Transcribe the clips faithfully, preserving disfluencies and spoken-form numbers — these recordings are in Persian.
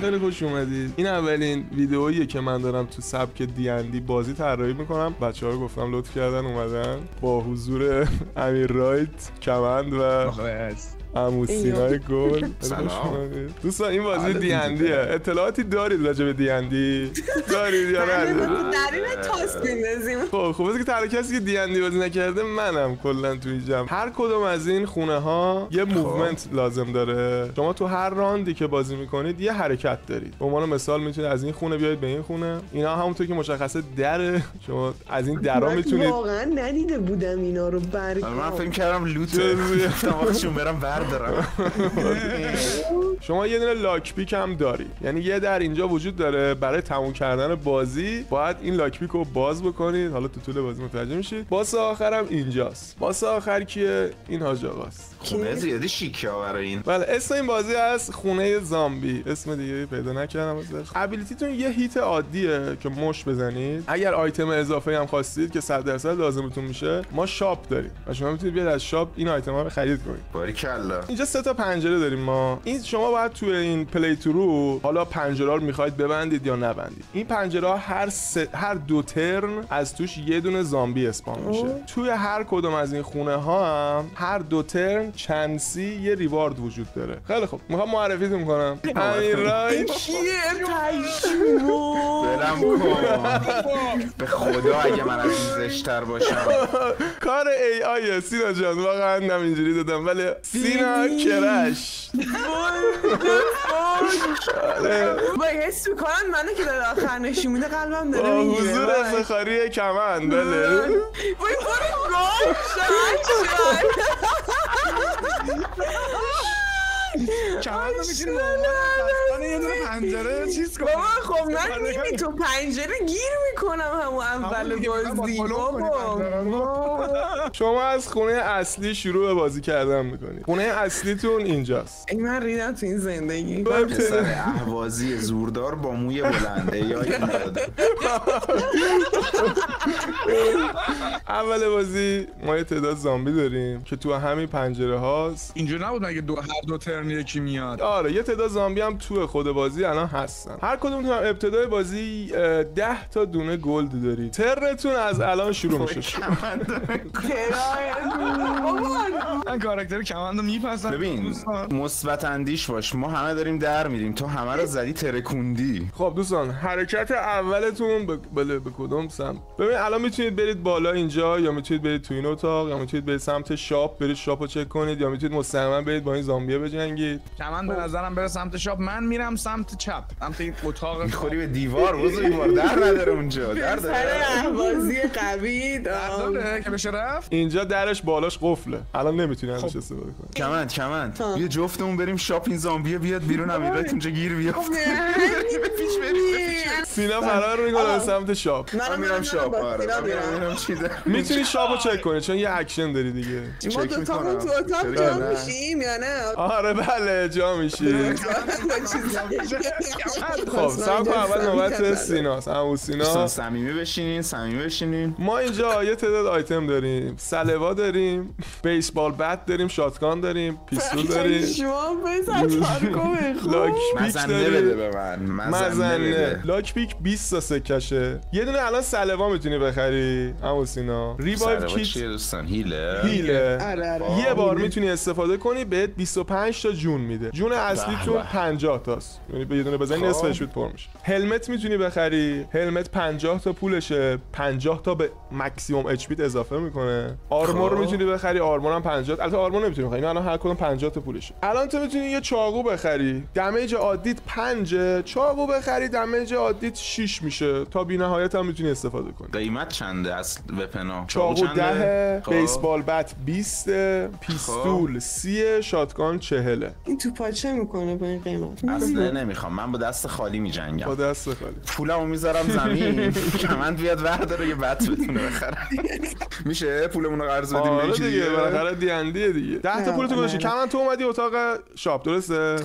خیلی خوش اومدید. این اولین ویدئوییه که من دارم تو سبک دی ان دی بازی طراحی میکنم. بچه‌ها گفتم لطف کردن اومدن با حضور امیر رایت کمند و عمو سینای گل. سلام دوستان این بازی دی ان دیه. اطلاعاتی دارید راجع به دی ان دی؟ دارید یا نه؟ در این تاس بندازیم. خب خب که تنها کسی که دی ان دی بازی نکرده منم کلا تو این جمع. هر کدوم از این خونه ها یه موومنت لازم داره. شما تو هر راندی که بازی میکنید یه حرکت دارید. به عنوان مثال میتونید از این خونه بیاید به این خونه. اینا همونطور که مشخصه دره، شما از این درا میتونید. واقعا ندیده بودم اینا رو. برگ من فکر کردم لوته. گفتم وقتشون برم بردارم. شما یه دونه لاک پیک هم داری، یعنی یه در اینجا وجود داره. برای تموم کردن بازی باید این لاک پیک رو باز بکنید. حالا تو طول بازی متوجه میشید. باس آخرم اینجاست. باس آخر کیه؟ این حاج آقاست. خونه زیادی شیکه برای این. بله اسم این بازی از خونه زامبی. اسم دیگه پیدا نکردم ازش. ابیلیتیتون یه هیت عادیه که مش بزنید. اگر آیتم اضافه هم خواستید که صد درصد لازمتون میشه، ما شاپ داریم و شما میتونید بیاد از شاپ این آیتم ها رو خرید کنید. باریکلا. اینجا سه تا پنجره داریم ما. این شما باید تو این پلی ترو حالا پنجره رو میخواید ببندید یا نبندید. این پنجره ها هر سه... هر دو ترن از توش یه دونه زامبی اسپان میشه. توی هر کدوم از این خونه ها هم هر دو ترن چند سی یه ریوارد وجود داره. خیلی خوب میخوام معرفیتون کنم. امیر رایت چیه پشمو برم کن. به خدا اگه من از این زشتر باشم. کار ای آیه سینا جان، واقعا نم اینجوری دادم ولی سینا کرش. با حس میکنم منو که داره آخر نشون میده قلبم داره میگیره. حضور افتخاری کمند. بله وای برو گل شد کمند رو میتونی بستان یه دونه پنجره چیز کنم. بابا خب من نمی تو پنجره گیر میکنم همون اول بازی. شما از خونه اصلی شروع به بازی کردن میکنید. خونه اصلیتون اینجاست. ای من ریدم تو این زندگی. پسر اهوازی زوردار با موی بلنده یا اول بازی ما یه تعداد زامبی داریم که تو همین پنجره هاست. اینجور نبود مگه دو هر دو ترن یکی میاد؟ آره یه تعداد زامبی هم تو خود بازی الان هستن. هر کدوم تو ابتدای بازی ده تا دونه گلد دارید. ترنتون از الان شروع میشه. من کاراکتر کمندو میپسندم. ببین مثبت اندیش باش، ما همه داریم در میریم، تو همه رو زدی ترکوندی. خب دوستان حرکت اولتون به بله به کدوم سمت؟ ببین الان میتونید برید بالا اینجا، یا میتونید برید تو این اتاق، یا میتونید برید سمت شاپ، برید شاپو چک کنید، یا میتونید مستقیما برید با این زامبیا بجنگید. کمند به نظرم بره سمت شاپ، من میرم سمت چپ، سمت این اتاق. میخوری به دیوار، بزرگوار در نداره اونجا. در داره. اهوازی قوی داره که بشه رفت. اینجا درش بالاش قفله. الان نمیتونی ازش استفاده کنی. کمند کمند بیا جفتمون بریم شاپ، این زامبیا بیاد بیرون، امیرات اونجا گیر بیافت. پیش بریم. سینا فرار میکنه به سمت شاپ. من میرم شاپ. آره میرم چیزا. میتونی شاپو چک کنی چون یه اکشن داری دیگه. ما دو تامون تو اتاق جا میشیم یا نه؟ آره بله جا میشی. خب سمت اول نوبت سیناست. عمو سینا صمیمی بشینین، صمیمی بشینین. ما اینجا یه تعداد آیتم داریم. سلوا داریم، بیسبال بت داریم، شاتگان داریم، پیستول داریم. شما بزن تارکو لاک پیک بده به من. مزنه. لاک پیک بیست تا سکشه. یه دونه الان سلوا میتونی بخری عمو سینا. ریوایو کیت چیه دوستان؟ هیله. هیله. یه بار میتونی استفاده کنی بهت بیست و پنج تا جون میده. جون اصلیتون پنجاه تاست. یعنی به یه دونه بزنی نصفش شد پر میشه. هلمت میتونی بخری. هلمت پنجاه تا پولشه. پنجاه تا به ماکسیمم اچ پی اضافه میکنه. آرمور رو میتونی بخری. آرمور هم پنجاه. البته آرمور نمیتونی بخری. الان هر کدوم پنجاه تا پولشه. الان تو میتونی یه چاقو بخری. دمیج عادیت پنج. چاقو بخری دمیج عادیت شش میشه. تا بی‌نهایت هم میتونی استفاده کنی. قیمت چنده اصل وپنا؟ چاقو ده، بیسبال بت بیست، پیستول سی، شاتگان چهل. این تو پاچه میکنه با این قیمت. اصلا نمیخوام، من با دست خالی میجنگم. با دست خالی. پولمو میذارم زمین. کمند بیاد ورداره یه بت بتونه بخره. میشه پولمون رو قرض بدیم به دیگه؟ بالاخره دی ان دی دیگه. ده تا پولتو گذاشتی. کمند تو اومدی اتاق شاپ درسته؟ خب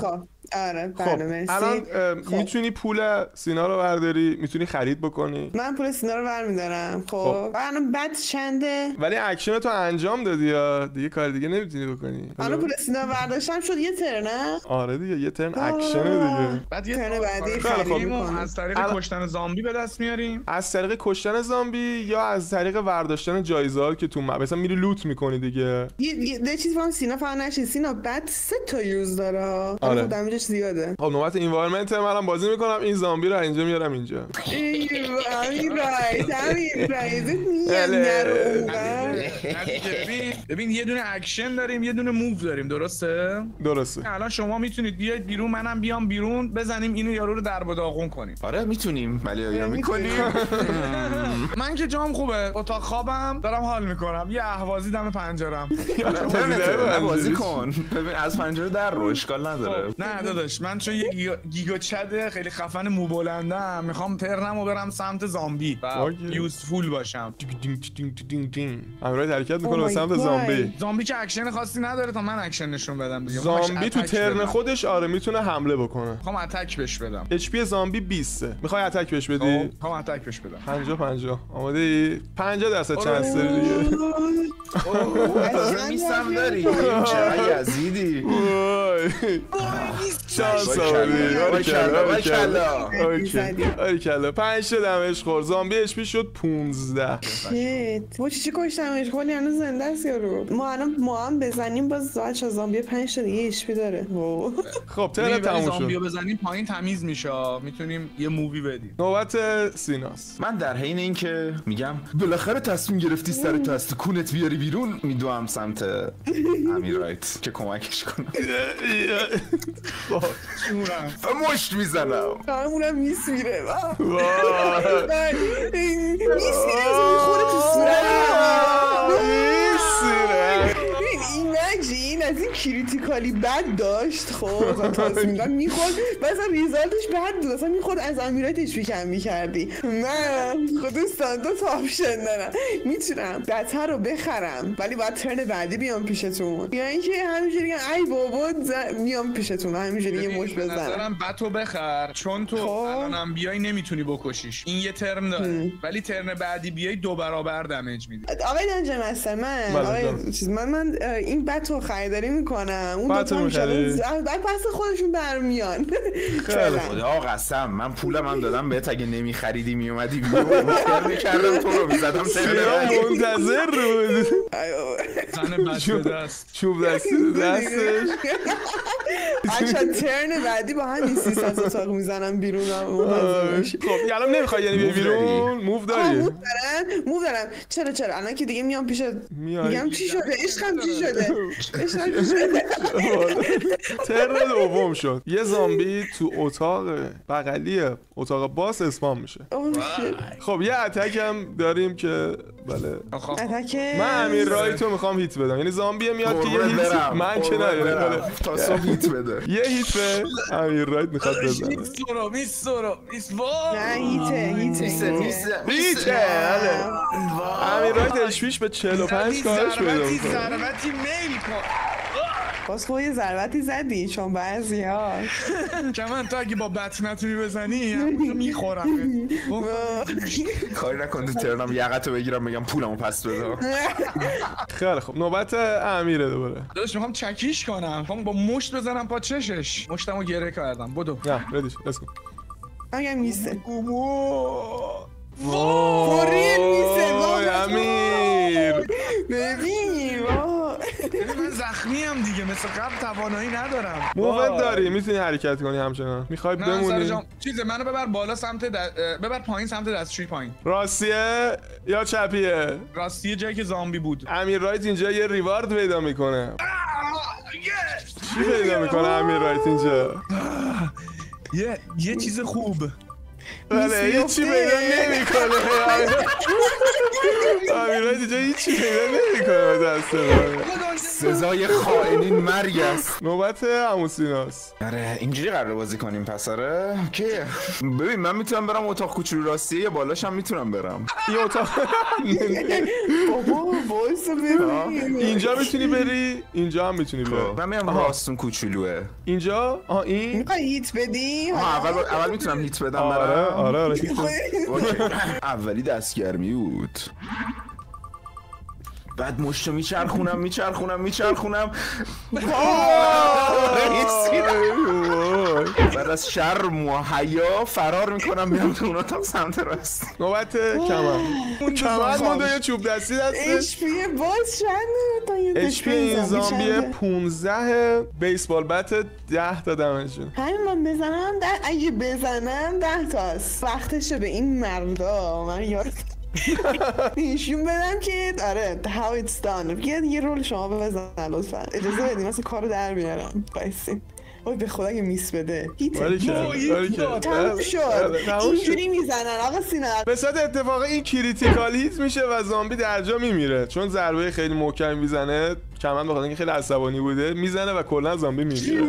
آره بله مرسی. الان خب. میتونی پول سینا رو برداری، میتونی خرید بکنی. من پول سینا رو برمیدارم. خب الان بد چنده؟ ولی اکشن تو انجام دادی یا دیگه کار دیگه نمیتونی بکنی. الان پول سینا رو برداشتم شد یه ترنه. آره دیگه یه ترن اکشنه دیگه. بعد یه ترن بعدی خریم و خرید از طریق الان... کشتن زامبی به دست میاریم. از طریق کشتن زامبی یا از طریق برداشتن جایزه که تو مپ مثلا میری لوت میکنی دیگه. یه یه چیز فهم سینا فهم نشه. سینا بعد سه تا یوز داره. آره خب دمیجش زیاده. خب نوبت اینوایرمنت منم بازی میکنم. این زامبی رو اینجا میارم اینجا. امیر رایت امیر رایت میاد. ببین ببین یه دونه اکشن داریم یه دونه موو داریم درسته؟ درسته. الان شما میتونید بیاید بیرون منم بیام بیرون بزنیم اینو یارو رو درب و داغون کنیم. آره میتونیم ولی آیا میکنیم؟ من که جام خوبه اتاق خوابم دارم حال میکنم یه اهوازی دم پنجرم. بازی کن ببین از پنجره در رو اشکال نداره. نه داداش من چون یه گیگا, گیگا چد خیلی خفن مو بلندم میخوام ترنمو برم سمت زامبی و یوزفول باشم. امروز حرکت میکنه به سمت زامبی. زامبی که اکشن خاصی نداره تا من اکشن نشون بدم دیگه. زامبی تو ترن خودش آره میتونه حمله بکنه. میخوام اتک بهش بدم. اچ پی زامبی بیست. میخوای اتک بهش بدی؟ میخوام اتک بهش بدم. پنجاه پنجاه. آماده ای؟ پنجاه درصد چانس داری دیگه. اوه میسم داری. چه یزیدی. شانس آوردی. باریکلا باریکلا. باریکلا. پنج تا دمش خورد. زامبی اچ پی شد پانزده. شیت. و چی چی کشتمش؟ خودی هنوز زنده است یارو. ما الان ما هم بزنیم باز زاچ زامبی پنج تا دیگه اچ پی داره. خب ترن تموم شد. زامبیو بزنیم پایین تمیز میشه. میتونیم یه مووی بدیم. نوبت سیناست. من در حین اینکه میگم بالاخره تصمیم گرفتی سر تو از کونت بیاری بیرون میدوام سمت امیر رایت که کمکش کنم. جونم مشت میزنم. همونم میسمیره. میسمیره میخوره تو صورت. میسمیره. ایمجین از این کریتیکالی بد داشت. خب تاس میگم میخورد مثلا ریزالتش بد بود. اصلا میخورد از امیرات اچ پی کم میکردی. من خود دوستان دو تا آپشن دارم. میتونم بتر رو بخرم ولی باید ترن بعدی بیام پیشتون یا اینکه همینجوری ای بابا میام پیشتون همینجوری یه مش بزنم. نظرم بتو بخر چون تو الانم بیای نمیتونی بکشیش. این یه ترم داره ولی ترن بعدی بیای دو برابر دمیج میده. آقای دنجم هستم من. آقای چیز من من این بتو خریداری میکنم. اون دو تا میشه بعد پس خودشون برمیان. خیلی خدا قسم من پولم هم دادم بهت اگه نمیخریدی میومدی بیرون میکردم تو رو میزدم ترن منتظر بود. زن بد به دست چوب دستی دستش. اچھا ترن بعدی با همین سیصد اتاق میزنم بیرون. خب الان نمیخوای یعنی بیا بیرون؟ موو داری؟ موو دارم موو دارم. چرا چرا الان که دیگه میام پیشت میگم چی شده عشقم چی شده عشقم چی شده. ترن دوم شد یه زامبی تو اتاق بغلی اتاق باس اسپام میشه. خب یه اتک هم داریم که بله اتک من امیر رایتو میخوام هیت بدم. یعنی زامبی میاد که یه هیت من که نه تا صبح هیت بده. یه هیت به امیر رایت میخواد بزنه. میسورو میسورو میسورو نه هیته هیته هیته. امیر رایت اچ به چهل و پنج کارش پیدا میکنه. ضربتی میل کن. باز خود یه ضربتی زدی چون بعضی ها کمان تو اگه با بت نتونی بزنی میخورم. کاری نکن تو ترنم یقتو بگیرم بگم پولمو پس بده. خیلی خب نوبت امیره دوباره. داداش میخوام چکیش کنم. میخوام با مشت بزنم پا چشش. مشتمو گره کردم. بدو. نه ردیش let's go. میگم میسه. وای میسه امیر. ببین من زخمی ام دیگه مثل قبل توانایی ندارم. موومنت داری میتونی حرکت کنی همچنان. میخوای بمونی چیزه منو ببر بالا سمت ببر پایین سمت دستشوی پایین. راستیه یا چپیه؟ راستیه جایی که زامبی بود. امیر رایت اینجا یه ریوارد پیدا میکنه. چی پیدا میکنه امیر رایت اینجا؟ یه یه چیز خوب. بله هیچی پیدا نمیکنه. امیر رایت اینجا هیچی پیدا نمیکنه دست من. سزای خائنین مرگ است. نوبت عموسیناست. آره اینجوری قراره بازی کنیم پس. آره اوکی. ببین من میتونم برم اتاق کوچولو راستی یا بالاش هم میتونم برم. این اتاق بابا وایسا ببین اینجا میتونی بری، اینجا هم میتونی بری. من میام راستون کوچولوه. اینجا آها این میخوای هیت بدی؟ اول اول میتونم هیت بدم. آره برم. آره آره اولی دستگرمی بود. بعد مشتو میچرخونم میچرخونم میچرخونم بعد از شرم و حیا فرار میکنم میام تو اون اتاق سمت راست. نوبت کمر. کمر مونده یه چوب دستی دستش. اچ پی باز چنده؟ اچ پی این زامبی پونزده، بیسبال بت ده تا دمشون. همین من بزنم ده، اگه بزنم ده تاست. وقتشه به این مردا من یاد نشون بدم که آره how it's done. بگید یه رول شما بزن لطفا. اجازه بدیم مثلا کارو در میارم. بایستین. اوی به خدا که میس بده هیت تموم شد. اینجوری میزنن آقا سینا. به صورت اتفاقی این کریتیکال هیت میشه و زامبی درجا میمیره چون ضربه خیلی محکم میزنه. کمان بخاطر اینکه خیلی عصبانی بوده میزنه و کلا زامبی میمیره.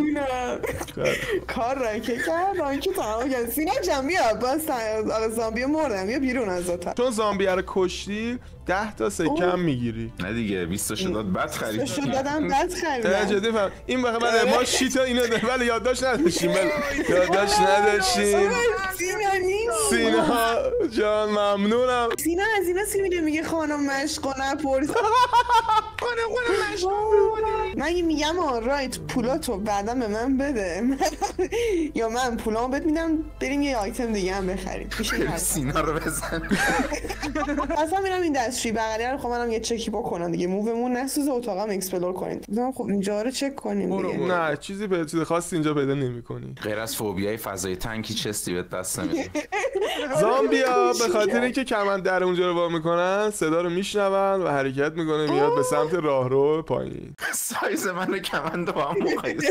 کار را که کرد راه که تمام کرد. سینا جان بیا باز آقا زامبی مردن یا بیرون از اتاق. چون زامبی رو کشتی ده تا سکم میگیری. نه دیگه بیست تا شداد بد خرید. بیست تا شدادم بد خریدم. جدی فهم. این بخاطر من ما شیتا اینو ولی یادداشت نداشتیم. یادداشت نداشتیم. سینا نیست. سینا جان ممنونم. سینا از اینا سی میده میگه خانم مشقو نپرس. خانم خانم مشقو من میگم رایت پولاتو بعدا به من بده یا من پولامو بهت میدم بریم یه آیتم دیگه هم بخریم. سینا رو بزن. اصلا میرم این دستشویی بغلیه رو. خب منم یه چکی بکنم دیگه. موومون نسوزه اتاقم اکسپلور کنیم. خب اینجا رو چک کنیم دیگه. نه چیزی به چیز خاصی اینجا پیدا نمی‌کنی. غیر از فوبیای فضای تنکی چستی بهت دست نمیده. زامبیا به خاطر اینکه کمند در اونجا رو وا میکنن صدا رو میشنون و حرکت میکنه میاد به سمت راهرو پایین. سایز من کمند با هم مقایسه.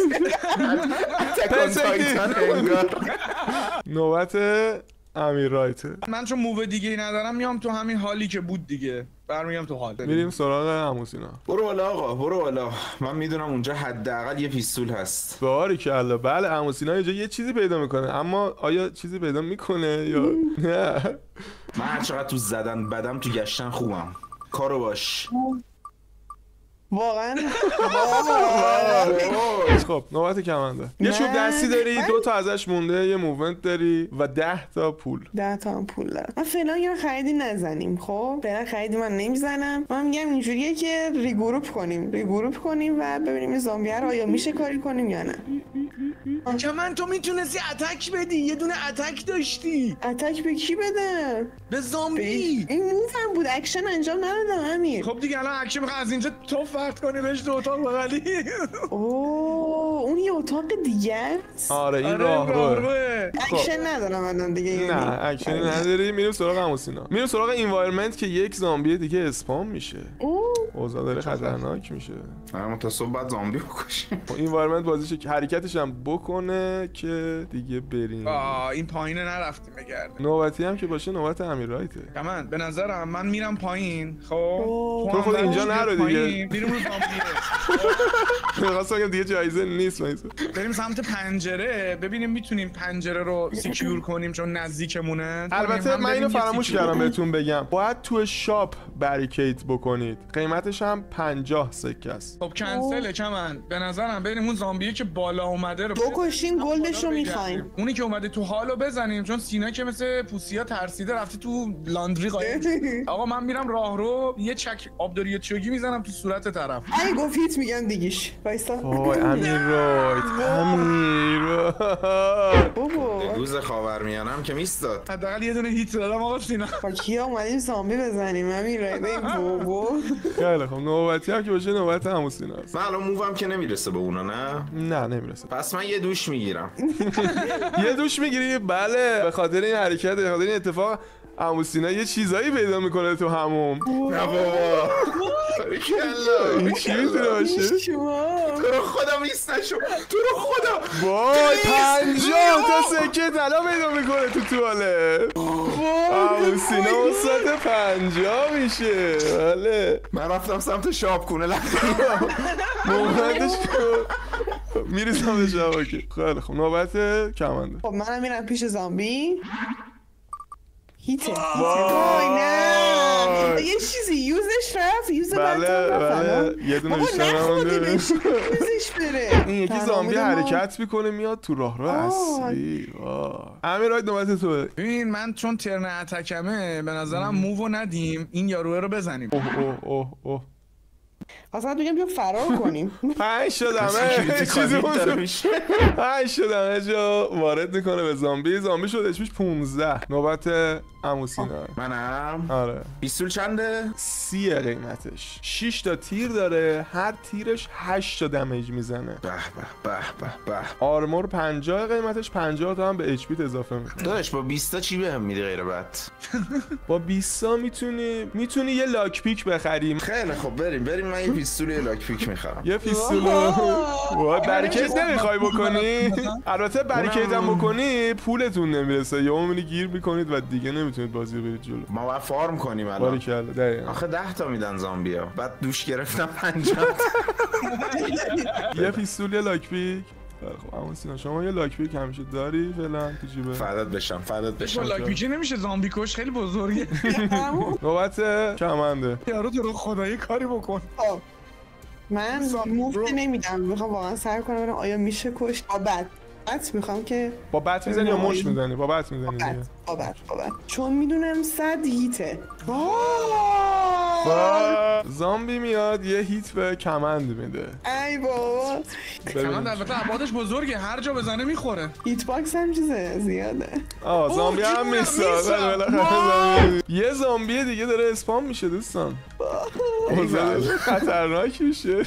تکان تایتان انگار. نوبت امیر رایته. من چون موو دیگه ای ندارم میام تو همین حالی که بود دیگه. برمیام تو حال. میریم سراغ عموسینا. برو بالا آقا برو بالا. من میدونم اونجا حداقل یه پیستول هست. باریکلا. بله عموسینا اینجا یه چیزی پیدا میکنه اما آیا چیزی پیدا میکنه یا نه؟ من هر چقدر تو زدن بدم تو گشتن خوبم. کارو باش. واقعا خب نوبت کمنده. یه چوب دستی داری، دو تا ازش مونده، یه موومنت داری و ده تا پول. ده تا هم پول دارم. من فعلا یه خریدی نزنیم. خب فعلا خریدی من نمیزنم. من میگم اینجوریه که ریگروپ کنیم ریگروپ کنیم و ببینیم این زامبی رو آیا میشه کاری کنیم یا نه. کمان تو میتونستی اتک بدی. یه دونه اتک داشتی. اتک به کی بده؟ به زامبی. این موو بود اکشن انجام ندادم امیر. خب دیگه الان اکشن میخوای از اینجا تو فرد کنی بهش تو اتاق بغلی. اوه اون یه اتاق دیگه است. آره این راهروه. اکشن ندارم الان دیگه. نه اکشنی نداری. میریم سراغ عموسینا. میریم سراغ انوایرمنت که یک زامبی دیگه اسپام میشه. اوضاع داره خطرناک میشه. اما تا صبح بعد زامبی بکشیم. انوایرمنت بازیش حرکتش هم بکنه که دیگه بریم. آه این پایینه نرفتیم بگردیم. نوبتی هم که باشه نوبت امیر رایته. کمان به نظرم من میرم پایین. خب تو خود اینجا نرو دیگه. میریم رو زامبیه. می‌خواستم بگم دیگه جایزه نیست وایسا. بریم سمت پنجره ببینیم میتونیم پنجره رو سکیور کنیم چون نزدیکمونه. البته من اینو فراموش کردم بهتون بگم باید تو شاپ بریکیت بکنید. قیمتش هم پنجاه سکه است. خب کنسله کمان. به نظرم بریم اون زامبیه که بالا اومده رو بکشیم گلدش رو می‌خوایم. اونی که اومده تو حالو بزنیم چون سینا که مثل پوسیا ترسیده رفته تو لاندری قایم. آقا من میرم راهرو یه چک آبداری چوگی میزنم تو صورت طرف. ای گفت میگم دیگیش وایسا. وای امیر رایت امیر رایت بابا روز خاورمیانم که میستاد. حداقل یه دونه هیت دادم آقا سینا. با کیا اومدیم زامبی بزنیم امیر رایت. بابا خیلی خب نوبتی هم که باشه نوبت عموسیناست. من الان مووم که نمیرسه به اونا نه نه نمیرسه. پس من یه دوش میگیرم. یه دوش میگیری؟ بله به خاطر این حرکت به خاطر این اتفاق عمو سینا یه چیزایی پیدا میکنه تو هموم. نه بابا این چی میتونه باشه؟ تو رو خدا میست نشو، تو رو خدا. وای پنجاه تا سکه طلا پیدا میکنه تو توالت. عمو سینا وسط پنجاه میشه. بله من رفتم سمت شاپکونه لختی مومدش میری سمت شباکه. خیلی خب نوبت کمنده. خب منم میرم پیش زامبی. هیته وای نه یه چیزی یوزش رفت. یوز بله بله یه دونه بیشتر نمونده. یوزش بره. این یکی زامبی حرکت میکنه میاد تو راه رو اصلی. امیر راید نوبت توه. ببین من چون ترن اتکمه به نظرم موو ندیم این یاروه رو بزنیم. اوه اوه اوه اوه اصلا بگم بیا فرار کنیم. پنج شدمه چیزی میشه. پنج شدمه جا وارد میکنه به زامبی. زامبی شد اچ پیش پونزده. نوبت عمو سینا. منم. آره پیستول چنده؟ سی قیمتش. شش تا تیر داره. هر تیرش هشت تا دمیج میزنه. به به به به به. آرمور پنجاه قیمتش. پنجاه تا هم به اچ پی اضافه میکنه. داداش با بیست تا چی بهم میدی غیر بد؟ با بیست تا میتونی میتونی یه لاک پیک بخریم. خیلی خب بریم بریم من یه پیستول یه لاک پیک میخرم. یه پیستول. وای بریکیت نمیخوای بکنی؟ البته بریکیت هم بکنی پولتون نمیرسه. یا اونی گیر میکنید و دیگه نمیتونید بازی رو برید جلو. ما باید فارم کنیم الان. باریکلا دقیقاً. آخه ده تا میدن زامبیا. بعد دوش گرفتم پنجاه. یه پیستول یه لاک پیک. خب عمو سینا شما یه لاک پیک همیشه داری فعلا تو جیبه؟ فدات بشم فدات بشم. لاک پیک نمیشه زامبی کش خیلی بزرگه. نوبت کمنده. یارو تو رو خدایی کاری بکن. خب من موف نمیدم. میخوام واقعا سعی کنم ببینم آیا میشه کشت. با بد بت میخوام که با بت میزنی یا مش میزنی؟ با بت میزنی دیگه. با بت با بت چون میدونم صد هیته. زامبی میاد یه هیت به کمند میده. ای بابا کمند البته ابعادش بزرگه هر جا بزنه میخوره. هیت باکس هم چیزه زیاده. آه زامبی هم میساد. یه زامبی دیگه داره اسپام میشه دوستان. خطرناک میشه.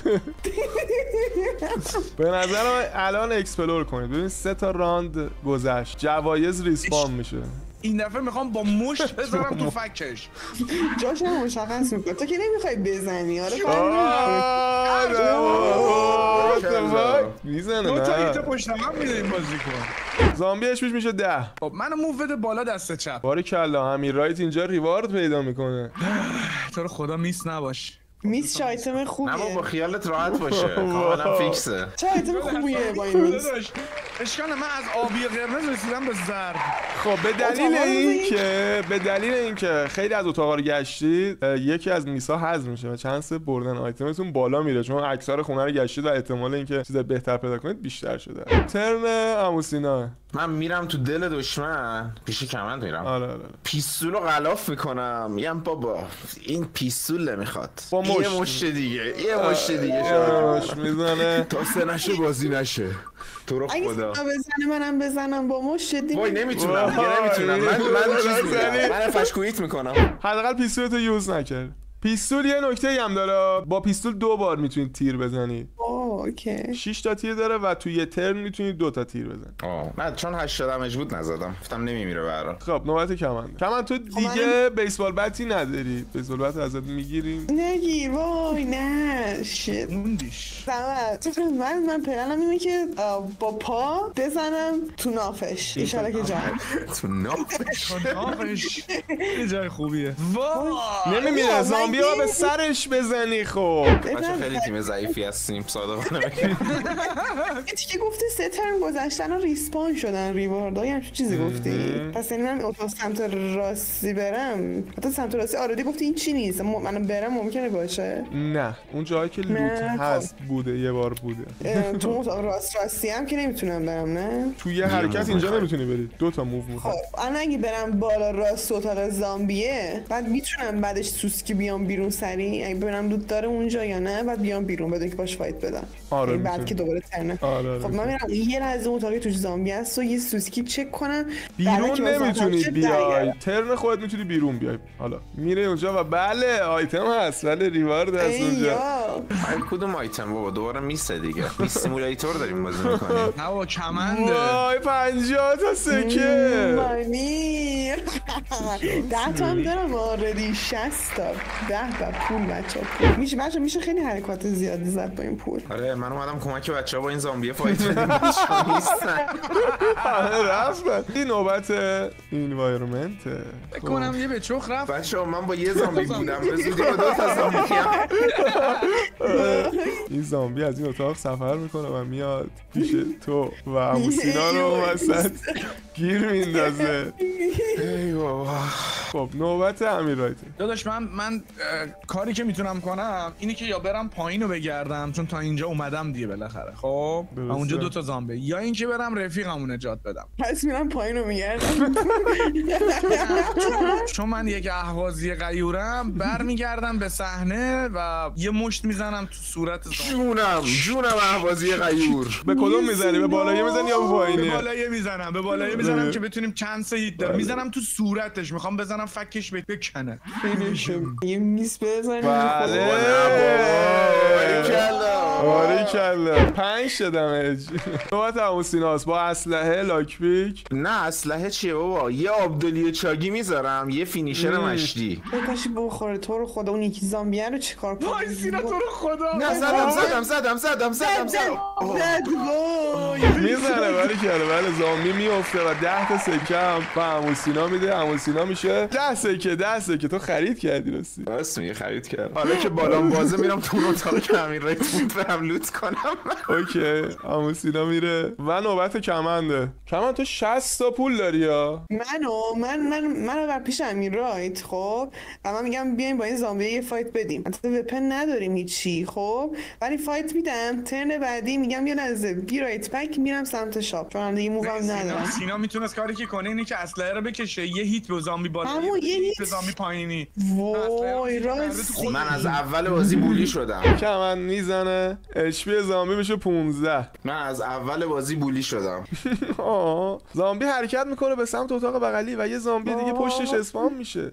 به نظرم الان اکسپلور کنید. ببین سه تا راند گذشت. جوایز ریسپام میشه. این دفعه میخوام با مشت بذارم تو فکش. جاش هم مشخص میکنه. تو که نمیخوای بزنی. آره میزنه. دو تا ایت نه پشت هم میدهیم بازی کن. زامبیش پیش میشه ده. خب منو موو بده بالا دست چپ. باریکلا امیر رایت اینجا ریوارد پیدا میکنه. تو رو خدا میس نباش. میس چه آیتم خوبیه. نه با خیالت راحت باشه. کاملا فیکسه. چه آیتم خوبیه با این میس. اشکال من از آبی قرمز رسیدم به زرد. خب به دلیل اینکه به دلیل اینکه خیلی از اتاقا رو گشتید یکی از میسا حذف میشه و چانس بردن آیتمتون بالا میره چون اکثر خونه رو گشتید و احتمال اینکه چیز بهتر پیدا کنید بیشتر شده. ترن عمو سینا. من میرم تو دل دشمن پیش کمند میرم. آره آره. پیستول رو غلاف میکنم. میگم بابا این پیستول نمیخواد. با مشت. یه مشت دیگه. یه مشت دیگه شاید میزنه تا سه نشه بازی نشه. تو رو اگه خدا. سینا بزنه منم بزنم با مشت دیگه. وای نمیتونم دیگه نمیتونم. من من چیز میگم. من فشکویت میکنم. حداقل پیستولتو یوز نکرد. پیستول یه نکته هم داره. با پیستول دو بار میتونید تیر بزنید. اوکی. شش تا تیر داره و توی یه ترن میتونید دو تا تیر بزنید. آه نه چون هشتاد دمج بود نزدم. گفتم نمیمیره برا. خب نوبت کمند. کمند تو دیگه بیسبال بتی نداری. بیسبال بت ازت میگیریم. نگیر وای نه شت. موندیش. سمت من من پلنم اینه که با پا بزنم تو نافش. ان شاءالله که جان. تو نافش. نافش. یه جای خوبیه. وای. نمیمیره. زامبیا به سرش بزنی. خب بچه خیلی تیم ضعیفی هستیم صادقانه بگم. که گفته سه ترم گذشتن و ریسپان شدن ریواردای همچون چیزی گفتی. پس یعنی من اتاق سمت راستی برم. حتی سمت راستی آردی گفتی این چی نیست. من برم ممکنه باشه. نه اون جایی که لوت هست بوده یه بار بوده. تو اتاق راست راستی هم که نمیتونم برم نه. تو یه حرکت اینجا نمیتونی بری. دو تا موو میخواد. خب الان اگه برم بالا راست اتاق زامبیه بعد میتونم بعدش سوسکی بیام بیرون سری. اگه برم لوت داره اونجا یا نه بعد بیام بیرون بدون که باش فایت بدم. آره بعد که دوباره ترنه. آره خب من میرم یه لحظه اتاقی توش زامبی هست و یه سوسکی چک کنم. بیرون نمیتونی بیای. ترن خودت میتونی بیرون بیای. حالا میره اونجا و بله آیتم هست ولی ریوارد هست اونجا. این کدوم آیتم بابا دوباره میسه دیگه. میس سیمولاتور داریم بازی میکنیم. نه با کمنده. وای پنجاه تا سکه. مامیر ده تا هم دارم آردی شصت تا ده تا پول بچه پول میشه بچه میشه خیلی حرکات زیادی زد با این پول. آره من اومدم کمک بچه ها با این زامبیه فایت بدیم بچه نیستن رفتن. این نوبت اینوایرمنته. فکر کنم یه به چخ رفت. بچه ها من با یه زامبی بودم به زودی با دو تا زامبی کیم. این زامبی از این اتاق سفر میکنه و میاد پیش تو و عموسینا رو وسط گیر میندازه. ای بابا. خب نوبت امیرایته. داداش من من کاری که میتونم کنم اینی که یا برم پایین رو بگردم چون تا اینجا اومدم دیگه بالاخره خب و اونجا دو تا زامبی، یا اینکه برم رفیقمو نجات بدم. پس میرم پایین رو میگردم. چون من یک اهوازی غیورم برمیگردم به صحنه و یه مشت میزنم تو صورت زامبی. جونم جونم اهوازی غیور. به کدوم میزنی؟ به بالایی میزنی یا به پایینی؟ به بالایی میزنم به بالایی میزنم که بتونیم چند سه هیت داره. میزنم تو صورتش، میخوام بزنم فکش بکنه. یه میز بزنیم. بله آره کلا پنج شدم. نوبت عموسیناست با اسلحه لاکپیک. نه اسلحه چیه بابا؟ یه آبدلی چاگی میذارم یه فینیشر مشتی. بکاشی بخوره تو رو خدا اون یکی زامبیه رو چیکار کنی؟ وای سینا تو رو خدا. نه زدم زدم زدم زدم زدم زدم میزنه ولی کرده ولی زامبی میفته و ده تا سکه هم با عموسینا میده. عموسینا میشه ده سکه. ده سکه تو خرید کردی راستی؟ راست میگه خرید کردم. حالا که بالام بازه میرم تو اتاق که امیر رایت بود برم لوت کنم. اوکی عموسینا میره و نوبت کمنده. کمند تو شصت تا پول داری یا؟ منو من من منو بر پیش امیر رایت خب و من میگم بیایم با این زامبی یه فایت بدیم. البته وپن نداریم هیچی خب ولی فایت میدم. ترن بعدی میگم یه لحظه بی رایت بک میرم سمت شاپ چون دیگه مووم ندارم. سینا میتونست کاری که کنه اینه که اسلحه رو بکشه یه هیت به زامبی بالا همون یه هیت به زامبی پایینی. وای راستی من از اول بازی بولی شدم. کمند میزنه اچ پی زامبی میشه پونزده. من از اول بازی بولی شدم. آه. زامبی حرکت میکنه به سمت اتاق بغلی و یه زامبی دیگه پشتش اسپام میشه.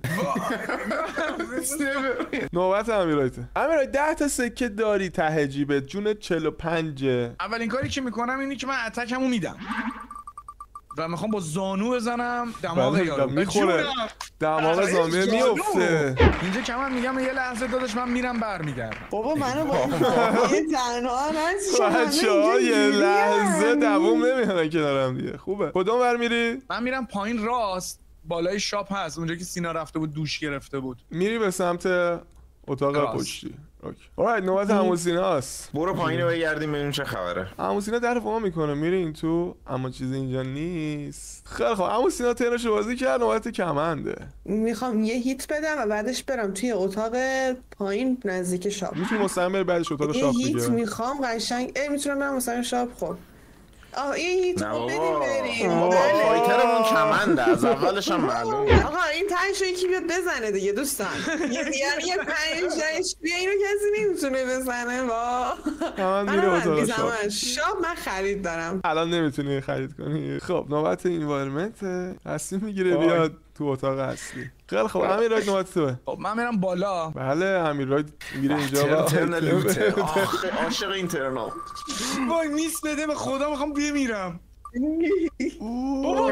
نوبت امیرایته. امیرایت ده تا سکه داری ته جیبت. جونت چهل و پنج. اولین کاری که میکنم اینه که من اتکمو میدم و میخوام با زانو بزنم دماغ یارو. میخوره دماغ زامبی میفته. اینجا کمان میگم یه لحظه داداش من میرم برمیگردم. بابا منو با این زامبی تنها نست. بچه‌ها یه لحظه دووم نمیانن کنارم دیگه. خوبه. کدوم ور میری؟ من میرم پایین راست بالای شاپ هست اونجا که سینا رفته بود دوش گرفته بود. میری به سمت اتاق پشتی. اوکی. alright نوبت عموسیناست. برو پایین رو بگردیم ببینیم چه خبره. عموسینا در وا میکنه میره این تو اما چیزی اینجا نیست. خیلی خب عموسینا ترنشو بازی کرد. نوبت کمنده. میخوام یه هیت بدم و بعدش برم توی اتاق پایین نزدیک شاپ. میتونی مستقیم بری بعدش اتاق شاپ دیگه. یه هیت میخوام قشنگ ای میتونم برم مستقیم شاپ. خب آه یه هیت بدیم بریم. فایترمون کمنده از اولش هم معلوم. آقا این تنشو یکی بیاد بزنه دیگه دوستان. یه یه پنج جایش بیا اینو کسی نمیتونه بزنه. وا من میره اتاق شاپ. شاپ من خرید دارم. الان نمیتونی خرید کنی. خب نوبت اینوایرمنت تصمیم میگیره بیاد تو اتاق اصلی. خیلی خب امیر راید نوبت توه. خب من میرم بالا. بله امیر راید میگیره اینجا. اینترنال لوته. آخه عاشق اینترنال. وای میس بده به خدا میخوام بمیرم. بابا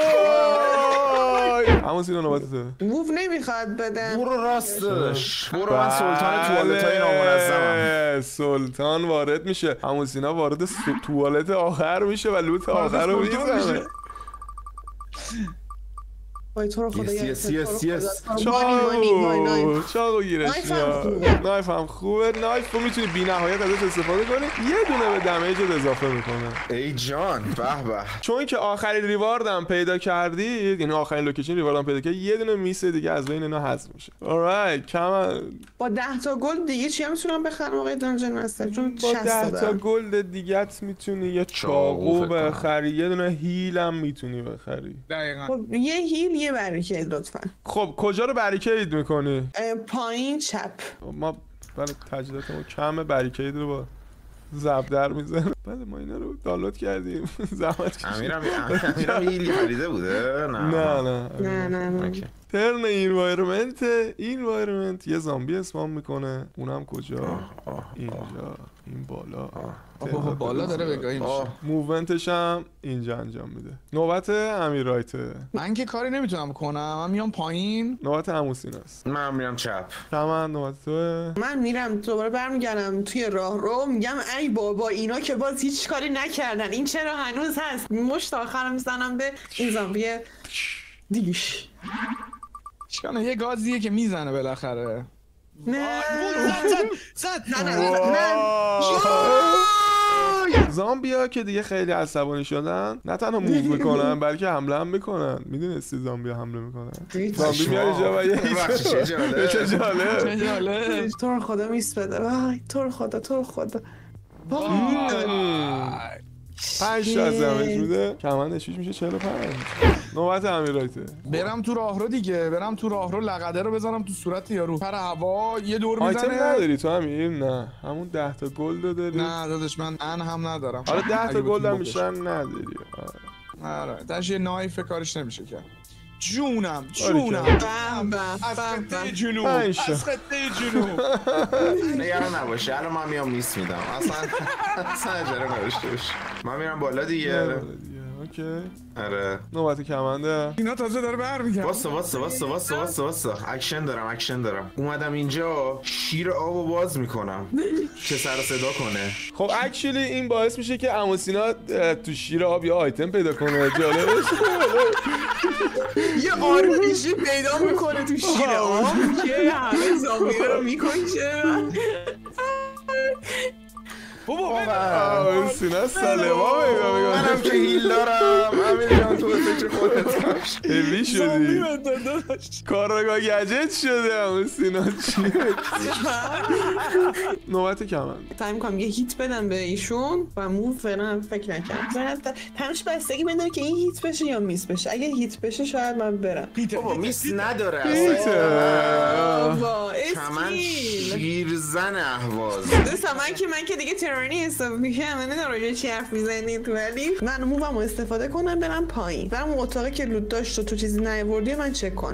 همون سینا نوبت توه. موو نمیخواد بدم. برو راستش. برو من سلطان توالتای نامنظمم. سلطان وارد میشه. همون سینا وارد توالت آخر میشه و لوت آخر رو میزنه. وای تو رو خدا یس یس یس یس چاقو چاقو گیرش میاد. نایف هم خوبه. نایف رو میتونی بی نهایت ازش استفاده کنی. یه دونه به دمیجت اضافه میکنه. ای جان به به. چون که آخرین ریواردم پیدا کردید یعنی آخرین لوکیشن ریواردم پیدا کردید یه دونه میس دیگه از بین اینا حذف میشه. alright کم با ده تا گلد دیگه چی میتونم بخرم آقای دنجن مستر؟ چون با ده تا گلد دیگه‌ت میتونی یه چاقو بخری. یه دونه هیل هم میتونی بخری. دقیقاً. خب یه هیل یه بریکید لطفا. خب کجا رو بریکید میکنی؟ پایین چپ. ما برای تجهیزاتمون کم بریکید رو با زب در میزنم. بله ما اینا رو دانلود کردیم. زحمت کشیدیم. امیرم امیرم هیلی خریده بوده؟ نه نه نه نه نه نه. ترن اینوایرمنت اینوایرمنت یه زامبی اسپام میکنه. اونم کجا؟ اینجا این بالا آه بالا داره بگاهی میشه. موومنتش هم اینجا انجام میده. نوبت امیرایته. من که کاری نمیتونم کنم، من میام پایین. نوبت عموسیناست. من میرم چپ. تمام نوبت توه. من میرم دوباره برمیگردم توی راه رو، میگم ای بابا اینا که باز هیچ کاری نکردن، این چرا هنوز هست؟ مشت آخرم میزنم به این زامبی دیگش. شکنه یه گازیه که میزنه بالاخره. نه زد نه نه نه زامبیا که دیگه خیلی عصبانی شدن، نه تنها موو میکنن بلکه حمله هم میکنن. میدونستی زامبیا حمله میکنن؟ زامبی میاد اینجا و یه چه جالب چه جالب. تو رو خدا میس بده، وای تو رو خدا تو رو خدا. پنج تا از دمیج میده. کمندش میشه چهل و پنج. نوبت امیرایته. برم تو راهرو دیگه، برم تو راهرو لقده رو بزنم تو صورت یارو. پر هوا یه دور میزنه. آیتم نداری تو امیر؟ نه همون ده تا گلد داری. نه داداش من ان هم ندارم. آره ده تا گلد هم میشن نداری. آره داش یه نایف کارش نمیشه کرد. جونم جونم از خطه جنوب از خطه جنوب. نگران نباشه الان من میام میس میدم اصلا اصلا اجاره نداشته باش. من میرم بالا دیگه. اوکی. آره نوبت کمنده. اینا تازه داره برمیگرده. واسه واسه واسه واسه واسه واسه اکشن دارم اکشن دارم. اومدم اینجا شیر آبو باز میکنم که سر صدا کنه. خب اکچولی این باعث میشه که عموسینا تو شیر آب یا آیتم پیدا کنه. جالبش یه آرمیشی پیدا میکنه تو شیر آب که همه زامبی رو میکنه. بابا عموسینا سلام میگم. منم که هیل دارم. امیر جان تو فکر خودت باش. هیلی شدی. کارگاه گجت شده عموسینا. چیه؟ نوبت کمند. سعی میکنم یه هیت بدم به ایشون و موو فعلا فکر نکردم. تمش بستگی بداره که این هیت بشه یا میس بشه. اگه هیت بشه شاید من برم. بابا میس نداره اصلا. کمند شیرزن اهواز. دوستان من که من که دیگه ترانی حساب میشم. من نمیدونم راجع چی حرف میزنید ولی من مووم رو استفاده کنم برم پایین. برم اون اتاقی که لوت داشت و تو چیزی نیاوردی من چک کنم.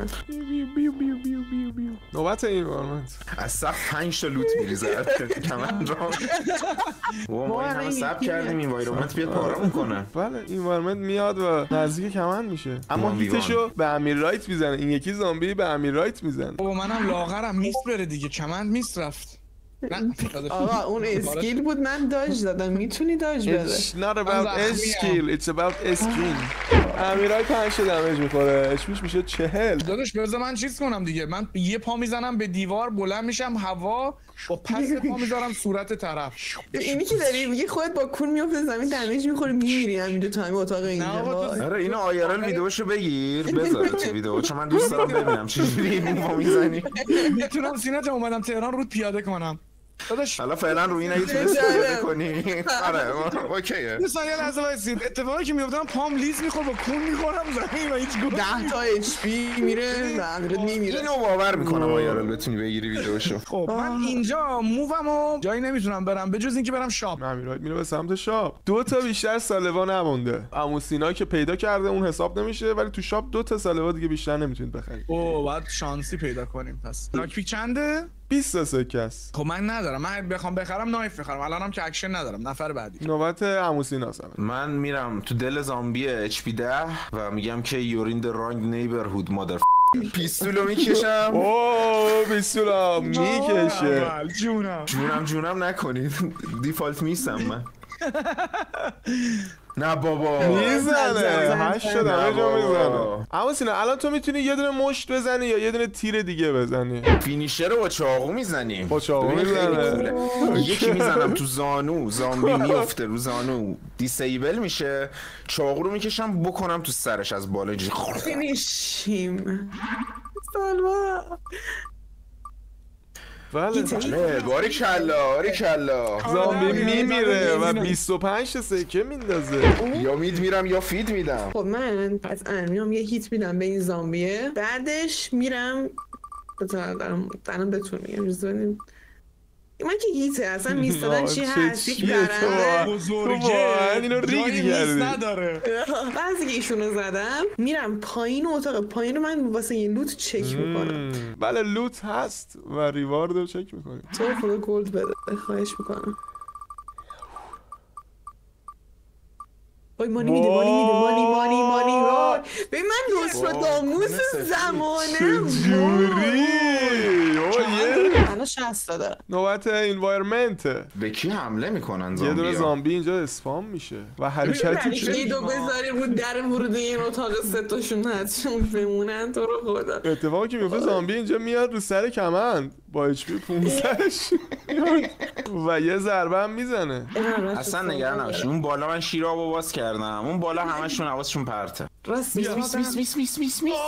نوبت اینوارمنت. از سقف پنج تا لوت میریزه کمند را. ما این همه سب کردیم اینوارمنت بیاد پارمون کنه. بله اینوارمنت میاد و نزدیک کمند میشه اما هیتشو به امیر رایت میزنه. این یکی زامبی به امیر رایت میزنه. بابا منم لاغرم میست بره دیگه. کمند میست رفت. آقا اون اسکیل بود من داج دادم. میتونی داج بده. It's not about skill, it's about skin. امیرای پنج تا دمیج میخوره. اچپیش میشه چهل. داداش بذار من چیز کنم دیگه. من یه پا میزنم به دیوار بلند میشم هوا با پس پا میذارم صورت طرف. اینی که داری میگه خودت با کون میافته زمین دمیج میخوری میمیری همینجا تو همین اتاق اینجا. آره اینو آیرال ویدیوشو بگیر بذار تو ویدیو چون من دوست دارم ببینم چجوری موو میزنی. میتونم سینات اومدم تهران رود پیاده کنم. داداش حالا فعلا روی این اگه تونستی پیاده کنی. آره اوکیه. یه ثانیه لحظه وایسید. اتفاقی که میافتم پام لیز میخور با کون میخورم زمین و هیچ گل. ده تا اچ پی میره و امیرت میمیره. اینو باور میکنم آیرال بتونی بگیری ویدیوشو. خب من اینجا موومو جایی نمیتونم برم به جز اینکه برم شاپ. امیرایت میره به سمت شاپ. دو تا بیشتر سالوا نمونده. عموسینا که پیدا کرده اون حساب نمیشه ولی تو شاپ دو تا سالوا دیگه بیشتر نمیتونید بخرید. اوه بعد شانسی پیدا کنیم پس. لاکپیک چنده؟ بیست تا سکه است. خب من ندارم. من بخوام بخرم نایف بخرم. الانم که اکشن ندارم. نفر بعدی. نوبت عموسیناست. من میرم تو دل زامبی اچ پی ده و میگم که یورین د رانگ نیبرهود مادر پیستولو میکشم. اوه پیستولا میکشه. جونم جونم جونم نکنید. دیفالت میستم من. نه بابا میزنه. هشت تا دمیج رو میزنه. عموسینا الان تو میتونی یه دونه مشت بزنی یا یه دونه تیر دیگه بزنی. فینیشر رو با چاقو میزنیم. با چاقو میزنه. یکی میزنم تو زانو زامبی میفته رو زانو دیسیبل میشه. چاقو رو میکشم بکنم تو سرش از بالا جی. فینیشیم. سالوا. بله بله باریکلا باریکلا. زامبی میمیره و بیست و پنج تا سکه میندازه. یا مید میرم یا فید میدم. خب من پس میام یه هیت میدم به این زامبیه. بعدش میرم دارم دارم بهتون میگم روز بدیم من که هیته اصلا میستادن چی هست یک برنده بزرگه اینو ریگ کردی نداره. بعضی که ایشونو زدم میرم پایین و اتاق پایین رو من واسه یه لوت چک میکنم. بله لوت هست و ریوارد رو چک میکنیم. تو خدا گلد بده خواهش میکنم. وای مانی میده مانی میده مانی مانی مانی وای ببین من نوستراداموس زمانم جوری الان شصت دارم. نوبت انوایرمنت. به کی حمله میکنن یه زامبیا؟ دونه زامبی اینجا اسپام میشه و حرکتی که یه دو بذاریم رو در ورود این اتاق سه تاشون هستشون بمونن تو رو خدا. اتفاقی که میفته زامبی اینجا میاد رو سر کمند با اچ پی پانصد و یه ضربه هم میزنه. اصلا نگران نباش، اون بالا من شیرابو باز کردم، اون بالا همشون حواسشون پرته. راست میس میس میس میس میس میس میس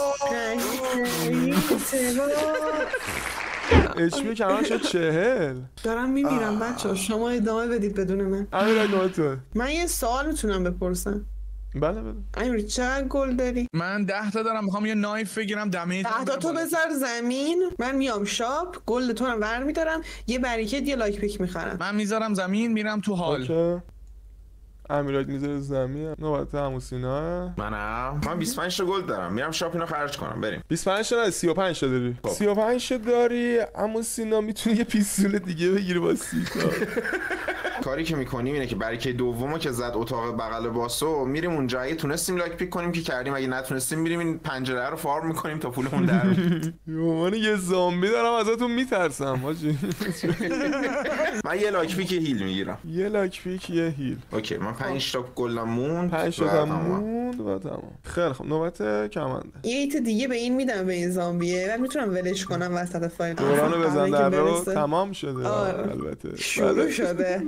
اچ پی کمان شد چهل. دارم میمیرم بچه شما ادامه بدید بدون من. امیر تو من یه سوال میتونم بپرسم؟ بله بله. امیر چقدر گل داری؟ من ده تا دارم، میخوام یه نایف بگیرم دمیج. ده تا تو بذار زمین، من میام شاپ گل تو رو ور میدارم، یه بریکت یه لایک پیک میخرم. من میذارم زمین میرم تو هال. اوکی. امیرات میذاره زمین. نوبت عمو سینا. منم من بیست و پنج تا گلد دارم، میرم شاپ اینو خرج کنم. بریم. بیست و پنج تا نه سی و پنج تا داری. سی و پنج تا داری. عمو سینا میتونی یه پیستول دیگه بگیری با سی تا. کاری که میکنیم اینه که بریکه دومو که زد اتاق بغل باسو میریم اونجا، اگه تونستیم لایک پیک کنیم که کردیم، اگه نتونستیم میریم این پنجره رو فارم میکنیم تا پولمون در بیاد. من یه زامبی دارم ازتون میترسم حاجی. من یه لایک پیک هیل میگیرم. یه لایک پیک یه هیل. اوکی من پنج تا گلم موند. پنج تا موند و تمام. خیلی خب نوبت کمنده. یه ایت دیگه به این میدم به این زامبیه و میتونم ولش کنم وسط فایل. دورانو بزن در رو تمام شده. البته شروع شده.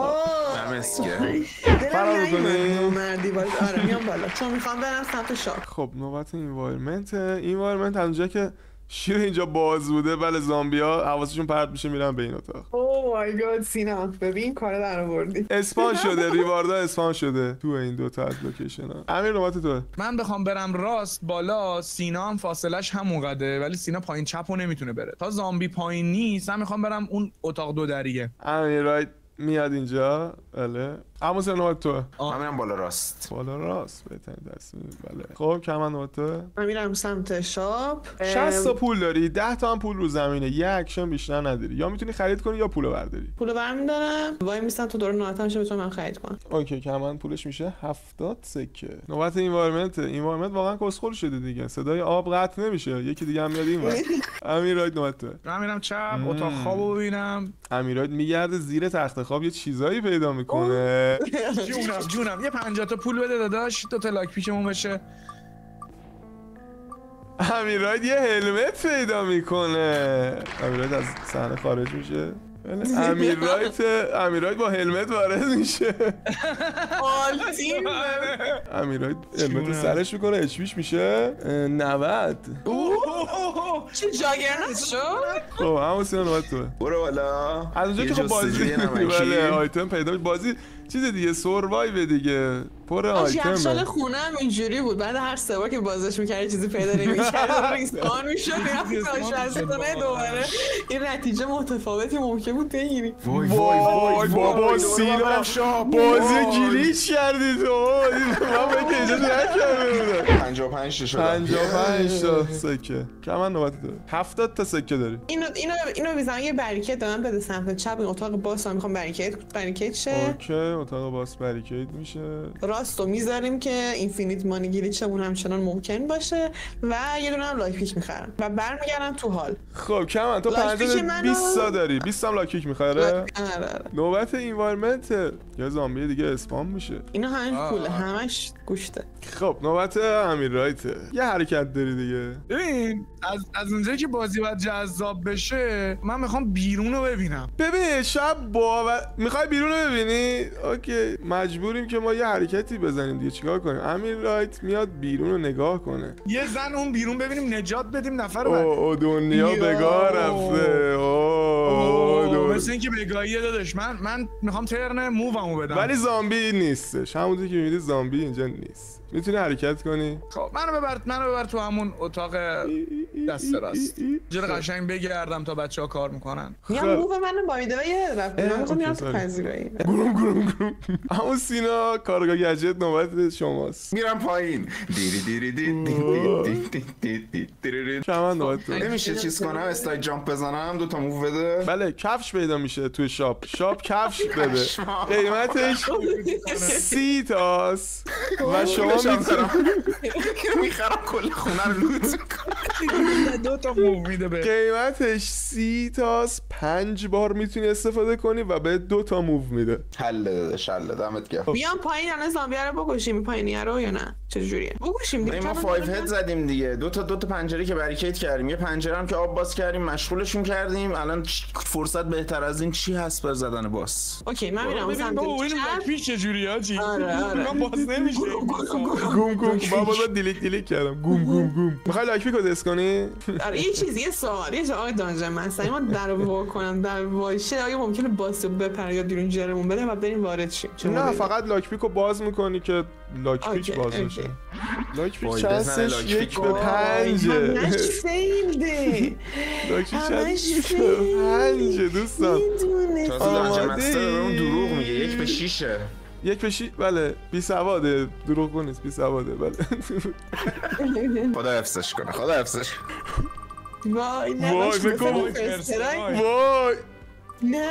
نمسکه فرار کنی مردی باید. آره میام بالا چون میخوام برم سمت شاپ. خب نوبت انوایرمنت. انوایرمنت از اونجا که شیر اینجا باز بوده بله زامبیا حواسشون پرت میشه میرن به این اتاق. اوه مای گاد سینا ببین کار در آوردی. اسپان شده ریواردا اسپان شده تو این دو تا از لوکیشن ها. امیر نوبت تو. من بخوام برم راست بالا، سینا هم فاصلش همونقدره ولی سینا پایین چپو نمیتونه بره. تا زامبی پایین نیست من میخوام برم اون اتاق دو دریه. امیر رایت میاد اینجا. بله اما سه نوبت تو. من میرم بالا راست. بالا راست بهترین تصمیم. بله خب کمان نوبت تو. من میرم سمت شاپ. شصت تا پول داری، ده تا هم پول رو زمینه، یه اکشن بیشتر نداری، یا میتونی خرید کنی یا پولو برداری. پولو برمیدارم وای میستم تو دور نوبتم شه بتونم من خرید کنم. اوکی کمان پولش میشه هفتاد سکه. نوبت اینوایرمنت. اینوایرمنت واقعا کسخل شده دیگه، صدای آب قطع نمیشه، یکی دیگه هم میاد اینور. امیرایت نوبت تو. من میرم چپ اتاق خوابو ببینم. امیرایت میگرده زیر تخت خواب یه چیزایی پیدا میکنه. جونم جونم یه پنجاه تا پول بده داداش، دو تا لاک پیکمون بشه. امیرایت یه هلمت پیدا میکنه. امیرایت از صحنه خارج میشه. امیرایت امیرایت با هلمت وارد میشه. آلتیم امیرایت هلمت سرش میکنه اچ پیش میشه نود. چه جاگرنت شد؟ خب همون سینا نوبت تو. برو بالا. از اونجا که خب بازی بله آیتم پیدا بازی چیز دیگه سوروایو دیگه پر آیتمه. یخچال خونه هم اینجوری بود، بعد هر سه بار که بازش می‌کردی چیزی پیدا نمی‌کردی ریسپان می‌شد می‌رفت آشپزخونه دوباره. این نتیجه متفاوتی ممکن بود بگیری. وای وای بابا سینا بازی گلیچ کردی تو. من به که اجازه نکرده بودم. پنجاه و پنج تا شد. پنجاه و پنج تا سکه. کمان نوبت داره. هفتاد تا سکه داری. اینو اینو اینو می‌زنم یه بریکت دادم بده سمت چپ این اتاق باز می‌خوام بریکت بریکت شه. اوکی اتاق باز بریکید میشه. راستو میذاریم که اینفینیت مانی گلیچمون همچنان ممکن باشه و یه دونه هم لایک پیک میخرم و برمیگردم تو حال. خب کمان تو پنجاه بیست تا داری. بیست تا لایک پیک میخره. نوبت اینوایرمنت. یه زامبی دیگه اسپام میشه. اینا همش پوله همش گوشته. خب نوبت امیرایت. یه حرکت داری دیگه. ببین از از اونجایی که بازی باید جذاب بشه من میخوام بیرون رو ببینم. ببین شب باور میخوای بیرون رو ببینی؟ اوکی مجبوریم که ما یه حرکتی بزنیم دیگه، چیکار کنیم؟ امیرایت میاد بیرون رو نگاه کنه. یه زن اون بیرون ببینیم نجات بدیم نفر بعد. او دنیا بگاه رفته. اوه مثل اینکه بگاهیه داداش. من من میخوام ترن موومو بدم ولی زامبی نیستش. همونطور که میبینید زامبی اینجا نیست. میتونی حرکت کنی. خب منو ببر منو ببر تو همون اتاق دست راست. جلو قشنگ بگردم تا بچه‌ها کار میکنن. میام موو منو بایده و یه رفت. من میخوام میرم تو پذیرایی. گروم گروم گروم. همون سینا کارگاه گجت نوبت شماست. میرم پایین. دیری دیری دیری دیری دیری. چمن نوبت تو. نمیشه چیز کنم استایل جامپ بزنم دو تا موو بده. بله کفش پیدا میشه توی شاپ. شاپ کفش بده. قیمتش سی تاست و شما میخرم کل خونه رو لوت میکنم. دو تا موو میده به قیمتش سی تاست پنج بار میتونی استفاده کنی و به دو تا موو میده. حل داداش حل دمت گرم. بیام پایین الان زامبیا رو بکشیم پایینی رو یا نه چه جوریه بکشیم دیگه. ما فایو هد زدیم دیگه دو تا دو تا پنجره که بریکیت کردیم یه پنجره هم که آب باز کردیم مشغولشون کردیم. الان فرصت بهتر از این چی هست بر زدن باس. اوکی من میرم سمت این پیش چه جوری آجی آره آره من باز نمیشه گوم گوم بابا با دیلیت دیلیت کردم گوم گوم گوم. میخوای لاک پیک رو دست کنی؟ آره یه چیزی یه سوال یه آقای دانجر مستنی ما در وا کنم در واشه آیا ممکنه باس بپره یا بیرون جرمون بده و بریم وارد شیم؟ نه فقط لاک پیک رو باز میکنی که لاک پیک باز بشه. لاک پیک چندش یک به پنجه. همش فیلده لاک پیک چندش به پنجه دوستان. تازه دانجر مستر اون دروغ میگه یک به شیشه. یک به شیش بله بی سواده دروغ نیست بی سواده بله. خدا حفظش کنه خدا حفظش. وای نه وای بکن وای نه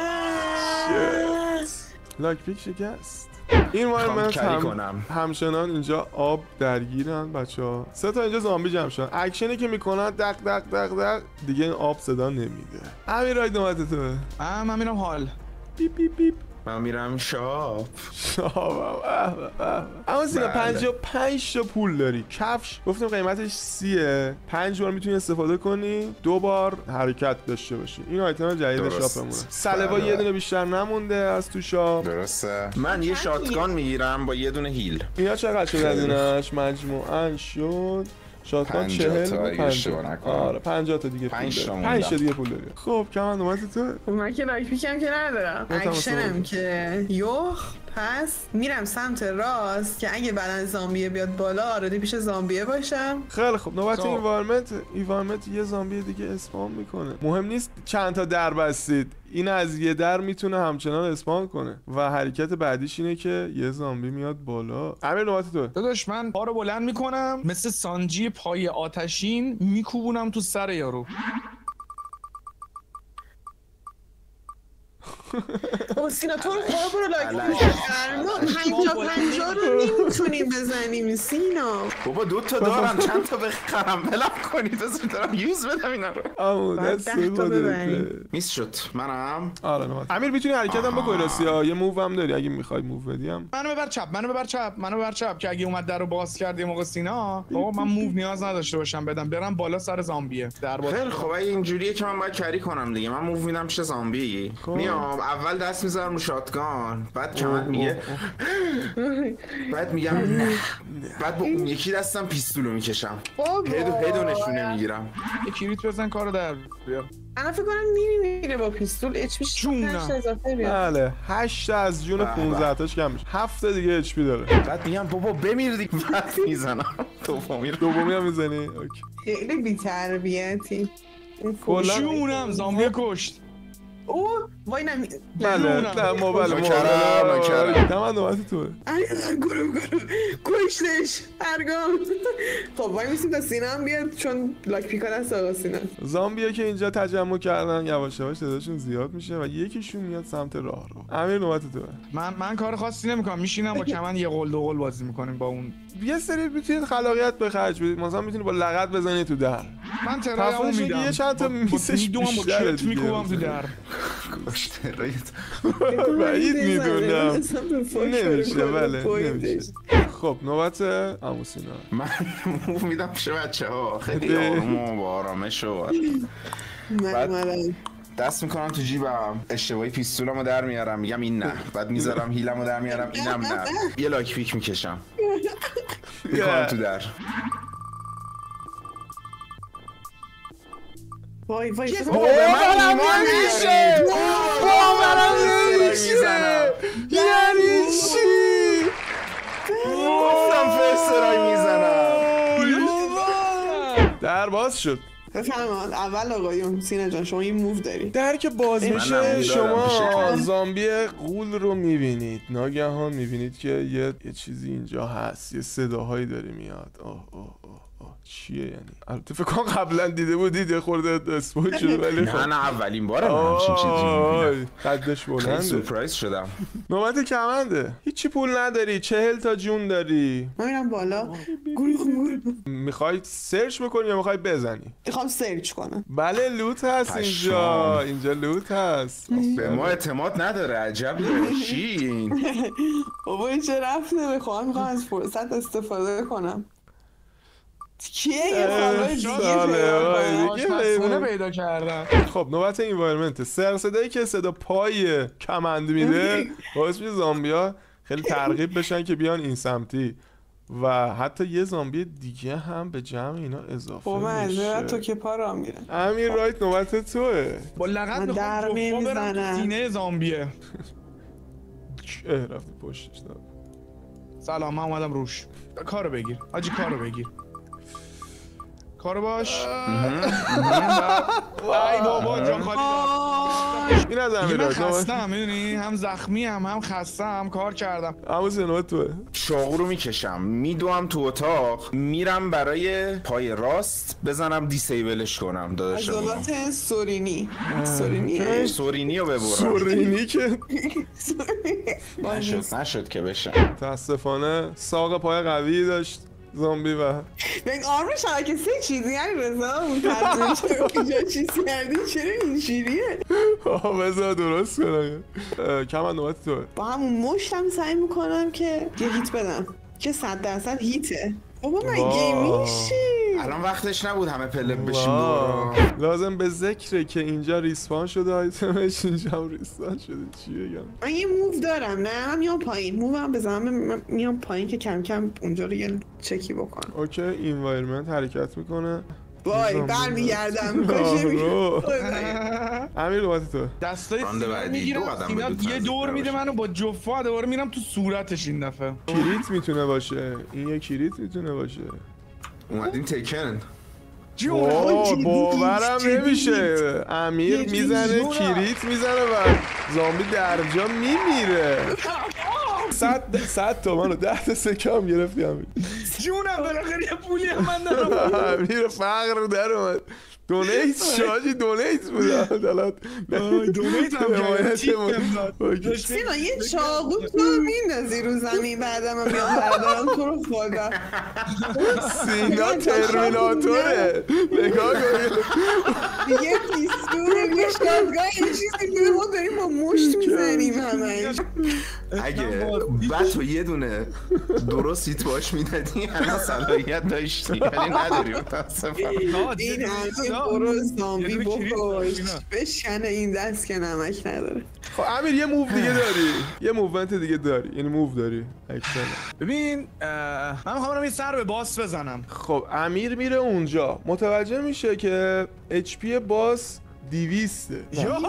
لاک پیک شکست. این وارمنت هم همچنان اینجا آب درگیرن بچه ها. سه تا اینجا زامبی جمع شدن. اکشنی که میکنن دق دق دق دق دیگه این آب صدا نمیده. همین راید نوبت توه. من میرم حال بیپ بیپ بیپ. من میرم شاپ. شاپ اما سینا پنجاه و پنج تا پول داری. کفش گفتیم قیمتش سیه. پنج بار میتونی استفاده کنی دو بار حرکت داشته باشی. این آیتم جدید شاپمونه. سلبا یه دونه بیشتر نمونده از تو شاپ. درسته. من یه شاتگان میگیرم با یه دونه هیل. اینا چقدر شد از ایناش مجموعاً شد شاتگان چهل و پنجاه. آره پنجاه تا دیگه پول داری. پنج تا دیگه پول داری. خب کمان نوبت تو. خب من که لایک پیکم که ندارم. اکشنم که یوخ پس میرم سمت راست که اگه بعدن زامبیه بیاد بالا آردی پیش زامبیه باشم. خیلی خب نوبت ایوارمنت. ایوارمنت یه زامبی دیگه اسپام میکنه. مهم نیست چند تا در بستید. این از یه در میتونه همچنان اسپان کنه و حرکت بعدیش اینه که یه زامبی میاد بالا. امیر نوبت تو. داداش من پا رو بلند میکنم مثل سانجی پای آتشین میکوبونم تو سر یارو. او سینا تو رو خواه برو لایک ما پنجا پنجا رو نمیتونیم بزنیم سینا. بابا دو تا دارم چند تا بخرم بلم کنید تو دارم یوز بدم اینا رو. امو دست بده. میس شد منم. آره نوبت. امیر میتونی حرکتم بکنی راستی ها. یه موو هم داری اگه میخوای موو بدیم. منو ببر چپ منو ببر چپ منو ببر چپ که اگه اومد درو باز کرد یه موقع سینا بابا من موو نیاز نداشته باشم بدم برم بالا سر زامبیه در باز. خیلی خب اینجوریه که من باید کری کنم دیگه. من موو میدم پیش زامبی. میام اول دست میذارم رو شاتگان بعد کمت میگه بعد میگم نه بعد با اون یکی دستم پیستولو میکشم هدو هدو نشونه میگیرم. یه کریت بزن کارو در بیار. انا فکر کنم میری میره با پیستول اچ پی جونم. اضافه بیاد. بله هشت از جون پانزده تاش کم میشه. هفت دیگه اچ پی داره. بعد میگم بابا بمیر دیگه بعد میزنم. دومی دومی هم میزنی. اوکی. خیلی بی‌تربیتی. جونم زامبی کشت. او وای نمی بله نه ما بله ما کرم کرم تمام نوبت توه. گروه گروه کشتش ارگام. خب وای میسیم تا سینا هم بیاد چون لاک پیکا دست آقا سینا. زامبیه که اینجا تجمع کردن یواش یواش تعدادشون زیاد میشه و یکیشون میاد سمت راه رو. امیر نوبت توه. من من کار خاصی نمیکنم میشینم با کمن یه قل دو قل بازی میکنیم با اون. یه سری میتونید خلاقیت به خرج بدید. مثلا میتونید با لغت بزنید تو در. من ترایمو میدم. یه چند تا میسش بیشتره دیگه. میکوبم تو در. کشته رایت. بعید میدونم. نمیشه بله نمیشه. خب نوبت عمو سینا. من موو میدم پیش بچه‌ها. خیلی آروم و با آرامش و من دست میکنم تو جیبم اشتباهی پیستولمو در میارم میگم این نه بعد میذارم هیلمو در میارم اینم نه یه لاک پیک میکشم میکنم تو در. وای وای باورم نمیشه باورم نمیشه یعنی چی؟ گفتم فرست رای در باز شد. بفرمایید اول آقایون. سینا جان شما این موو داری. در که باز میشه شما زامبی غول رو میبینید. ناگهان میبینید که یه, یه چیزی اینجا هست، یه صداهایی داره میاد. اوه اوه اوه اوه چیه یعنی؟ البته فکر کنم قبلا دیده بودید یه خورده اسپویل شده ولی نه نه اولین باره من همچین چیزی میبینم. قدش بلنده. سورپرایز شدم. نوبت کمنده. هیچی پول نداری، چهل تا جون داری. من میرم بالا. گوری گوری. میخوای سرچ بکنی یا میخوای بزنی؟ میخوام سرچ کنم. بله لوت هست اینجا. اینجا لوت هست. به ما اعتماد نداره. عجب چی این؟ بابا این چه رفت نمیخوام. میخوام از فرصت استفاده کنم. کیه یه فالوی دیگه خونه پیدا کردن. خب نوبت اینوایرمنت. سر صدایی که صدا پای کمند میده باعث میشه زامبیا خیلی ترغیب بشن که بیان این سمتی و حتی یه زامبی دیگه هم به جمع اینا اضافه میشه. خب تو که پا را میرن. امیر رایت نوبت توه. با لغت در میزنم سینه زامبیه. اه رفتی پشتش داد. سلام من اومدم روش. کارو بگیر حاجی کارو بگیر. کارو باش. ای بابا جان خالی دار. این از امیر رایت. من خستم میدونی هم زخمی هم هم خسته هم کار کردم. اما سنوات توه. چاقو رو میکشم میدوام تو اتاق میرم برای پای راست بزنم دیسیبلش کنم داداشم. عضلات سورینی. سورینی. سورینی رو ببرم. سورینی که نشد نشد که بشم. متاسفانه ساق پای قوی داشت زامبی و بگه آرمش هم که سه چیزی یعنی رضا اون تبدیل چرا اینجا چیز کردی چرا این شیریه؟ آه بذار درست کنم. کمان نوبت توه. با همون مشتم سعی میکنم که یه هیت بدم که صد درصد هیته. بابا مگه میشه؟ الان وقتش نبود همه پله بشیم دوباره. لازم به ذکره که اینجا ریسپان شده آیتمش اینجا هم ریسپان شده. چی بگم؟ من یه موو دارم نه من میام پایین موو هم بزنم میام پایین که کم کم اونجا رو یه چکی بکنم. اوکی اینوایرمنت حرکت میکنه. وای برمیگردم کاشه امیر نوبت تو. دستای سینا میگیرم سینا یه دور میده منو با جفا دوباره میرم تو صورتش این دفعه. کلیت میتونه باشه. این یه کلیت میتونه باشه. اومدیم تیکن. اوه باورم نمیشه. امیر میزنه کلیت میزنه و زامبی درجا میمیره. صد صد تومن و ده تا سکه هم گرفتی امیر. جونم بالاخره یه پولی هم من دارم. امیر فقر در اومد. دونیت شاجی دونیت بود. دلات دونیت هم کرد. سینا یه چاقو تو میندازی رو زمین بعدم هم میام بردارم تو رو خدا. سینا ترمیناتوره. نگاه کنید. یه پیستول یه شادگاه یه چیزی که ما داریم با مشت میزنیم همش. اگه بعد تو یه دونه درست هیت باش میدادی همه صلاحیت داشتی ولی نداری متاسفم. این همه برو زامبی بکش بشکنه این دست که نمک نداره. خب امیر یه موو دیگه داری. یه موومنت دیگه داری. یعنی موو داری. ببین من میخوام این سر به باس بزنم. خب امیر میره اونجا متوجه میشه که اچ پی باس دویسته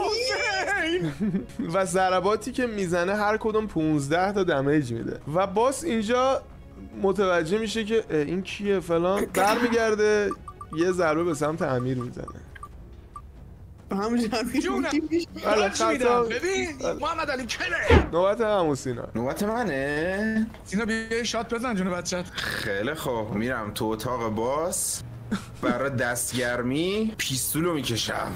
و ضرباتی که میزنه هر کدوم پونزده تا دمیج میده و باس اینجا متوجه میشه که این کیه فلان برمیگرده یه ضربه به سمت امیر میزنه. همونجا جونم راج میدم. ببین محمد علی کله. نوبت همون سینا. نوبت منه؟ سینا بیا شات بزن جون بچت. خیلی خوب میرم تو اتاق باس برای دستگرمی پیستولو میکشم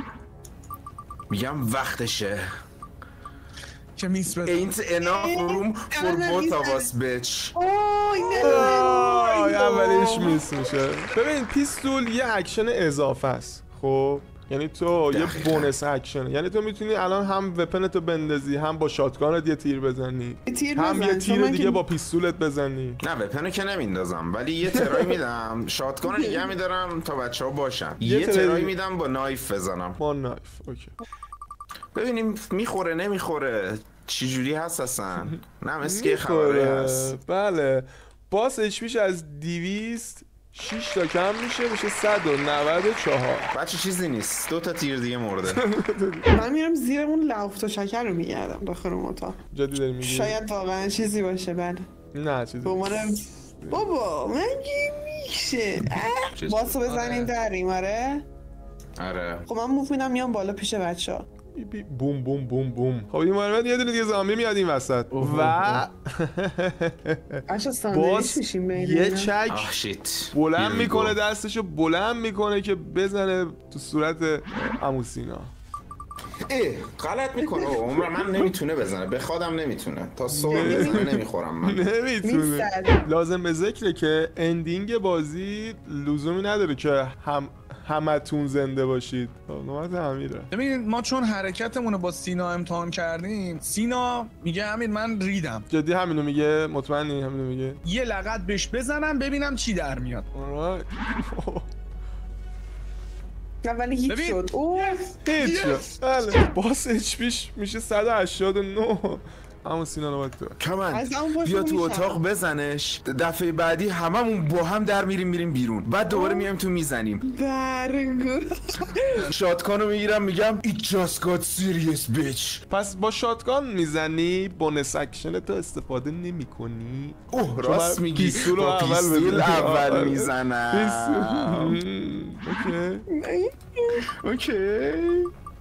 میگم وقتشه که میس بزن. Ain't enough room for both of us bitch. اوه اولیش میس میشه. ببین پیستول یه اکشن اضافه است. خب یعنی تو یه بونس اکشن، یعنی تو میتونی الان هم وپنتو بندازی هم با شاتگانت یه تیر بزنی تیر هم بزن. یه تیر دیگه با پیستولت بزنی. نه وپنو که نمیندازم ولی یه ترای میدم شاتگان دیگه میدارم تا بچه ها باشن. یه ترای میدم با نایف بزنم. با نایف اوکی. ببینیم میخوره نمیخوره چی جوری هست اصلا. نه مثل که خبری هست. بله باس اچ پیش از دویست شش تا کم میشه میشه صد و نود و چهار. بچه چیزی نیست دو تا تیر دیگه مرده. من میرم زیر اون لافت و شکر رو میگردم داخل اون اتاق. جدی داری میگی؟ شاید واقعا چیزی باشه. بله نه چیزی به عنوان بابا من میشه باسو بزنیم دریم. آره آره خب من موف میدم میام بالا پیش بچه ها. بوم بوم بوم بوم. خب این محمد یه دونه دیگه زامبی میاد این وسط و باز یه چک بلند Here we میکنه go. دستشو بلند میکنه که بزنه تو صورت عمو سینا. اه غلط میکنه عمر من نمیتونه بزنه به خودم نمیتونه تا صبح بزنه نمیخورم من نمیتونه. می‌سرد. لازم به ذکره که اندینگ بازی لزومی نداره که هم همتون زنده باشید. نوبت امیره. ببینید ما چون حرکتمون رو با سینا امتحان کردیم، سینا میگه امیر من ریدم. جدی همینو میگه؟ مطمئنی همینو میگه؟ یه لغت بهش بزنم ببینم چی در میاد. اولی هیچ ببین. شد اوه هیچ شد. بله باس اچ پیش میشه صد و هشتاد و نه. همون سینا نوبت تو. کمن از همون پشت بیا تو میشم. اتاق بزنش دفعه بعدی هممون با هم در میریم میریم بیرون بعد دوباره میایم تو میزنیم برگو شاتکانو میگیرم میگم It just got serious bitch. پس با شاتگان میزنی بونس اکشن تو استفاده نمی کنی؟ اوه راست میگی پیستول رو با اول پیستول بزنی. اول آره. میزنم اوکی اوکی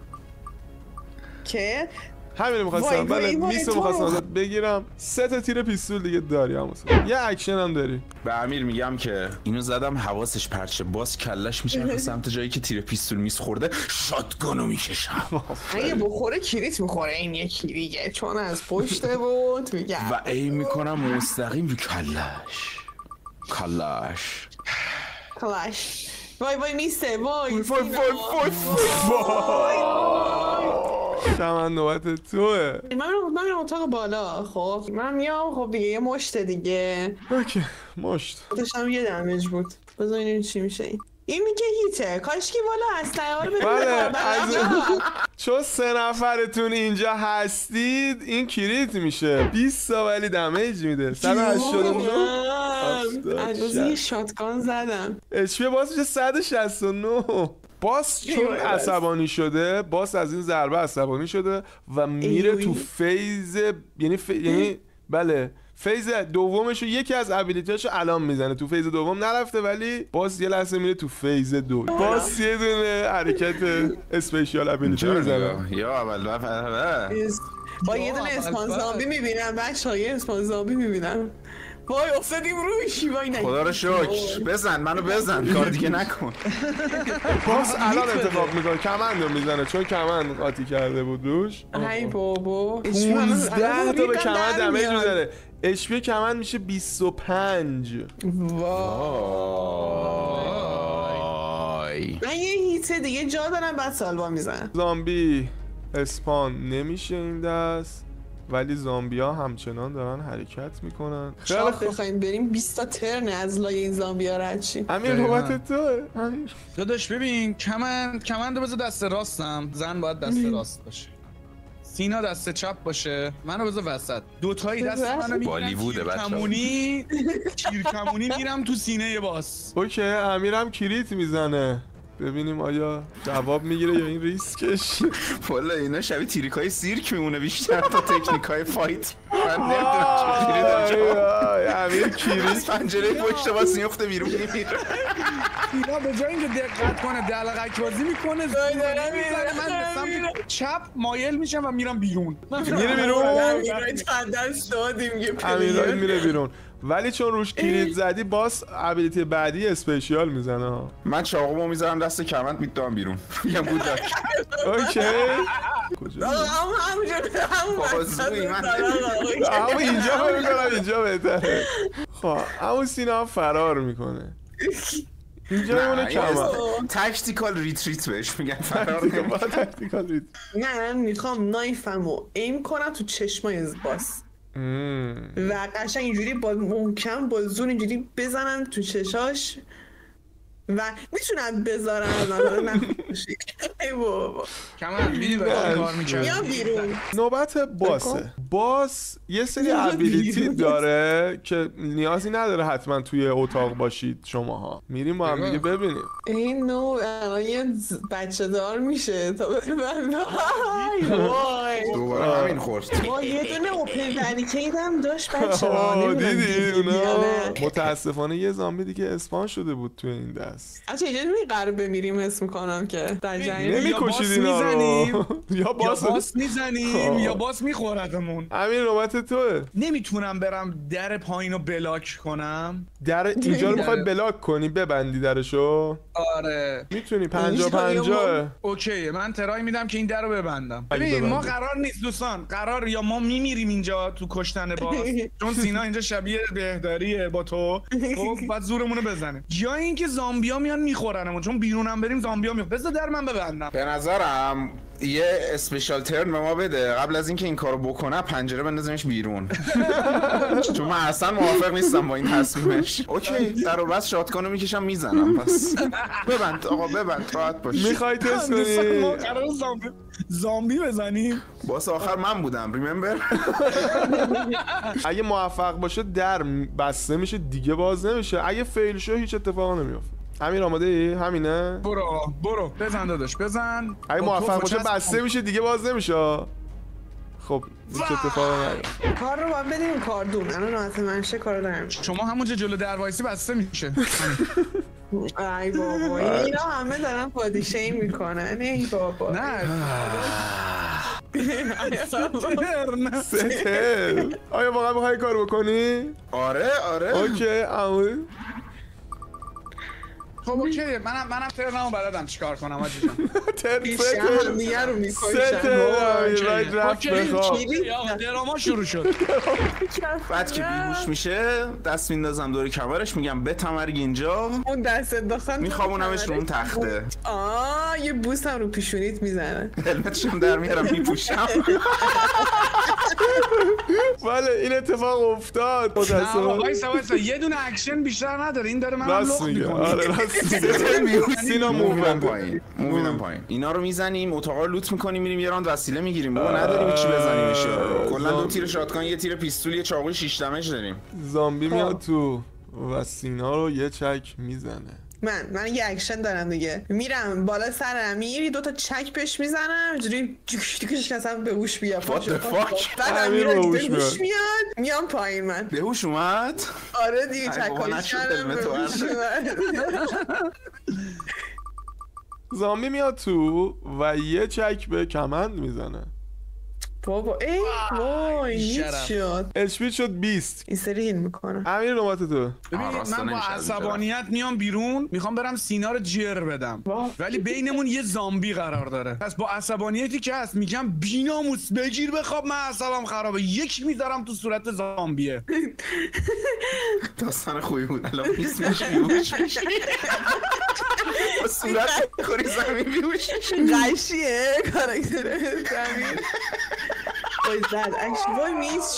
که همینو وای، میخواستم. وای، بله وای، میسو تو. میخواستم ازت بگیرم. سه تا تیر پیستول دیگه داری همون سینا. یه اکشن هم داری. به امیر میگم که اینو زدم حواسش پرچه باز کلش میشه سمت جایی که تیر پیستول میسخورده شاتگانو میکشم اگه بخوره کریت میخوره این یکی دیگه چون از پشته بود میگم و ای میکنم مستقیم رو کلش کلش کلاش وای وای میسته وای وای وای وای شمن نوبت توه. من میرم من میرم اتاق بالا. خب من میام. خب دیگه یه مشت دیگه اوکی مشت. داشتم یه دمیج بود. بذار ببینیم چی میشه. این این میگه هیته کاش کی بالا هست تیار بده بله از چون سه نفرتون اینجا هستید این کریت میشه بیست تا ولی دمیج میده صد و هشتاد و نه. از یه شاتگان زدم. اچ پی باس میشه صد و شصت و نه. باس چون عصبانی شده باس از این ضربه عصبانی شده و میره تو فیز یعنی ف... یعنی بله فیز دومش رو یکی از ابیلیتیاشو الان میزنه. تو فیز دوم نرفته ولی باس یه لحظه میره تو فیز دو. باس یه دونه حرکت اسپیشال ابیلیتی میزنه. یا اول با یه دونه اسپان زامبی میبینم بچه‌ها. یه اسپان زامبی میبینم. وای افتادیم روش. وای نه خدا رو شکر بزن منو بزن کار دیگه نکن. باس الان اتفاق میکنه کمندو میزنه چون کمند قاطی کرده بود روش. ای بابا پونزده تا به کمند دمیج میزنه. اچ پی کمند میشه بیست و پنج. وای من یه هیته دیگه جا دارم بعد سالوا میزنم. زامبی اسپان نمیشه این دست ولی زامبی ها همچنان دارن حرکت میکنن. خیلی شاید خوب. بخوایم بریم بیست تا ترن از لای این زامبی ها رد شیم. امیر نوبت توه. امیر داداش ببین کمند کمند بذار دست راستم. زن باید دست راست باشه. سینا دست چپ باشه. منو بذار وسط. دو تایی دست منو میگیرم. بالیووده بچه‌ها. کمونی تیر کمونی میرم تو سینه باس. اوکی امیرم کریت میزنه. ببینیم آیا جواب میگیره یا این ریسکش. والا اینا شبیه تیریکای سیرک میمونه بیشتر تا تکنیکای فایت. من نمیدونم چجوری داره جواب. امیر کریت از پنجره پشت باز میفته بیرون میره. سینا به جای اینکه دقت کنه دلقک بازی میکنه زای داره میزنه من به سمت چپ مایل میشم و میرم بیرون. میره بیرون. امیرای دست دادیم یه امیرای میره بیرون ولی چون روش کریت زدی باس ابیلیتی بعدی اسپیشال میزنه ها. من چاقومو میذارم دست کمند میدام بیرون. میگم گود لک. اوکی کجا همون همونجا همون بازوی من اما اینجا فکر می‌کنم اینجا بهتره. خب اما سینا فرار میکنه. اینجا میمونه کمند. تاکتیکال ریتریت بهش میگن فرار نمی‌کنه. تاکتیکال ریت. من میخوام نایفمو ایم کنم تو چشمای باس و قشنگ اینجوری با محکم با زور اینجوری بزنم تو چشاش و میتونم بذارم از آن نخوشی. ای بابا کمان میدی برای کار میکرد یا بیرون. نوبت باسه. باس یه سری ابیلیتی داره که نیازی نداره حتما توی اتاق باشید شماها. میریم با هم دیگه ببینیم. این نو الان یه بچه دار میشه تا ببینم. وای دوباره همین خورد. ما یه دونه اوپن بریکید هم داشت بچه ها. دیدی اونا؟ متاسفانه یه زامبی دیگه اسپان شده بود توی این دست. اچه یه جوری قرار بمیریم اسم میکنم که در جریان نمیکشید اینا رو. یا باس میزنیم یا باس میخوردمون. همین نوبت توه. نمیتونم برم در پایینو بلاک کنم. در اینجا رو میخوای بلاک کنی ببندی درشو؟ آره میتونی پنجا پنجا. اوکی من ترای میدم که این در رو ببندم. ببین ما قرار نیست دوستان، قرار یا ما میمیریم اینجا تو کشتن باس چون سینا اینجا شبیه بهداریه با تو خب بعد زورمون رو بزنه، یا اینکه زامبیا میان میخورنمون چون بیرونم بریم زامبیا میخورن. بذار در من ببندم. به نظرم یه اسپیشال ترن به ما بده قبل از اینکه این کارو بکنه پنجره بندازیمش بیرون. چون من اصلا موافق نیستم با این تصمیمش. اوکی درو بس شاتگانو میکشم میزنم پس. ببند آقا ببند راحت باش. میخوای تست کنی؟ ما قرار زامبی زامبی بزنیم. باس آخر من بودم ریممبر. اگه موفق باشه در بسته میشه دیگه باز نمیشه. اگه فیل شه هیچ اتفاقی نمیافته. امیر آماده ای؟ همینه؟ برو برو بزن داداش بزن. اگه موفق باشه بسته میشه دیگه باز نمیشه. خب هیچ اتفاقی نیفتاد. کار رو باید بدیم کاردون. الان نوبت منشه کار دارم. شما همونجا جلو در وایسی بسته میشه. ای بابا اینا همه دارن پادی شیم میکنن. ای بابا نه ستل. آیا واقعا میخوای کار بکنی؟ آره آره. اوکی امیر. خب اوکی منم منم ترنمو بلدم چیکار کنم آجی جان. ترن هم دیگه رو میکشن. ستل رفت بخواب. دراما شروع شد. بعد که بیهوش میشه دست میندازم دور کمرش میگم بتمرگ اینجا. اون دست انداختن میخوابونمش رو اون تخته. آه یه بوس هم رو پیشونیت میزنن. هلمتشم در میارم میپوشم. بله این اتفاق افتاد. نه وایسا وایسا یه دونه اکشن بیشتر نداره این داره منم لخت میکنه. آره راست سینا موومنت پایین موومنت پایین. اینا رو میزنیم اتاقا رو لوت میکنیم میریم یه راند وسیله میگیریم. بابا نداریم چی بزنیمش. کلا دو تیر شاتگان یه تیر پیستول یه چاقوی شش دمج داریم. زامبی میاد تو و سینا رو یه چک میزنه. من من یه اکشن دارم دیگه. میرم بالا سر امیر دو تا چک بهش میزنم اینجوری دیگه اصلا به هوش بیاد. What the fuck؟ بعد امیر به هوش میاد میام پایین. من به هوش اومد؟ آره دیگه چکایش کردم به هوش اومد. زامبی میاد تو و یه چک به کمند میزنه. بابا ای وای نیت شد. اچ پی شد بیست. این سری هیل میکنم. امیر نوبت تو. ببین من با عصبانیت میام بیرون میخوام برم سینا رو جر بدم ولی بینمون یه زامبی قرار داره. پس با عصبانیتی که هست میگم بیناموس بگیر بخواب من اعصابم خرابه یک میذارم تو صورت زامبیه. داستان خوبی بود. الان میسمش بیهوش میشه. با صورت خوری زمین بیهوش میشه. قشیه کاراکتر زمین. وای زد اکشن وای میز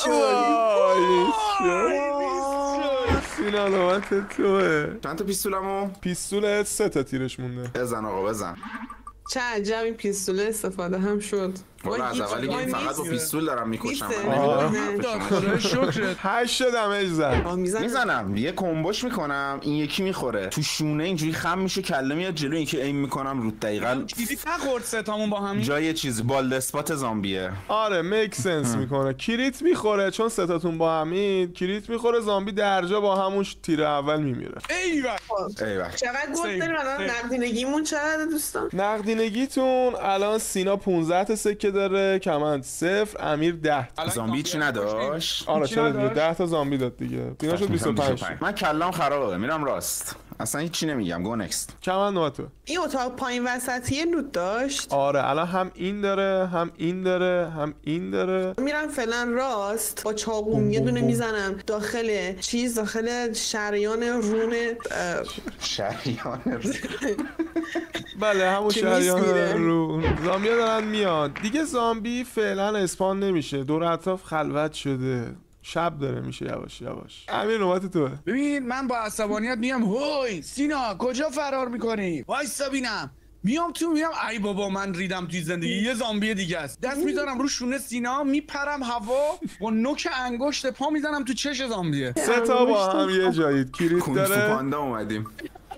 شد. سینا نوبت توه. چند تا پیستولمو؟ پیستول سه تا تیرش مونده. بزن آقا بزن. چه عجب این پیستول استفاده هم شد. والا از اولی که فقط با پیستول دارم میکشم. شکرت. هشت دمج زد. میزنم یه کمبوش میکنم این یکی میخوره تو شونه اینجوری خم میشه کله میاد جلو اینکه ایم میکنم رو دقیقاً چیزی نخورد ستامون با همین جای چیزی بالد اسپات زامبیه. آره میک سنس میکنه. کریت میخوره چون ستاتون با همین کریت میخوره زامبی درجا با همون تیر اول میمیره. ایول ایول. چقدر گل داریم الان نقدینگیمون چقدر دوستان؟ نقدینگیتون الان سینا پانزده تا سکه داره کمند صفر امیر ده. زامبی چی نداشت؟ آره چرا دیگه ده تا زامبی داد دیگه. اینا شد بیست و پنج. من کلام خرابه میرم راست. اصلا هیچی نمیگم. گو نکست. کمند نوبت تو. این اتاق پایین وسطی لوت داشت. آره الان هم این داره هم این داره هم این داره. میرم فعلا راست با چاقوم یه دونه میزنم داخل چیز داخل شریان رون شریان رون. بله همون شریان رون. زامبی دارن میاد دیگه. زامبی فعلا اسپان نمیشه. دور اطراف خلوت شده. شب داره میشه یواش یواش. امیر نوبت توه. ببین من با عصبانیت میام هوی سینا کجا فرار میکنی؟ وایسا ببینم. میام تو میام ای بابا من ریدم توی زندگی یه زامبی دیگه است. دست میذارم رو شونه سینا میپرم هوا با نوک انگشت پا میزنم تو چش زامبیه. سه تا با هم یه جایید کلیت داره. پاندا اومدیم.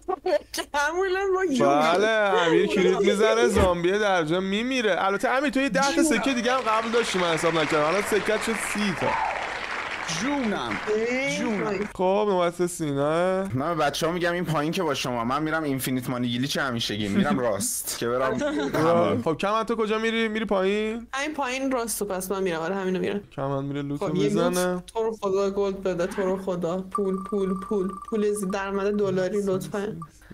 بله امیر کلیت میزنه زامبیه در جا میمیره. البته امیر تو یه ده تا سکه دیگه هم قبل داشتی من حساب نکردم. حالا سکت شد سی تا. جونم جونم. خب نوبت سینا. من به بچه‌ها میگم این پایین که با شما من میرم اینفینیت مانی گیلیچ همیشگی میرم راست که برم. خب کمن تو کجا میری؟ میری پایین؟ این پایین راستو پس من میرم. آره همینو میرم. کمن میره لوتو خب میزنه. تو رو خدا گلد بده تو رو خدا. پول پول پول پول درآمد دلاری لطفا.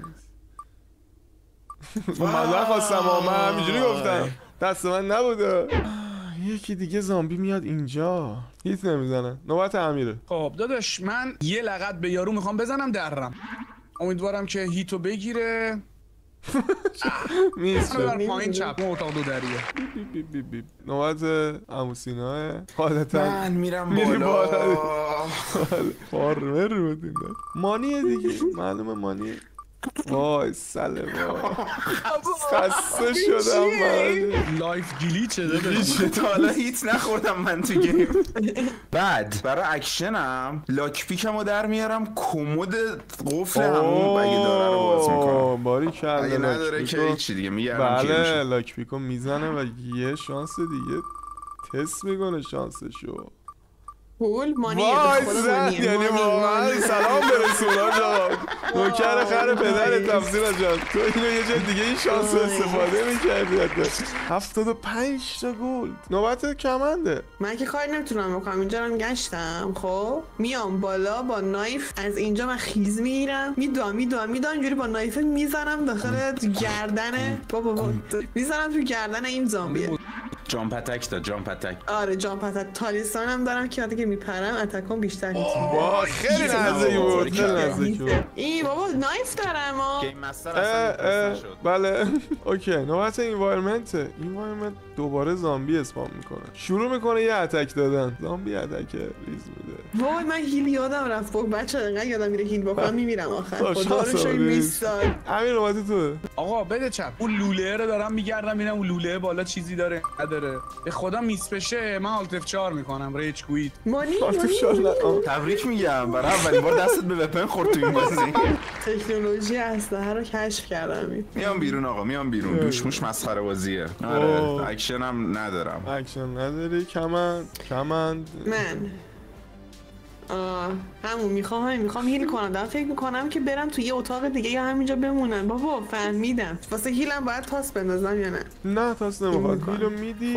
من نخواستم من همینجوری گفتم دست من نبوده. یکی دیگه زامبی میاد اینجا هیت نمیزنه. نوبت امیره. خب داداش من یه لغت به یارو میخوام بزنم درم. امیدوارم که هیتو بگیره. میشه پایین چپ اتاق دو دریه. نوبت عمو سینا. قاعدتا من میرم بالا. فارمر رو دیدم. مانیه دیگه معلومه مانیه. وای سله وای خسته شدم من. لایف گلیچه داداش. تا حالا هیت نخوردم من تو گیم. بعد برای اکشنم لاک پیکمو در میارم کمد قفل همون اگه داره رو باز میکنم. باریکلا. اگه نداره که هیچی دیگه میگردم. بله لاک پیکو میزنه و یه شانس دیگه تست میکنه شانسشو. پول مانی وای زن یعنی واقعا سلام برسون آجا نوکر خر پدر تفسیر جان تو اینو یه جای دیگه این شانس استفاده میکردی. هفتاد و پنج تا گلد. نوبت کمنده. من که کاری نمیتونم بکنم. اینجا رو گشتم خب میام بالا با نایف از اینجا من خیز میگیرم میدوام میدوام میدوام اینجوری با نایف میزنم داخل گردن بابا بابا میزنم تو گردن این زامبیه. جامپ اتک دا جامپ اتک. آره جامپ اتک. تالیسان هم دارم که وقتی که میپرم اتکام بیشتر میشه. واه خیلی نزدیک بود. خیلی نزدیک بود. این بابا نایف دارم ها. گیم مستر اصلا شد. بله اوکی. نوبت انوایرمنت. انوایرمنت دوباره زامبی اسپام میکنه. شروع میکنه یه اتک دادن. زامبی اتک ریز بوده. وای من هیل یادم رفت. بابا بچا انقدر یادم میره هیل بکنم میمیرم آخر. خدا رو شکر میستاد. امیر نوبت تو. آقا بده چپ. اون لوله رو دارم میگردم ببینم اون لوله بالا چیزی داره نداره. به خدا میس بشه من آلت اف چهار میکنم ریج کویت. مانی تبریک میگم برای اولین بار دستت به وپن خورد تو این بازی. تکنولوژی اسلحه رو کشف کردم. میام بیرون آقا میام بیرون. دوش موش مسخره بازیه. آره اکشن هم ندارم. اکشن نداری کمند کمند. من آه همون میخوام همین میخوام هیل کنم. دارم فکر میکنم که برم توی یه اتاق دیگه یا همینجا بمونم. بابا فهمیدم واسه هیلم باید تاس بندازم یا نه؟ نه تاس نمیخواد. هیلو میدی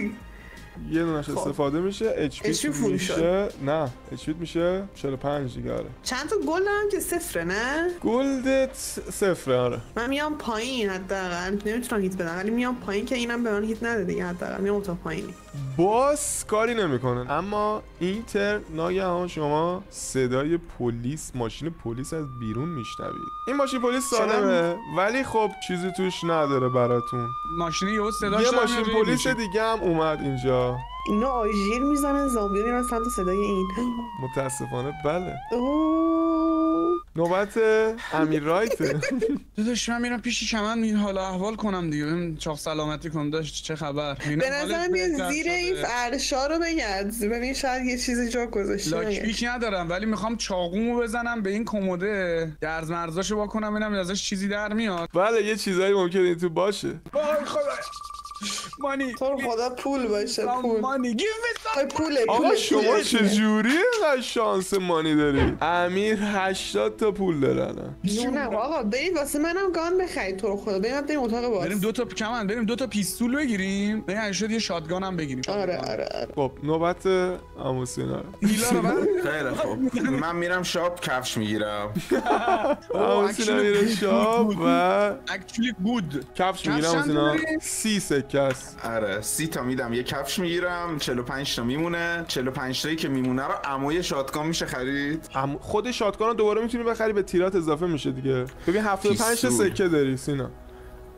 یه دونش استفاده میشه. اچ پی میشه. نه اچ پی میشه چهل و پنج دیگه. آره چند تا گلد دارم که صفره نه؟ گلدت صفره. آره من میام پایین حداقل نمیتونم هیت بدم ولی میام پایین که اینم به من هیت نده دیگه. حداقل میام اتاق پایینی. باس کاری نمیکنه اما این تر ناگهان شما صدای پلیس ماشین پلیس از بیرون میشنوید. این ماشین پلیس سالمه ولی خب چیزی توش نداره براتون. ماشین یه صداش یه ماشین پلیس دیگه هم اومد اینجا. اینا آژیر میزنن زامبی میرن سمت صدای این. متاسفانه بله. اوه. نوبت امیر رایته. داداش من میرم پیش چمن می حالا احوال کنم دیگه. ببین چاق سلامتی کنم داشت چه خبر. به نظرم یه زیر این فرشا رو بگرد ببین شاید یه چیزی جا گذاشته. لاک پیک ندارم ولی میخوام چاقومو بزنم به این کموده درز مرزاشو واکنم ببینم ازش چیزی در میاد. بله یه چیزایی ممکنه این تو باشه. وای خدا مانی تو خدا پول باشه. پول مانی گیو می پول. آقا شما چجوری اینقدر شانس مانی داری؟ امیر هشتاد تا پول داره الان. نه آقا برید واسه منم گان بخرید تو رو خدا. بریم بریم اتاق باز. بریم دو تا کمان بریم دو تا پیستول بگیریم. نه یعنی شد یه شاتگان هم بگیریم. آره آره آره. خب نوبت عمو سینا. هیلا رو بعد خیلی خوب من میرم شاپ کفش میگیرم. عمو سینا میره شاپ و اکچولی گود کفش میگیرم. عمو سینا سی سکه است. آره سی تا میدم یه کفش میگیرم. چهل و پنج تا میمونه. چهل و پنج تایی که میمونه رو عموی شاتگان میشه خرید. عمو خود شاتگان رو دوباره میتونی بخری به تیرات اضافه میشه دیگه. ببین هفتاد و پنج تا سکه داری سینا.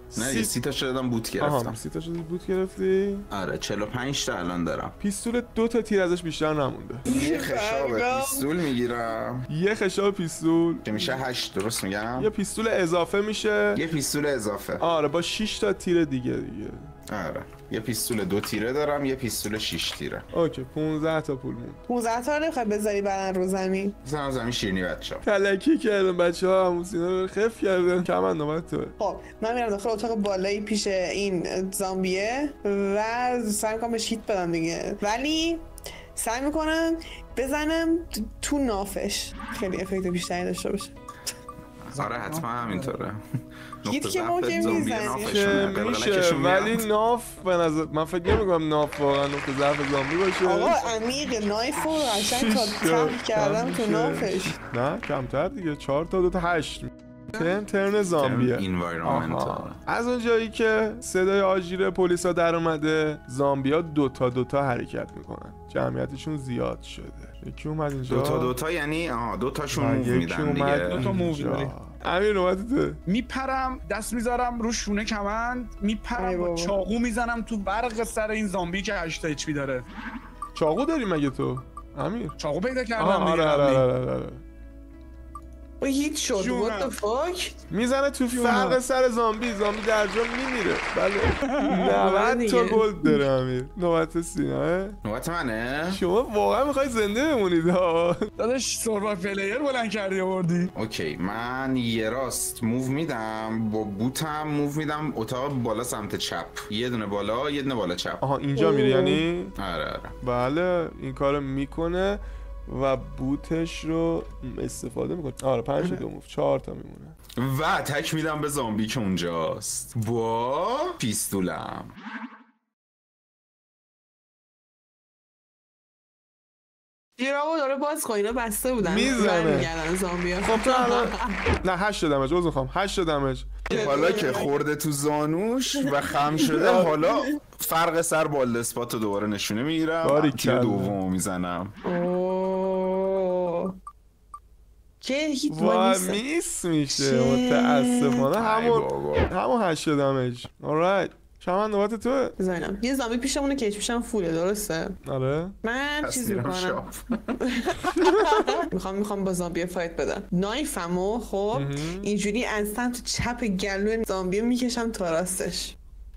نه یه سی تا شدم بوت گرفتم. آها سی تا شدی بوت گرفتی؟ آره چهل و پنج تا الان دارم. پیستول دو تا تیر ازش بیشتر نمونده. یه خشاب پیستول میگیرم. یه خشاب پیستول که میشه هشت، درست میگم؟ یه پیستول اضافه میشه. یه پیستول اضافه. آره با شش تا تیر دیگه دیگه. آره یه پیستول دو تیره دارم، یه پیستول شش تیره. اوکی پونزده تا پول موند. پونزده تا نمیخوای بذاری برن رو زمین؟ زمین زمین شیرینی بچه‌ها. تلکی کردن بچه‌ها، همون سینا رو خف کردن. کمن نوبت تو. خب من میرم داخل اتاق بالایی پیش این زامبیه و سعی می‌کنم بهش هیت بدم دیگه، ولی سعی میکنم بزنم تو نافش، خیلی افکت بیشتری داشته باشه. آره حتما همینطوره. هیت که ما که میزنیم که میشه، ولی ناف به نظر من فکر نمی‌کنم ناف واقعا نقطه ضعف زامبی باشه. آقا عمیق نایف رو قشنگ تا تق کردم تو نافش. نه کمتر دیگه، چهار تا دو تا هشت. ترن ترن زامبیه. از اون جایی که صدای آژیر پلیسا در اومده، زامبیا دو تا دو تا حرکت میکنن. جمعیتشون زیاد شده. یکی اومد اینجا. دو تا دو تا یعنی آها دو تاشون موو میدن دیگه. دو تا موو میدن. امیر نوبتته. میپرم دست میذارم رو شونه کمند، میپرم با چاقو میزنم تو برق سر این زامبی که هشت اچ پی داره. چاقو داری مگه تو؟ امیر چاقو پیدا کردم دیگه. آره آره آره آره. و هیت شد. what the fuck میزنه تو فرق سر زامبی، زامبی در جا میمیره. بله نود تا گلد داره امیر. نوبت سینا. نوبت منه. شما واقعا میخوای زنده بمونید ها؟ داداش سروایو پلیر بلند کردی آوردی. اوکی من یه راست موو میدم، با بوتم موو میدم اتاق بالا سمت چپ. یه دونه بالا یه دونه بالا چپ. آها اینجا میری یعنی؟ آره آره. بله این کارو میکنه و بوتش رو استفاده میکنه. آره پنج تا دو موف، چهار تا میمونه. و تک میدم به زامبی که اونجاست با پیستولم. یه راو داره باز کن، اینا بسته بودن میزنه زامبیا. خب تو الان نه هشت دمج عذر میخوام هشت دمج. حالا که خورده تو زانوش و خم شده، حالا فرق سر بالد اسپات رو دوباره نشونه میگیرم، تیر دومو میزنم. اوه که هیت وای میس میشه متاسفانه. همون همون هشت دمج. alright شما نوبت توه. بزنم یه زامبی پیشمونه که پیشم فوله، درسته؟ آره من چیز میکنم میخوام میخوام با زامبی فایت بدم. نایفمو خب اینجوری از سمت چپ گلوی زامبی میکشم تا راستش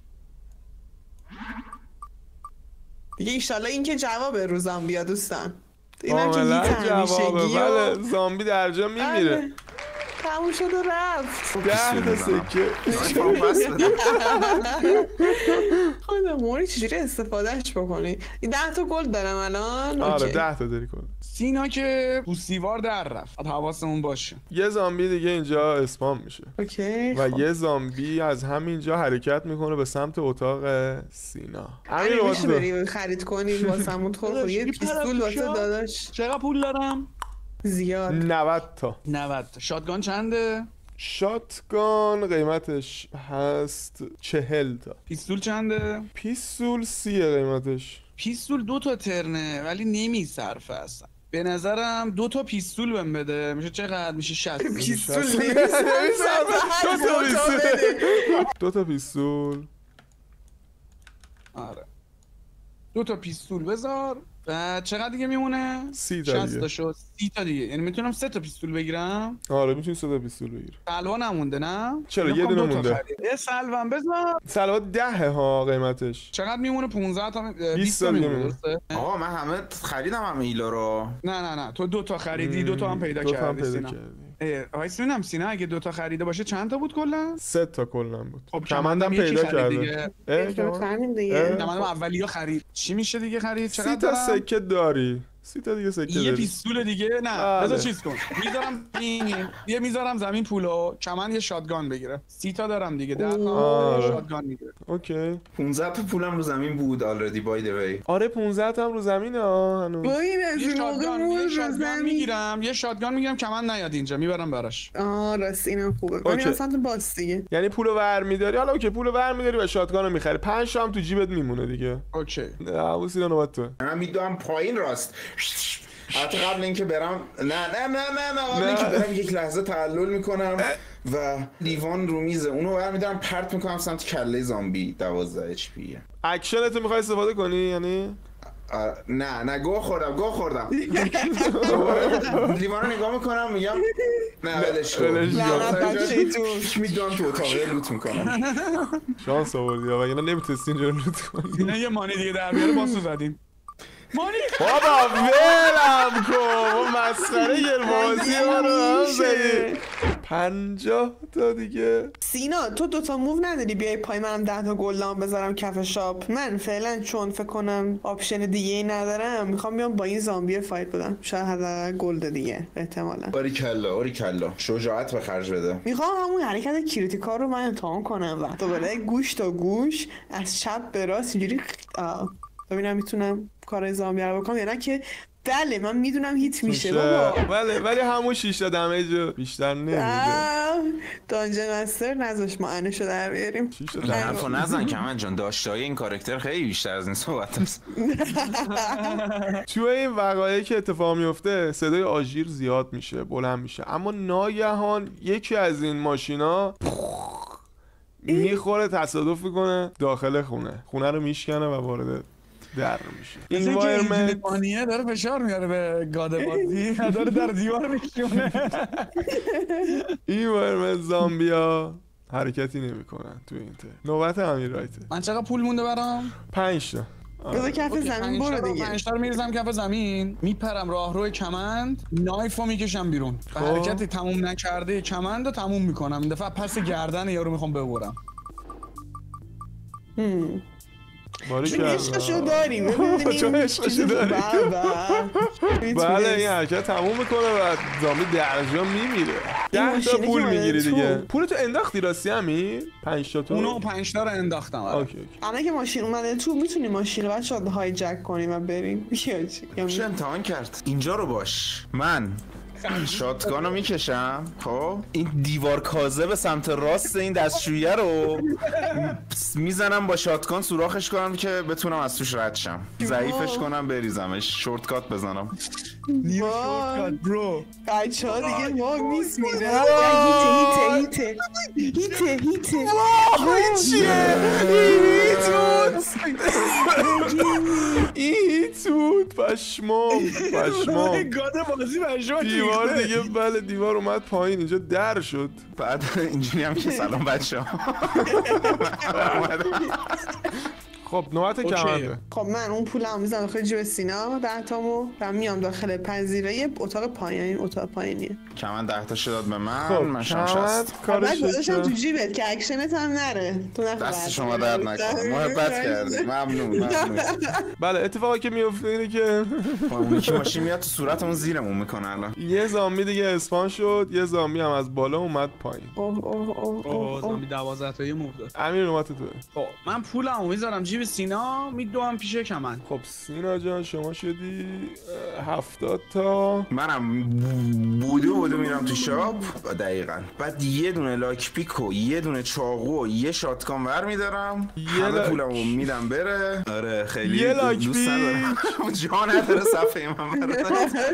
دیگه. ایشالله این که جوابه رو زامبیا دوستان. اینم که هیت همیشگی و زامبی در جا میمیره. تموم شد و رفت. ده تا سکه. خدا موری چجوری استفادهش بکنی؟ این ده تا گلد دارم الان. آره ده تا داری کن. سینا که پوستیوار در رفت، حواسمون باشه. یه زامبی دیگه اینجا اسپام میشه. اوکی. و یه زامبی از همینجا حرکت میکنه به سمت اتاق سینا. امیر میشه بریم خرید کنیم واسمون؟ تو یه پیستول واسه داداش. چقدر پول دارم؟ زیاد. نود تا. نود تا. شاتگان چنده؟ شاتگان قیمتش هست چهل تا. پیستول چنده؟ پیستول سیه قیمتش. پیستول دو تا ترنه ولی نمیصرفه اصلا. به نظرم دو تا پیستول بهم بده. میشه چقدر؟ میشه شصت. پیستول نمیصرفه. دو تا پیستول. آره دو تا پیستول بذار. و چقدر دیگه میمونه؟ سی تا دیگه. شد سی تا دیگه. یعنی میتونم سه تا پیستول بگیرم؟ آره میتونی سه تا پیستول بگیری. سلوا نمونده نه؟ چرا یه دونه مونده. یه سلوام بذار. سلوا ده ها قیمتش. چقدر میمونه؟ پونزده تا بیست تا میمونه. آقا من همه خریدم همه ایلا رو. نه نه نه تو دو تا خریدی، دو تا هم پیدا دو تا هم کردی پیدا سینا. کردی. وایس ببینم سینا اگه دو تا خریده باشه چند تا بود کلا؟ سه تا کلا بود. خب کمندم پیدا کرده. خرید دیگه. کمندم اولیو خرید. چی میشه دیگه خرید؟ چقدر سی تا سکه داری. سی تا دیگه سکه داری. یه پیستول دیگه نه بذار چیز کن. میذارم این یه میذارم زمین پولو، کمند یه شاتگان بگیره. سی تا دارم دیگه. ده تا شاتگان میگیره. اوکی. پانزده تا پولم رو زمین بود آلردی بای دی وی. آره پانزده تا هم رو زمینه ها هنوز. یه شاتگان یه شاتگان میگیرم، یه شاتگان میگیرم کمند نیاد اینجا میبرم براش. آه راست اینم خوبه. من اصلا باس دیگه. یعنی پولو ور میداری. حالا اوکی پولو ور میداری و شاتگانو میخری. پنج تا هم تو جیبت میمونه دیگه. اوکی. نه واسه نوبت تو. من میدونم پایین راست حتی قبل اینکه برم نه نه نه نه نه قبل اینکه برم یک لحظه تعلل میکنم و لیوان رو میزه اونو برمیدارم پرت میکنم سمت کله زامبی. دوازده اچ پی. اکشنتو میخوای استفاده کنی یعنی؟ نه نه گوه خوردم گوه خوردم. لیوانو نگاه میکنم میگم نه ولش کن. نه میدونم تو اتاقه لوت میکنم. شانس آوردی و اینا نمیتونستی اینجا لوت کنی. اینا یه مانی دیگه در بیاره باسو زدیم. مانی بابا ولم کن مسخره یه بازی ما رو هم زدی. پنجاه تا دیگه. سینا تو دوتا موو نداری بیای پای منم ده تا گلدام بذارم کف شاپ؟ من فعلا چون فکر کنم آپشن دیگه ای ندارم میخوام بیام با این زامبی فایت بدم. شاید حداقل گلد دیگه احتمالاً. باریکلا باریکلا شجاعت به خرج بده. میخوام همون حرکت کریتیکال رو من امتحان کنم و دوباره گوش تا گوش از چپ به راست اینجوری ببینم میتونم کارای زامبی رو بکنم یا نه که بله من میدونم هیت میشه بابا. بله ولی همون شش تا دمیج بیشتر نمیده. دانجن مستر نذاش ما انشو در بیاریم. حرفو نزن کمن جان، داشتهای این کاراکتر خیلی بیشتر از این صحبت هست. توی این وقایعی که اتفاق میفته صدای آژیر زیاد میشه، بلند میشه، اما ناگهان یکی از این ماشینا میخوره تصادف میکنه داخل خونه خونه رو میشکنه و وارد در میشه. انوایرمنت داره فشار میاره به گاد بازی داره در دیوار میشونه. انوایرمنت زامبیا حرکتی نمیکنن تو این ته. نوبت امیر رایته. من چقدر پول مونده برام؟ پنج تا. بذار کف زمین برو دیگه. پنج تا رو میریزم کف زمین، میپرم راهرو کمند، نایفو میکشم بیرون. حرکتی تموم نکرده کمند رو تموم میکنم. این دفعه پس گردن یارو میخوام ببرم. هم. چون عشقشو داریم چون عشقشو داریم بله این حرکت تموم میکنه و زامبی درجا میمیره. ده تا پول میگیری دیگه. پولتو انداختی راستی همین؟ پنج تا تو؟ اونو پنج تا رو انداختم. اوکی اوکی. الان که ماشین اومده تو میتونی ماشین رو بچه‌ها هایجک کنیم و بریم. بیا چی؟ میشه امتحان کرد. اینجا رو باش. من شاتگانو میکشم. خب این دیوار کاذب به سمت راست این دستشویه رو میزنم با شاتگان سوراخش کنم که بتونم از توش رد شم. ضعیفش کنم بریزمش. شورتکات بزنم. نیو شورتکات برو. بچه ها دیگه ما میس میره. هیته هیته هیته هیته هیته. این چیه؟ این هیتود این هیتود پشمام پشمام گاده بازی بشما دیوار دیگه. بله دیوار اومد پایین اینجا در شد. بعد اینجوری هم که سلام بچه ها. خب نوبت کمنده. خب من اون پولم میذارم داخل جیب سینا ده تامو و میام داخل پنزیره اتاق پایین. این اتاق پایینیه. کمن ده تا شد به من. خب من شمشست کارش گذاشتم تو جیبت که اکشنت هم نره. تو نخواه دست شما درد نکنه. محبت کردی. ممنون ممنون. بله اتفاقی که میفته اینه که اون یکی ماشین میاد تو صورتمون زیرمون میکنه. الان یه زامبی دیگه اسپان شد. یه زامبی هم از بالا اومد پایین. اوه اوه اوه اوه زامبی دوازده تایی موو داد. امیر نوبت تو. خب من پولمو میذارم جیب سینا، میدوام پیش کمن. خب سینا جان شما شدی هفتاد تا. منم بودو بودو میرم تو شاپ. دقیقاً بعد یه دونه لاک پیک و یه دونه چاقو و یه شاتگان ور میدارم. همه پولمو میدم بره. آره خیلی یه لاک دوست ندارم. جا نداره صفحه من بره.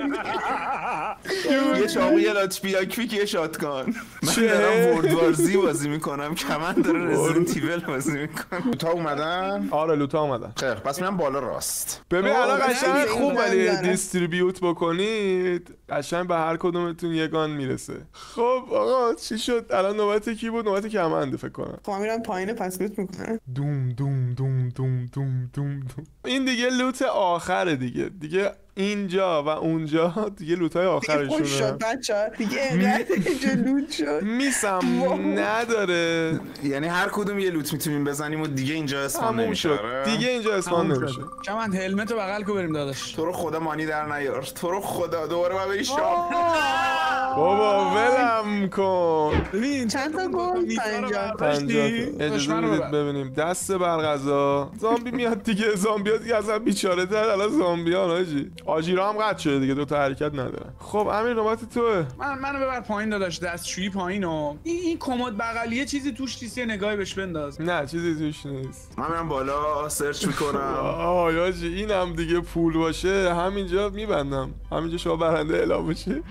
یه چاقو یه لاک پیک یه شاتگان. من دارم ورد وارزی بازی میکنم. کمن داره رزیدنت ایول بازی میکنم. لوتا اومدن؟ آره لوتا اومدن. خیر پس میرم بالا راست. ببین الان قشنگ خوب ولی دیستریبیوت بکنید قشنگ به هر کدومتون یه گان میرسه. خب آقا چی شد؟ الان نوبت کی بود؟ نوبت کمنده فکر کنم. خب میرم پایین پس لوت میکنم. دوم دوم دوم دوم دوم دوم. این دیگه لوت آخره دیگه. دیگه اینجا و اونجا دیگه لوتای آخرشونه. خوش شد بچه‌ها دیگه اینقدر اینجا لوت شد. میسم نداره. یعنی هر کدوم یه لوت میتونیم بزنیم و دیگه اینجا اسپان نمیشه. دیگه اینجا اسپان نمیشه. کمن هلمت رو بغل کو بریم داداش. تو رو خدا مانی در نیار. تو رو خدا دوباره ما بری شام. بابا ولم ولم کن. ببین چند تا گل؟ پنجاه. پنجاه. اجازه بدید ببینیم دست برغذا. زامبی میاد دیگه. زامبیا دیگه اصلا بیچاره تر الان زامبیان حاجی. آجیرا هم قطع شده دیگه، دو تا حرکت ندارن. خب امیر نوبت توه. من منو ببر پایین داداش، دستشویی پایینو. این این کمد بغلیه چیزی توش نیست، یه نگاهی بهش بنداز. نه چیزی توش نیست. من میرم بالا سرچ میکنم. آه حاجی اینم دیگه پول باشه همینجا میبندم. همینجا شما برنده اعلام بشه.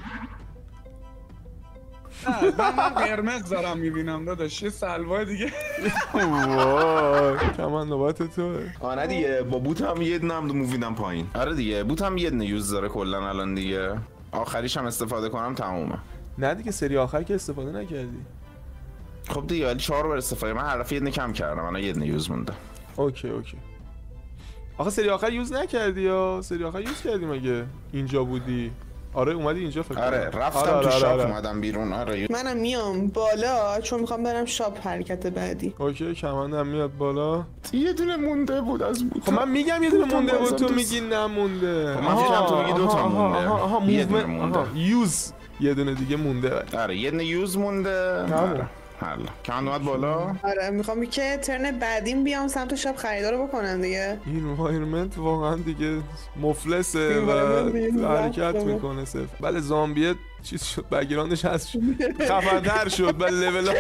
نه من من قرمز دارم میبینم داداش، یه سلوای دیگه. وای کمان نوبت توه. آره دیگه با بوت هم یه دونه هم موویدم پایین. آره دیگه بوت هم یه دونه یوز داره کلا الان دیگه. آخریش هم استفاده کنم تمومه. نه دیگه سری آخر که استفاده نکردی. خب دیگه ولی چهار بار استفاده، من هر دفعه یه دونه کم کردم، الان یه دونه یوز مونده. اوکی اوکی. آخه سری آخر یوز نکردی یا سری آخر یوز کردی مگه؟ اینجا بودی. آره اومدی اینجا فکر کنم. آره رفتم آره، تو آره، شاپ آره. اومدم بیرون. آره منم میام بالا چون میخوام برم شاپ حرکت بعدی. اوکی کمندم میاد بالا. یه دونه مونده بود از بوت. خب من میگم یه دونه مونده بود تو میگی نمونده. خب من فکرم تو میگی دو تا مونده. آها یه دونه موومنت مونده. یوز یه دونه دیگه مونده. آره یه دونه یوز مونده. آره حالا کمان اومد بالا. آره میخوام که ترن بعدیم بیام سمت شاپ خریدار رو بکنم دیگه. این انوایرمنت واقعا دیگه مفلسه و حرکت میکنه صرف. بله زامبیه چیز شد بگیراندش هست خفن‌تر شد بله لول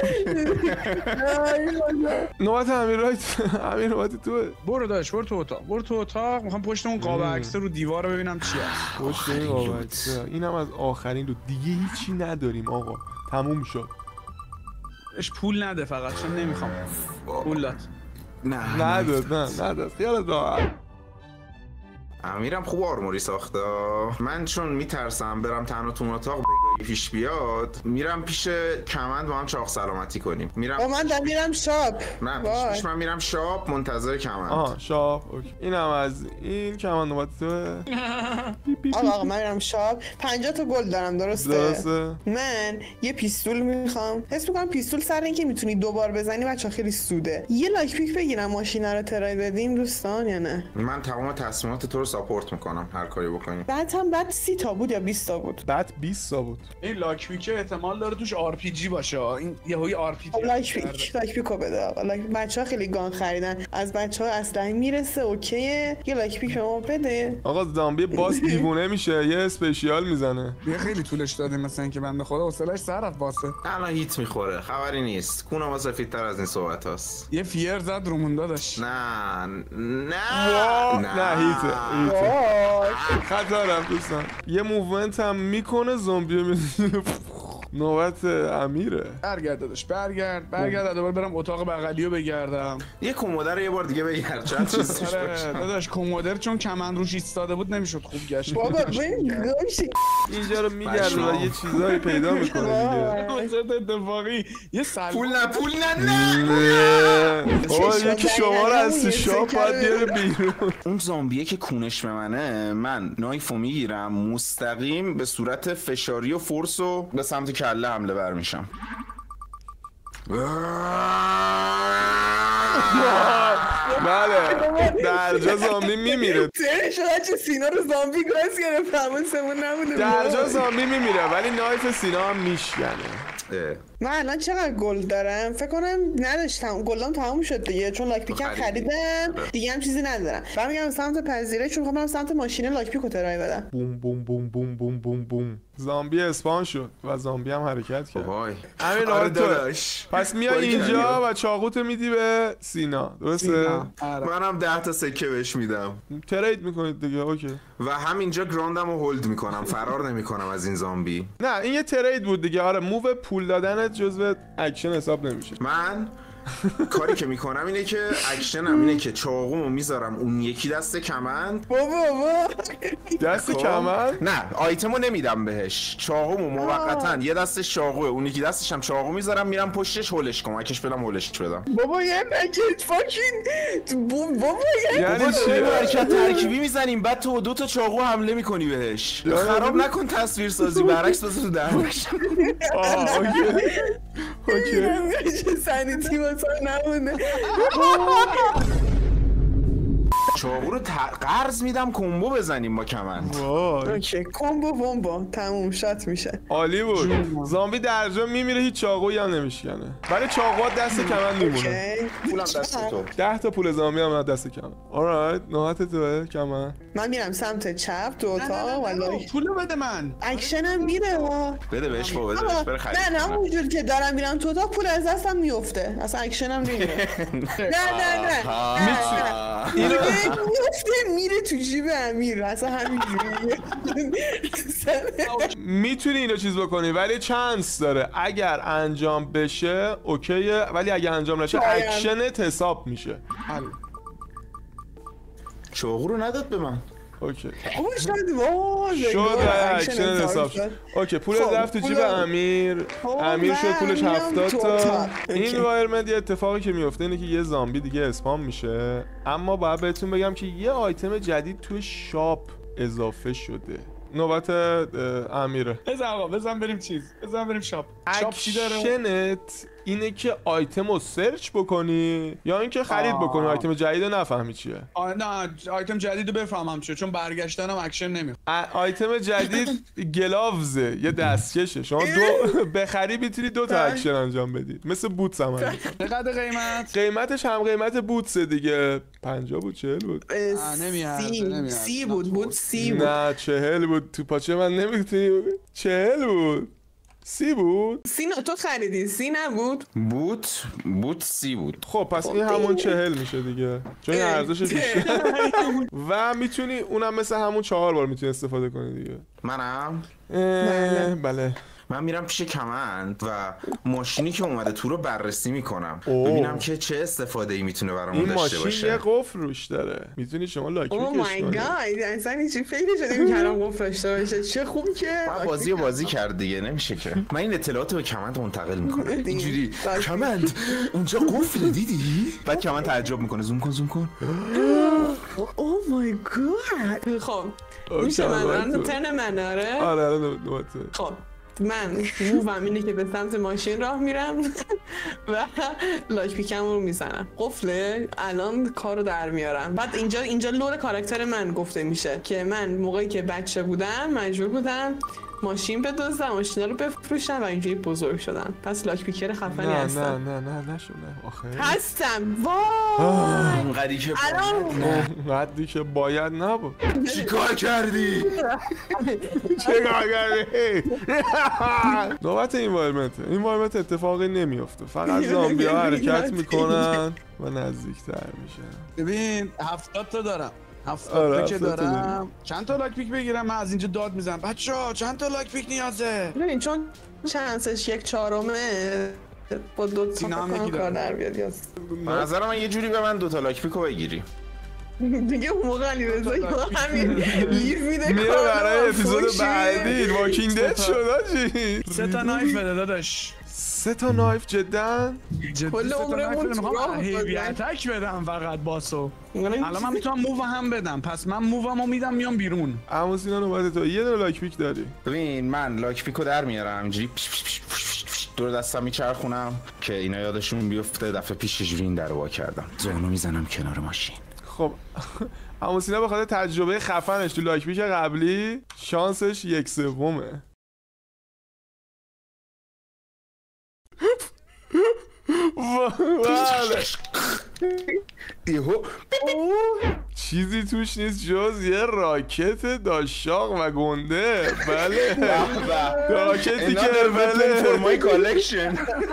نوبت امیر رایت. امیر نوبت توه. برو داش برو تو اتاق، برو تو اتاق. میخوام پشت اون قاب عکس رو دیوار رو ببینم چی هست. پشت این قاب عکسه. اینم از آخرین رو دیگه هیچی نداریم آقا. تموم شد. اش پول نده فقط چون نمیخوام پول داد. نه نداد نه نداد خیالت راحت. امیرم خوب آرموری ساخته. من چون میترسم برم تنها تو اتاق بگاهی پیش بیاد، میرم پیش کمند با هم چاق سلامتی کنیم. میرم با من دارم میرم شاپ. نه پیش, پیش من میرم شاپ منتظر کمند. آها شاپ اوکی. اینم از این کمان نوبت توه. آقا آقا من میرم شاپ. پنجاه تا گل دارم درسته؟ درسته. من یه پیستول میخوام. حس میکنم پیستول سر اینکه میتونی دوبار بزنی بچا خیلی سوده. یه لایک پیک بگیرم ماشینا رو ترای بدیم دوستان یا نه؟ من تمام تصمیمات تو رو ساپورت میکنم هر کاری بکنیم. بعد هم بعد سی تا بود یا بیست تا بود؟ بعد بیست تا بود. این لاک پیک احتمال داره توش آر پی جی باشه. این یهویی آر پی جی. لایک پیک لایک پیکو بده آقا. لایک بچه‌ها خیلی گان خریدن. از بچه‌ها اسلحه میرسه اوکیه. یه لایک پیک به ما بده. آقا زامبی باس دیوونه میشه یه اسپشیال میزنه. یه خیلی طولش دادیم مثلا اینکه بنده خدا حوصله‌اش سر رفت واسه. الان هیت میخوره خبری نیست. کونم واسه فیتر از این صحبت هاست. یه فیر زد رومون داداش. نه نه نه هیته هیته خطا رفت دوستان. یه موومنت هم میکنه زامبی میزنه. نوبت امیره. برگرد داداش برگرد برگرد دوباره برم اتاق بغلیو بگردم. یه کموده رو یه بار دیگه بگرد چند چیز توش باشه. داداش کمودر چون کمند روش ایستاده بود نمیشد خوب گشت. بابا ببین گوشی اینجا رو میگرده و یه چیزایی پیدا میکنه دیگه. واسه اتفاقی یه سال پول نه پول نه نه. بابا یکی شما رو از شاپ باید بیاره بیرون. اون زامبیه که کونش به منه، من نایفو میگیرم مستقیم به صورت فشاری و فورس و به سمت کله حمله برمیشم. بله درجا زامبی میمیره. تره شده چه سینا رو زامبی گاز گرفت همون سمون نبوده. درجا زامبی میمیره ولی نایف سینا هم میشکنه. من الان چقدر گل دارم؟ فکر کنم نداشتم گلام تموم شد دیگه چون لاک پیکم خریدم دیگه هم چیزی ندارم. بعد میگم سمت پذیرش چون میخوام سمت ماشین لاک پیکو ترای بدم. بوم بوم بوم بوم بوم بوم بوم. زامبی اسپان شد و زامبی هم حرکت کرد. وای همین آره تو. پس میای اینجا و چاقوتو میدی به سینا درسته؟ منم ده تا سکه بهش میدم. ترید میکنید دیگه اوکی. و همینجا گراندم رو هولد میکنم فرار نمیکنم از این زامبی. نه این یه ترید بود دیگه. آره موو پول دادنت جزو اکشن حساب نمیشه. من کاری که میکنم اینه که اکشنم اینه که چاقومو میذارم اون یکی دست کمند. بابا بابا دست کمند؟ نه آیتمو نمیدم بهش. چاقومو موقتا یه دستش چاقوه اون یکی دستش هم چاقو میذارم میرم پشتش هولش کمکش بدم هولش بدم. بابا یه نکت فاکین بابا یه یعنی چی؟ حرکت ترکیبی میزنیم بعد تو دو تا چاقو حمله میکنی بهش. خراب نکن تصویر سازی برعکس بذار تو دهنش. آه اوکی اوکی. سانیتی واسه نمونه. چاقو رو قرض میدم کمبو بزنیم با کمند. وای اوکی کمبو بمبا تموم شات میشه. عالی بود. زامبی در جا میمیره هیچ چاقویی هم نمیشکنه. ولی چاقوها دست کمند میمونه. پولم دست تو. ده تا پول زامبی هم دست کمند. آلرایت نوبت توه کمند. من میرم سمت چپ دو تا ولی پولو بده من. اکشنم میره ها. بده بهش بابا بده بهش بره خرید. نه همونجور که دارم میرم تو تا پول از دستم میفته. اصلا اکشنم نمیره. نه نه نه. اینو میفته میره تو جیب امیر. اصلا همینجوریه. میتونی اینو چیز بکنی ولی چانس داره اگر انجام بشه اوکیه ولی اگر انجام نشه اکشنت حساب میشه. حل. چاقو رو نداد به من. اوکی اوه شد وای شد اکشن حساب شد. اوکی پول رفت تو جیب امیر. امیر شد پولش هفتاد تا. این وایرمنت یه اتفاقی که میفته اینه که یه زامبی دیگه اسپام میشه اما باید بهتون بگم که یه آیتم جدید تو شاپ اضافه شده. نوبت امیره. بزن آقا بزن بریم چیز بزن بریم شاپ. شاپ چی داره؟ اکشنت اینه که آیتم رو سرچ بکنی یا اینکه خرید آه. بکنی آیتم جدید رو نفهمی چیه. آه نه آیتم جدید رو بفهمم چیه چون برگشتنم اکشن نمیخواد. آیتم جدید گلاوزه یه دستکشه شما دو بخری میتونی دو تا اکشن انجام بدید مثل بوتس هم هست. چقدر قیمت؟ قیمتش هم قیمت بوتس دیگه. پنجاه بود چهل بود؟ نمیاد سی سی بود بود سی بود. نه چهل بود تو پاچه من نمیتونی. چهل بود سی بود؟ سی نه تو خریدی سی نبود؟ بوت بوت سی بود. خب پس این همون چهل میشه دیگه چون این ارزش بیشتر و میتونی اونم مثل همون چهار بار میتونی استفاده کنی دیگه. منم؟ بله من میرم پیش کمند و ماشینی که اومده تو رو بررسی میکنم ببینم که چه استفاده ای میتونه برامون داشته باشه. این ماشین یه قفل روش داره میتونی شما لاک بکش کنی. اوه مای گاد اصلا هیچ فکر شده میکردم قفل داشته باشه. چه خوب که من بازی بازی کرد دیگه نمیشه که. من این اطلاعاتو به کمند منتقل میکنم اینجوری کمند اونجا قفل دیدی؟ بعد کمند تعجب میکنه زوم کن زوم کن. اوه مای گاد. خب میشه من ترن من آره؟ آره آره خب من مووم اینه که به سمت ماشین راه میرم و لاک پیکم رو میزنم. قفله الان کارو در میارم. بعد اینجا اینجا لور کاراکتر من گفته میشه که من موقعی که بچه بودم مجبور بودم ماشین بدزدم ماشینا رو بفروشم و اینجوری بزرگ شدم. پس لاک پیکر خفنی هستم. نه نه نه نه نشو نه آخه هستم. وای اونقدی که اونقدی که باید نبود. چیکار کردی؟ چیکار کردی؟ نوبت این وایرمنت این وایرمنت اتفاقی نمیفته فقط زامبی ها حرکت میکنن و نزدیکتر میشن. ببین هفتاد تا دارم هفتاد که دارم. چند تا لاک پیک بگیرم؟ من از اینجا داد میزنم بچه‌ها چند تا لاک پیک نیازه؟ ببین چون چانسش یک چهارمه با دو تا کار در بیاد. به نظر من یه جوری به من دو تا لاک پیکو بگیری دیگه اون موقع علی رضا همین لیف میده میره برای اپیزود بعدی واکینگ دد شد آجی. سه تا نایف بده داداش. سه تا نایف جدا؟ کل عمرمون میخوام هیوی اتک بدم فقط باسو. الان من میتونم موو هم بدم پس من موومو میدم میام بیرون. اما سینا نوبت تو یه دونه لاک پیک داری. ببین من لاک پیکو در میارم اینجوری دور دستم میچرخونم که اینا یادشون بیفته دفعه پیش چجوری این درو وا کردم. زونو میزنم کنار ماشین. خب اما سینا به خاطر تجربه خفنش تو لاک پیک قبلی شانسش یک سومه. چیزی توش نیست جز یه راکت داشاق و گنده. بله راکتی که بله فرمای کالکشن.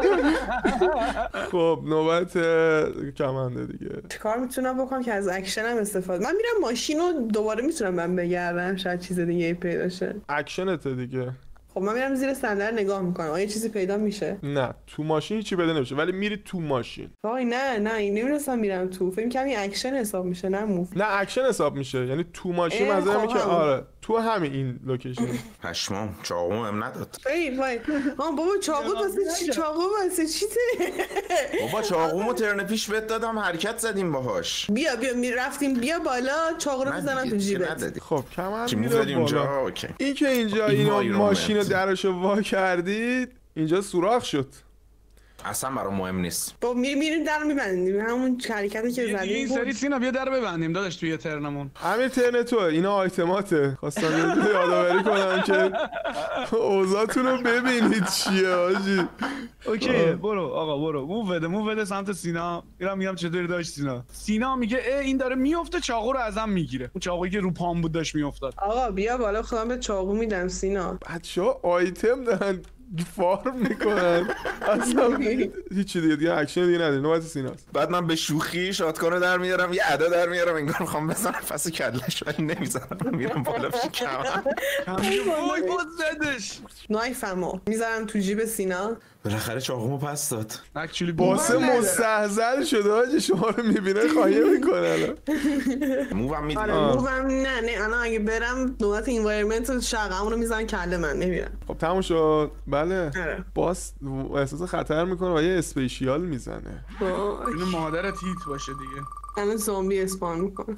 خب نوبت کمنده دیگه. چیکار میتونم بکنم که از اکشنم استفاده؟ من میرم ماشین رو دوباره میتونم من بگردم شاید چیز دیگه پیدا شه. اکشنته دیگه. خب من میرم زیر صندلی نگاه میکنم آیا چیزی پیدا میشه؟ نه تو ماشین هیچی پیدا نمیشه ولی میری تو ماشین. وای نه نه این نمیرسم میرم تو. فکر کنم این اکشن حساب میشه نه موو. نه اکشن حساب میشه یعنی تو ماشین منظورم که آره تو همین این لوکیشن. پشمام چاقو هم نداد. ای وای ها بابا چاقو واسه چی؟ چاقو واسه چی ته؟ بابا چاقومو ترن پیش بهت دادم حرکت زدیم باهاش. بیا بیا میرفتیم بیا بالا چاقو رو بزنم تو جیبت. خب کمر میره بالا. اوکی این که اینجا اینو ماشین درشو وا کردید اینجا سوراخ شد. اصلا برام مهم نیست. با می میریم در میبندیم همون حرکتی که زدیم. این سری سینا بیا در ببندیم داداش توی ترنمون. همین ترن تو اینا آیتماته. خواستم یادآوری کنم که اوضاعتون رو ببینید چیه حاجی. اوکی برو آقا برو. مو بده مو بده سمت سینا. میرم میگم چطوری داشت سینا. سینا میگه این داره میفته چاقو رو ازم میگیره. اون چاقویی که رو پام بود داشت میافتاد. آقا بیا بالا خودم به چاقو میدم سینا. بچه‌ها آیتم دارن فارم میکنن اصلا هیچی دیگه دیگه اکشن دیگه نداره. نوبت سیناست. بعد من به شوخی شاتگان رو در میارم یه ادا در میارم انگار میخوام بزنم پس کلش ولی نمیزنم میرم بالا پیش کمر. وای باز زدش. نایفمو میذارم تو جیب سینا. بالاخره چاقومو پس داد. اکچولی باسه مستهزل شده حاجی شما رو میبینه خواهیه میکنه. مووم میدیم. آره مووم نه نه الان اگه برم نوبت اینوایرمنت شقمون رو میزنن کله من نمیرم. خب تموم شد. بله آره. باس احساس خطر میکنه و یه اسپیشیال میزنه. اینو مادرت هیت باشه دیگه. الان زامبی اسپان میکنه.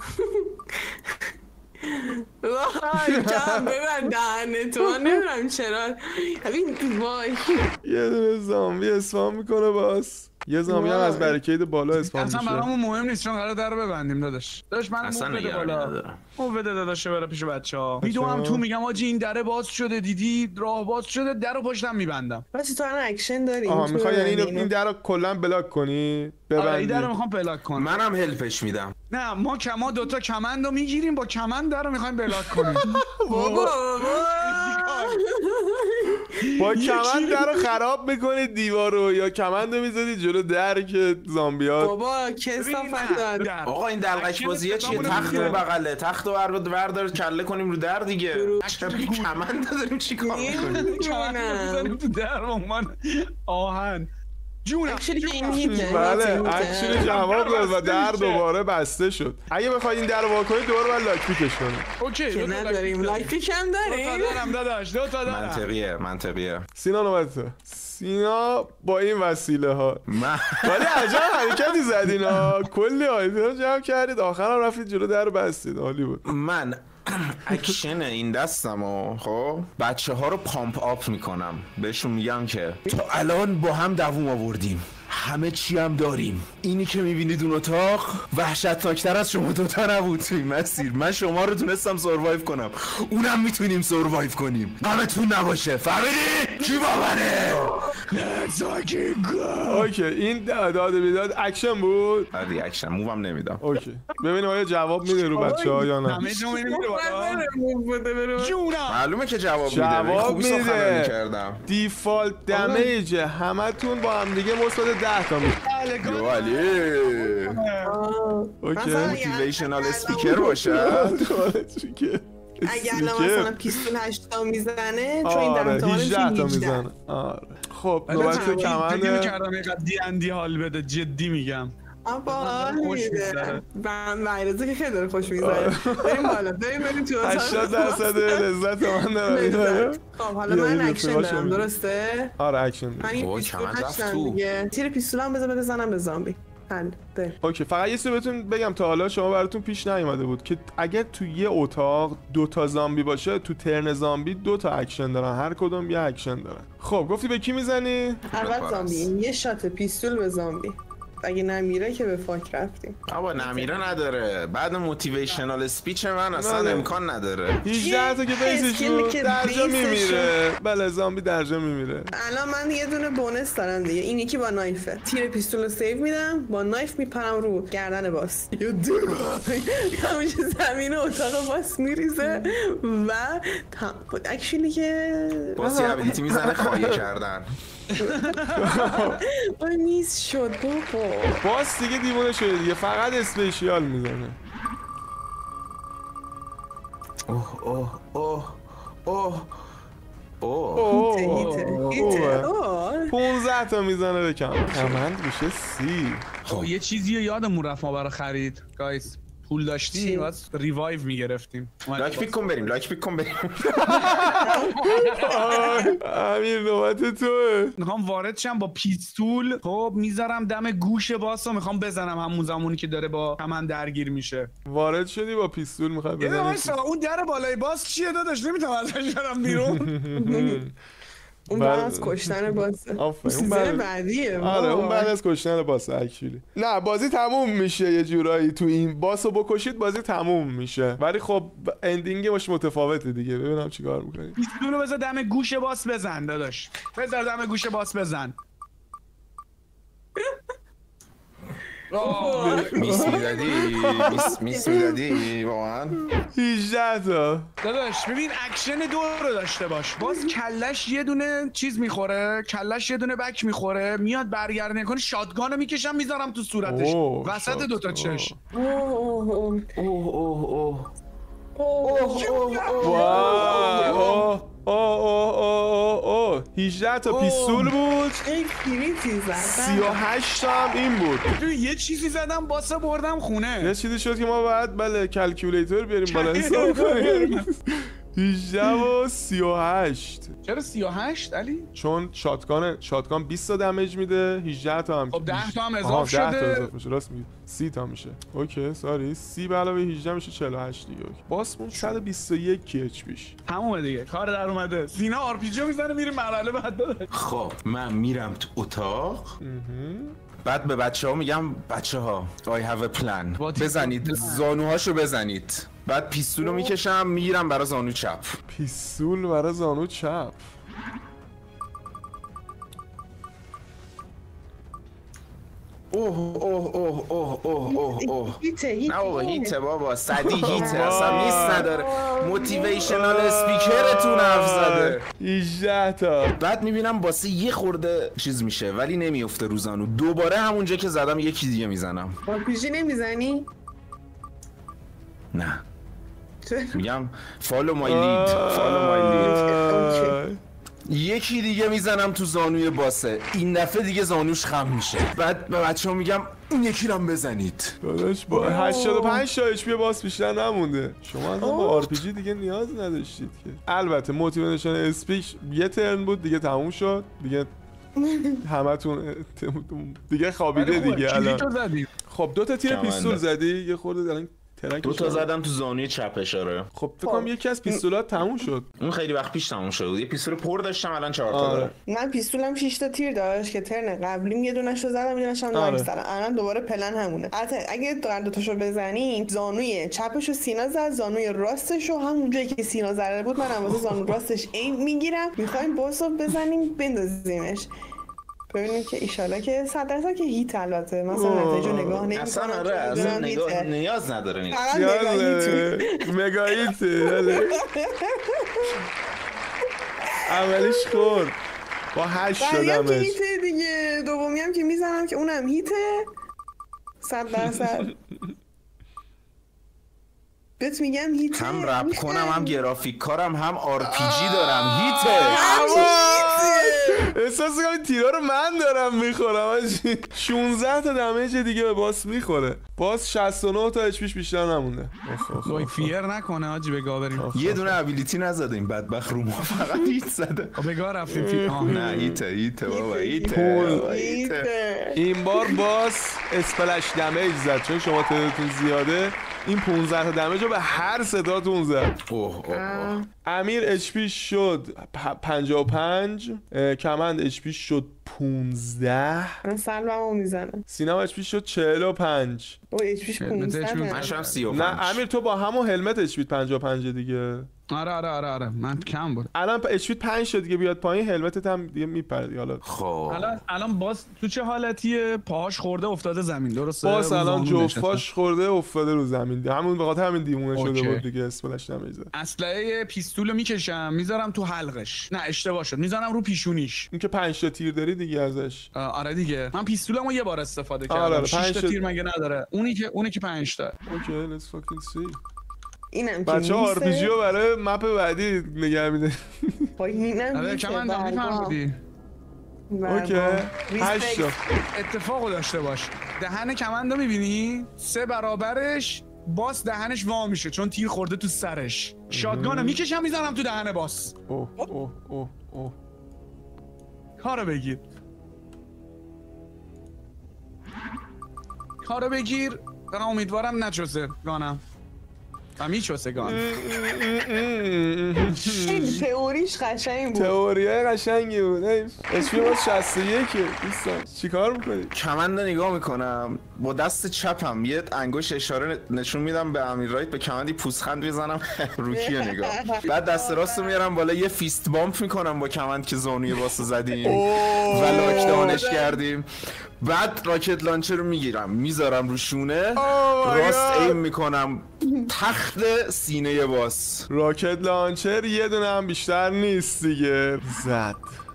وای کم ببند دهنتو من نمیدونم چرا. ببین وای یه دونه زامبی اسپان میکنه باس. یه زامبی هم از بریکید بالا اسپان میشه. اصلا برامون مهم نیست چون قرار در ببندیم داداش. داداش من اصلا مو بده بالا. مو بده داداش بره پیش بچه‌ها. ویدیو هم تو میگم آجی این در باز شده دیدی راه باز شده درو پشتم میبندم. بچه تو الان اکشن داری. آها میخوای یعنی اینو این درو کلا بلاک کنی ببندی. آره این درو میخوام بلاک کنم. منم هلپش میدم. نه ما کما دوتا کمندو میگیریم با کمند درو میخوایم بلاک کنیم. بابا با کمند درو خراب میکنی دیوارو یا کمندو میذاری جلو در که زامبیات. بابا کسافت داد. آقا این دلقک بازیه چیه؟ تخت رو بغله تختو بردار کله کنیم رو در دیگه. چرا کمند داریم چیکار میکنیم؟ کمند تو در من آهن جونم. اکچولی که این هیته. بله اکچولی جواب داد و در دوباره بسته شد. اگه بخوای این در رو وا کنی دوباره باید لاک پیکش کنی. اوکی که نداریم لاک پیک هم داریم. دو تا دارم داداش دو تا دارم. منطقیه منطقیه. سینا نوبته. سینا با این وسیله ها من ولی عجب حرکتی زدین ها. کلی آیتم جمع کردید آخرام رفتید جلو در بستید. عالی بود. من اکشن این دستمو خب بچه ها رو پامپ آپ میکنم بهشون میگم که تا الان با هم دووم آوردیم همه چی هم داریم. اینی که میبینید اون اتاق وحشتناکتر از شما دوتا نبود توی مسیر. من شما رو تونستم سروایو کنم اونم میتونیم سروایو کنیم. غمتون نباشه. فهمیدی؟ کی باوره؟ اوکی این داد بیداد اکشن بود. آره اکشن مووم نمیدم. اوکی ببینیم آیا جواب میده رو بچه ها یا نه. همه جا میریم بالا. جونم. معلومه که جواب میده. جواب میده. دیفالت دمیج همتون با هم دیگه مثبت ده تا میشه. یو علی اوکی موتیویشنال اسپیکر باشه. اگه الان مثلا پیستول هشت تا میزنه چون این آره ده تا هجده تا میزنه. آره خب نوبت کمنده. فکر کردم یه قد دی اندی حال بده جدی میگم. آبا خوش میگذره. من مایرزه که خیلی داره خوش میگذره. بریم بالا بریم بریم تو اتاق. هشتاد درصد لذت من دارم. خب حالا من اکشن دارم درسته؟ آره اکشن من این پیستول هشتم دیگه. تیر پیستول هم بذار بزنم به زامبی. بله. اوکی فقط یه چیزی بهتون بگم تا حالا شما براتون پیش نیومده بود که اگر تو یه اتاق دو تا زامبی باشه تو ترن زامبی دو تا اکشن دارن هر کدوم یه اکشن دارن. خب گفتی به کی میزنی؟ اول زامبی یه شات پیستول به زامبی. اگه نمیره که به فاک رفتیم. آبا نمیره نداره. بعد موتیویشنال اسپیچ من اصلا نداره. امکان نداره. هجده تا که بیسش بود درجا میمیره. بله زامبی درجا میمیره. الان من یه دونه بونس دارم دیگه. این یکی با نایفه. تیر پیستول رو سیو میدم با نایف میپرم رو گردن باس. یه دور همونجا زمین اتاق باس میریزه و اکشنی که باسی ابیلیتی میزنه خواهی کردن. آه نیست شد بابا. باس دیگه دیوونه شده دیگه فقط اسپیشیال میزنه. اوه اوه اوه اوه اوه هیته هیته پونزده تا میزنه به کمند میشه سی. خب یه چیزی رو یادمون رفت ما برای خرید گایز. پول داشتیم باز ریوایو میگرفتیم. لایک پیک کن بریم لایک پیک کن بریم. امیر نوبت توه. میخوام وارد شم با پیستول. خب میذارم دم گوش باسو میخوام بزنم همون زمانی که داره با همان درگیر میشه. وارد شدی با پیستول میخوای بزنی. اون در بالای باس چیه داداش نمیتونم ازش برم بیرون. اون بعد از کشتن باسه. اون بعد بعدیه. آره اون بعد از کشتن باسه اکچولی. نه بازی تموم میشه یه جورایی تو این باسو بکشید بازی تموم میشه. ولی خب اندینگش متفاوته دیگه. ببینم چیکار می‌کنی. پیستولو بذار دم گوش باس بزن داداش. بذار دم گوش باس بزن. میس میدادی میس میس میدادی واقعا هجده تا داداش. ببین اکشن دو رو داشته باش. باز کلش یه دونه چیز میخوره، کلش یه دونه بک میخوره، میاد برگردونه کنه شاتگانو میکشم میذارم تو صورتش وسط دوتا چش. اوه اوه اوه اوه اوه اوه اوه اوه هجده تا پیستول بود. سی و هشت تا هم این بود. تو یه چیزی زدم باسه بردم خونه. یه چیزی شد که ما باید بله کلکیولیتور بیاریم بالا حساب کنیم. هجده و سی و هشت. چرا سی و هشت علی؟ چون شاتگان شاتگان بیست تا دمیج میده. هجده تا هم خب ده تا هم اضافه شده. ده تا اضافه میشه. راست میگی. سی تا میشه. اوکی ساری. سی به علاوه هجده میشه چهل و هشت دیگه. باسمون صد و بیست و یک اچ پیش. تمومه دیگه. کار در اومده. سینا آر پی جی میزنه میریم مرحله بعد داده. خب من میرم تو اتاق. بعد به بچه ها میگم بچه ها I have a plan. بزنید زانوهاشو بزنید. بعد پیستولو میکشم میگیرم برای زانو چپ. پیستول برای زانو چپ. اوه اوه اوه اوه اوه اوه اوه هیته هیته نه بابا هیته بابا صدی هیته اصلا نیست نداره. موتیویشنال اسپیکرتون حرف زده. هجده تا. بعد میبینم واسه یه خورده چیز میشه ولی نمیفته روزانو. دوباره همونجا که زدم یکی دیگه میزنم. آرپیجی نمیزنی؟ نه میگم فالو مای لید فالو مای لید. یکی دیگه میزنم تو زانوی باسه. این دفعه دیگه زانوش خم میشه. بعد به بچه ها میگم این یکی رو بزنید. داداش با هشتاد و پنج تا اچ پی باس بیشتر نمونده. شما اصلا با آر پی جی دیگه نیاز نداشتید که. البته موتیویشن اسپیچ یه ترن بود دیگه تموم شد دیگه. همتون دیگه خوابیده دیگه الان. خب دو تا تیر پیستول زدی یه خورده الان دو تا زدم تو زانوی چپ اشاره. خب فکر کنم یکی از پیستولات تموم شد. اون خیلی وقت پیش تموم شد. یه پیستول پر داشتم الان چهار تا داره. من پیستولم شش تا تیر داشت که ترن قبلیم یه دونه‌شو زدم یه دونه‌شو نایک زدم. الان دوباره پلن همونه. البته اگه دو دو تاشو بزنیم زانوی چپشو سینا زد، زانوی راستشو همون جایی که سینا زده بود من واسه زانو راستش این میگیرم. می‌خوایم باسو بزنیم بندازیمش. ببینیم که ایشالا که صد درصد که هیت البته مثلا نتیجه نگاه نمی‌کنم. اصلا آره اصلا نگاه نیاز نداره نیست. مگا هیت. اولیش خورد. با هشت شدمش. هیت دیگه. دومی هم که میزنم که اونم هیته. صد درصد. بهت میگم هیته. هم رپ کنم هم گرافیک کارم هم آر پی جی دارم هیته. احساس کنم تیرا رو من دارم میخورم. شانزده تا دمیج دیگه به باس میخوره. باس شصت و نه تا اچ پیش بیشتر نمونده. وای فیر نکنه حاجی بگاه بریم. یه دونه ابیلیتی نزده این بدبخت رو ما فقط هیت زده. بگاه رفتیم فیر. نه هیته هیته بابا هیته. این بار باس اسپلش دمیج زد چون شما تعدادتون زیاده. این پانزده تا دمیج رو به هر ستاتون زد. اوه اوه امیر اچ پی شد پنجاه و پنج. کمند اچ پی شد پانزده. من سلبمو میزنم. سینا اچ پی شد چهل و پنج. او اچ پیش پانزده. من شدم سی و پنج. نه امیر تو با همون هلمت اچ پی پنجاه و پنج دیگه. آره آره آره آره من کم بود. الان اچ پی پنج شد دیگه بیاد پایین هلمتت هم دیگه میپره دیگه. حالا خب الان الان باز تو چه حالتیه؟ پاهاش خورده افتاده زمین درسته؟ باز الان جفتاش خورده افتاده رو زمین. همون به خاطر همین دیوونه شده بود دیگه اسپلش نمیزه. اسلحه پیستولو میکشم میذارم تو حلقش. نه اشتباه شد میذارم رو پیشونیش. این که پنج تا تیر داری دیگه ازش. آره دیگه من پیستولمو یه بار استفاده کردم. آره شش تا تیر مگه نداره؟ اونی که اونی که پنج تا. اوکی let's fucking see. اینم بچه ها آر پی جی رو برای مپ بعدی نگه میده. اینم کمند هم میفهمیدی. اوکی هشت تا. اتفاقو داشته باش دهن کمند رو میبینی؟ سه برابرش باس دهنش وا میشه چون تیر خورده تو سرش. شاتگانو میکشم میزنم تو دهن باس. اوه اوه اوه اوه کارو بگیر کارو بگیر. دارم امیدوارم نچوزه گانم. و میچوسگان. خیلی تئوریش قشنگ بود. تئوریه قشنگی بود. اسپی باز شصت و یک دوستان چیکار میکنی؟ کمند نگاه میکنم با دست چپم یه انگشت اشاره نشون میدم به امیر رایت به کمندی پوزخند بزنم روکی نگاه. بعد دست راست رو میارم بالا یه فیست بامپ میکنم با کمند که زانوی واسه زدیم و لاک دانش کردیم. بعد راکت لانچر رو میگیرم میذارم رو شونه راست ایم میکنم تخت سینه باس. راکت لانچر یه دونه هم بیشتر نیست دیگه. زد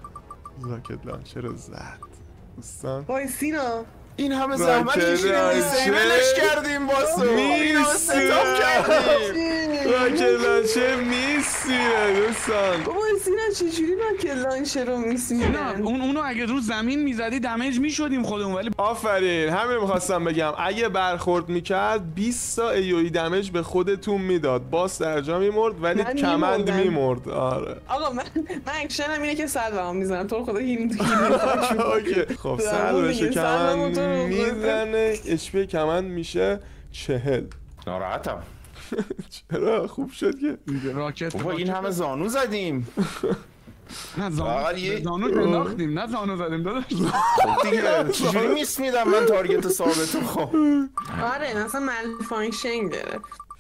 راکت لانچر رو زد دوستان. وای سینا این همه زحمت کشیدیم دیسیبلش کردیم باسو این همه ستاپ کردیم راکت لانچر میسیره دوستان. بابا سینا چجوری راکت لانچر رو میسیره؟ اون اونو اگه رو زمین میزدی دمیج میشدیم خودمون ولی آفرین همین میخواستم بگم اگه برخورد میکرد بیست تا ایوی دمیج به خودتون میداد. باس در جا میمرد ولی کمند میمرد. آره آقا من من اکشنم اینه که صد برام میزنم تو خدا هیل اوکی خب صد بشه کمند میزنه اچ پی کمند میشه چهل. ناراحتم. چرا خوب شد که راکت بابا این همه زانو زدیم. نه زانو زانو انداختیم نه زانو زدیم داداش. خب دیگه چجوری میس میدم من تارگت ثابتو. خب آره اصلا مال فانکشن گرفت.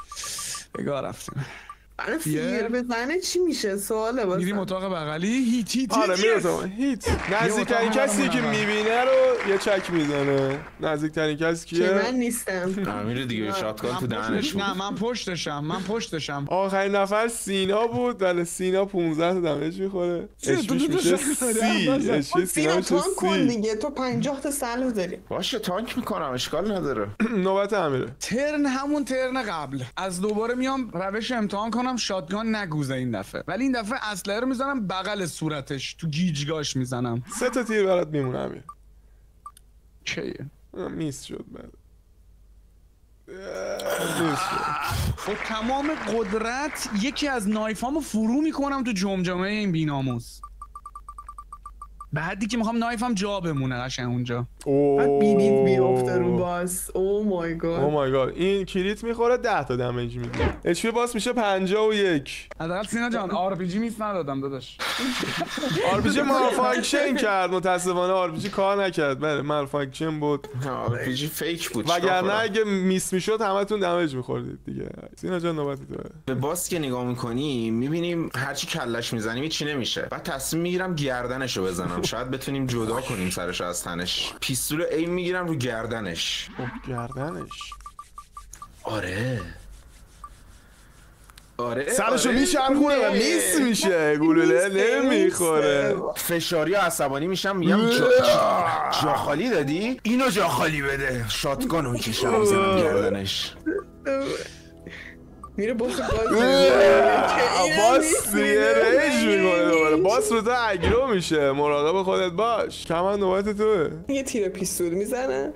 بگاه رفتیم. برای فیر بزنه چی میشه سواله واسه میریم اتاق بغلی هیت هیت آره میرم هیت. نزدیکترین کسی که میبینه رو یه چک میزنه. نزدیکترین کسی کیه؟ که من نیستم. امیر دیگه شاتگان تو دهنش بود. نه من پشتشم من پشتشم. آخرین نفر سینا بود ولی سینا پانزده تا دمیج میخوره. اچپیش میشه سی. اچپی سینا میشه تانک کن سی. دیگه تو پنجاه تا سلو داری. باشه تانک میکنم اشکال نداره. نوبت امیره. ترن همون ترن قبل از دوباره میام روش امتحان کنم شاتگان نگوزه این دفعه ولی این دفعه اسلحه رو میزنم بغل صورتش تو گیجگاش میزنم. سه تا تیر برات میمونه امیر. چیه؟ میس شد بعد. با تمام قدرت یکی از نایفامو فرو میکنم تو جمجمه این بیناموس. بعدی که میخوام نایفم جا بمونه قشنگ اونجا. بعد بینید بیفته رو باس. او مای گاد او مای گاد این کریت میخوره ده تا دمیج میده. اچ پی باس میشه پنجاه و یک. حداقل سینا جان آر پی جی میس ندادم داداش. آر پی جی مالفانکشن کرد متاسفانه. آر پی جی کار نکرد. بله مالفانکشن بود. آر پی جی فیک بود. وگرنه اگه میس میشد همتون دمیج میخوردید دیگه. سینا جان نوبت تو. به باس که نگاه میکنی میبینیم هرچی کلش میزنیم هیچ نمیشه. بعد تصمیم میگیرم گردنشو بزنم. شاید بتونیم جدا کنیم سرش از تنش. پیستول ایم میگیرم رو گردنش. خب گردنش آره آره سرشو آره. میچرخونه و میس میشه. گلوله نمیخوره. فشاری و عصبانی میشم میگم جا, جا خالی دادی؟ اینو جا خالی بده. شاتگان رو میکشم میزنم گردنش. میره باس باس دیگه ریج میکنه دوباره. باس رو تا اگرو میشه. مراقب خودت باش. کمان نوبت توه. یه تیر پیستول میزنه.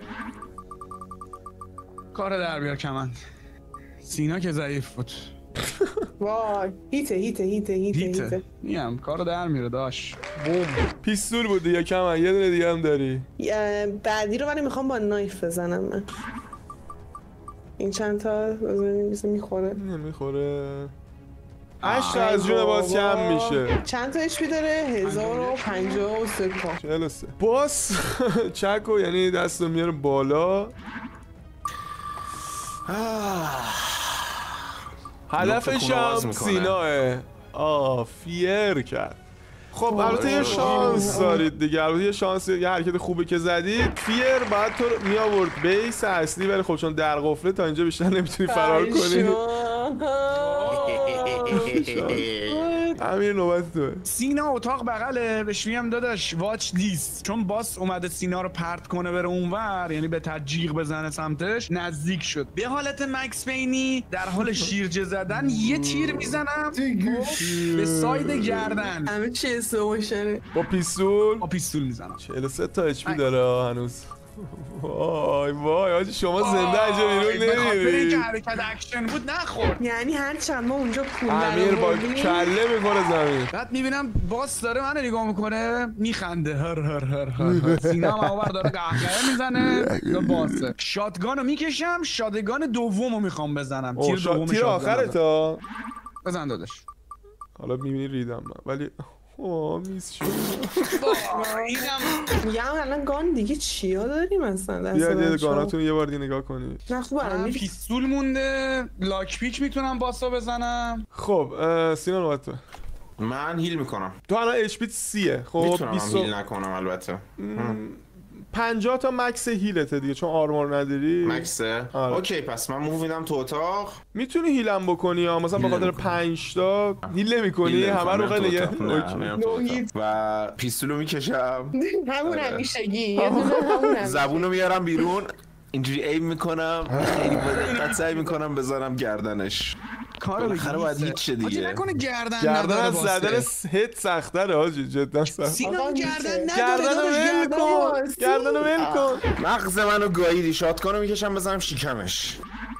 کار در بیار کمند. سینا که ضعیف بود. وای هیته هیته هیته هیته هیته میم کارو در میره داش. بوم پیستول بود دیگه کمند. یه دونه دیگه هم داری. بعدی رو ولی میخوام با نایف بزنم من. این چند تا بزنیم بیسه میخوره نمیخوره. هشت تا از جون باس کم میشه. چند تا اچ پی داره؟ هزار و پنجاه و سه تا. چهل و سه. باس چکو یعنی دست رو میاره بالا. هدفش هم سیناه. آه فیر کرد. خب البته یه شانس دارید دیگه. البته یه شانس یه حرکت خوبه که زدید. فیر بعد تو می آورد بیس اصلی ولی خب چون در قفله تا اینجا بیشتر نمیتونی فرار کنی. امیر نوبت توه. سینا اتاق بغله بهش میگم داداش واچ دیس. چون باس اومده سینا رو پرت کنه بره اونور یعنی به تجیق بزنه سمتش نزدیک شد. به حالت مکس پینی در حال شیرجه زدن یه تیر میزنم به ساید گردن. همه چی اسلو موشنه. با پیستول با پیستول میزنم. چهل و سه تا اچ پی داره هنوز. وای وای آجی شما زنده اینجا بیرون نمیری. که حرکت اکشن بود نخورد. یعنی هر چند ما اونجا پول امیر با کله میخوره زمین. بعد میبینم باس داره من نگاه میکنه میخنده هر هر هر هر. سینا هم آور داره قهقه میزنه یا باسه. شاتگانو میکشم، شاتگان دومو میخوام بزنم. تیر دوم تیر آخره تا بزن داداش. حالا میبینی ریدم من ولی اوه میز شد. میگم الان گان دیگه چیا داریم اصلا؟ بیا دیگه گاناتون یه بار دیگه نگاه کنید. نه خوب الان پیستول مونده، لاک پیک میتونم باسا بزنم. خب سینا نوبت تو. من هیل میکنم. تو الان اچ پی سیه. خب میتونم هیل نکنم البته. پنجاه تا مکس هیلته دیگه چون آرمور نداری. مکسه؟ آره. اوکی پس من موو میدم تو اتاق. میتونی هیلم بکنی یا مثلا به خاطر پنج تا هیل نمیکنی همه رو خیلی دیگه. و پیستولو میکشم. همون همیشگی یه دونه همون. زبونو میارم بیرون اینجوری ایم میکنم خیلی با دقت سعی میکنم بزنم گردنش. کارو بخره باید هیچ دیگه. آجی نکنه گردن گردن از زدن هد سخت‌تره آجی جدا سخت. سینا گردن نداره گردن ول کن. گردن ول کن. مغز منو گاییدی. شاتگانو میکشم بزنم شکمش.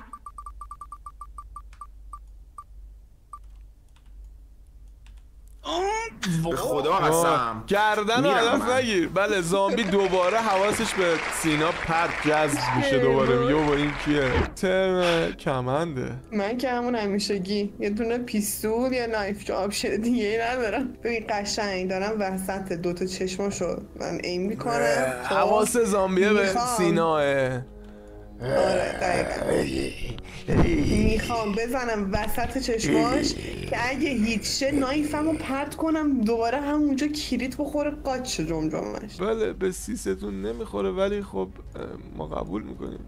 به خدا قسم گردن رو هدف نگیر. بله زامبی دوباره حواسش به سینا پرت جذب میشه دوباره میگه با این کیه. ترم کمنده. من که همون همیشگی یه دونه پیستول یا نایف که آپشن دیگه ای ندارم. ببین قشنگ دارم وسط دوتا چشماشو من ایم میکنم. حواس زامبیه به سیناه. آره دقیقا میخوام بزنم وسط چشماش که اگه هیچ شه نایفمو پرت کنم دوباره همونجا کلیت بخوره قاچ جمجمش. بله به سیستون نمیخوره ولی خب ما قبول میکنیم.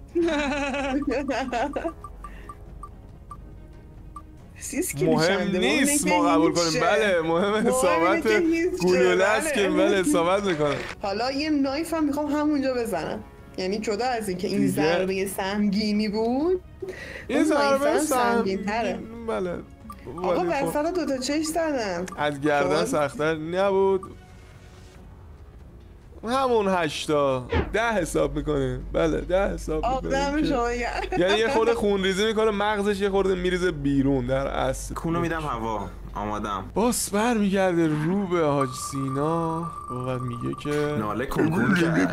مهم نیست ما قبول کنیم. بله مهم حسابت گلوله است که بله حسابت میکنم. حالا یه نایفم میخوام همونجا بزنم. یعنی جدا از اینکه این ضربه سهمگینی بود این ضربه سهمگین تره. بله آقا وسط دوتا چش زدم از گردن سخت‌تر نبود. همون هشتا ده حساب میکنه. بله ده حساب میکنه. یعنی یه خورده خونریزی میکنه مغزش یه خورده میریزه بیرون در اصل. کونو میدم هوا. آمادم. باس بر میگرده رو به حاج سینا و میگه که ناله کن کن کش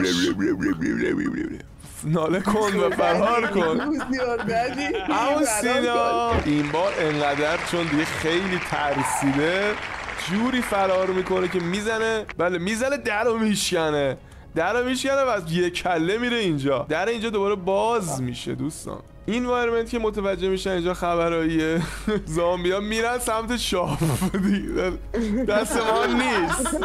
ناله کن و فرار کن. اما سینا این بار انقدر چون دیگه خیلی ترسیده جوری فرار میکنه که میزنه. بله میزنه در رو میشکنه. در رو میشکنه و یه کله میره اینجا. در اینجا دوباره باز میشه دوستان. این وایرمنت که متوجه میشن اینجا خبراییه زامبی ها میرن سمت شاپ دیگه دست ما نیست.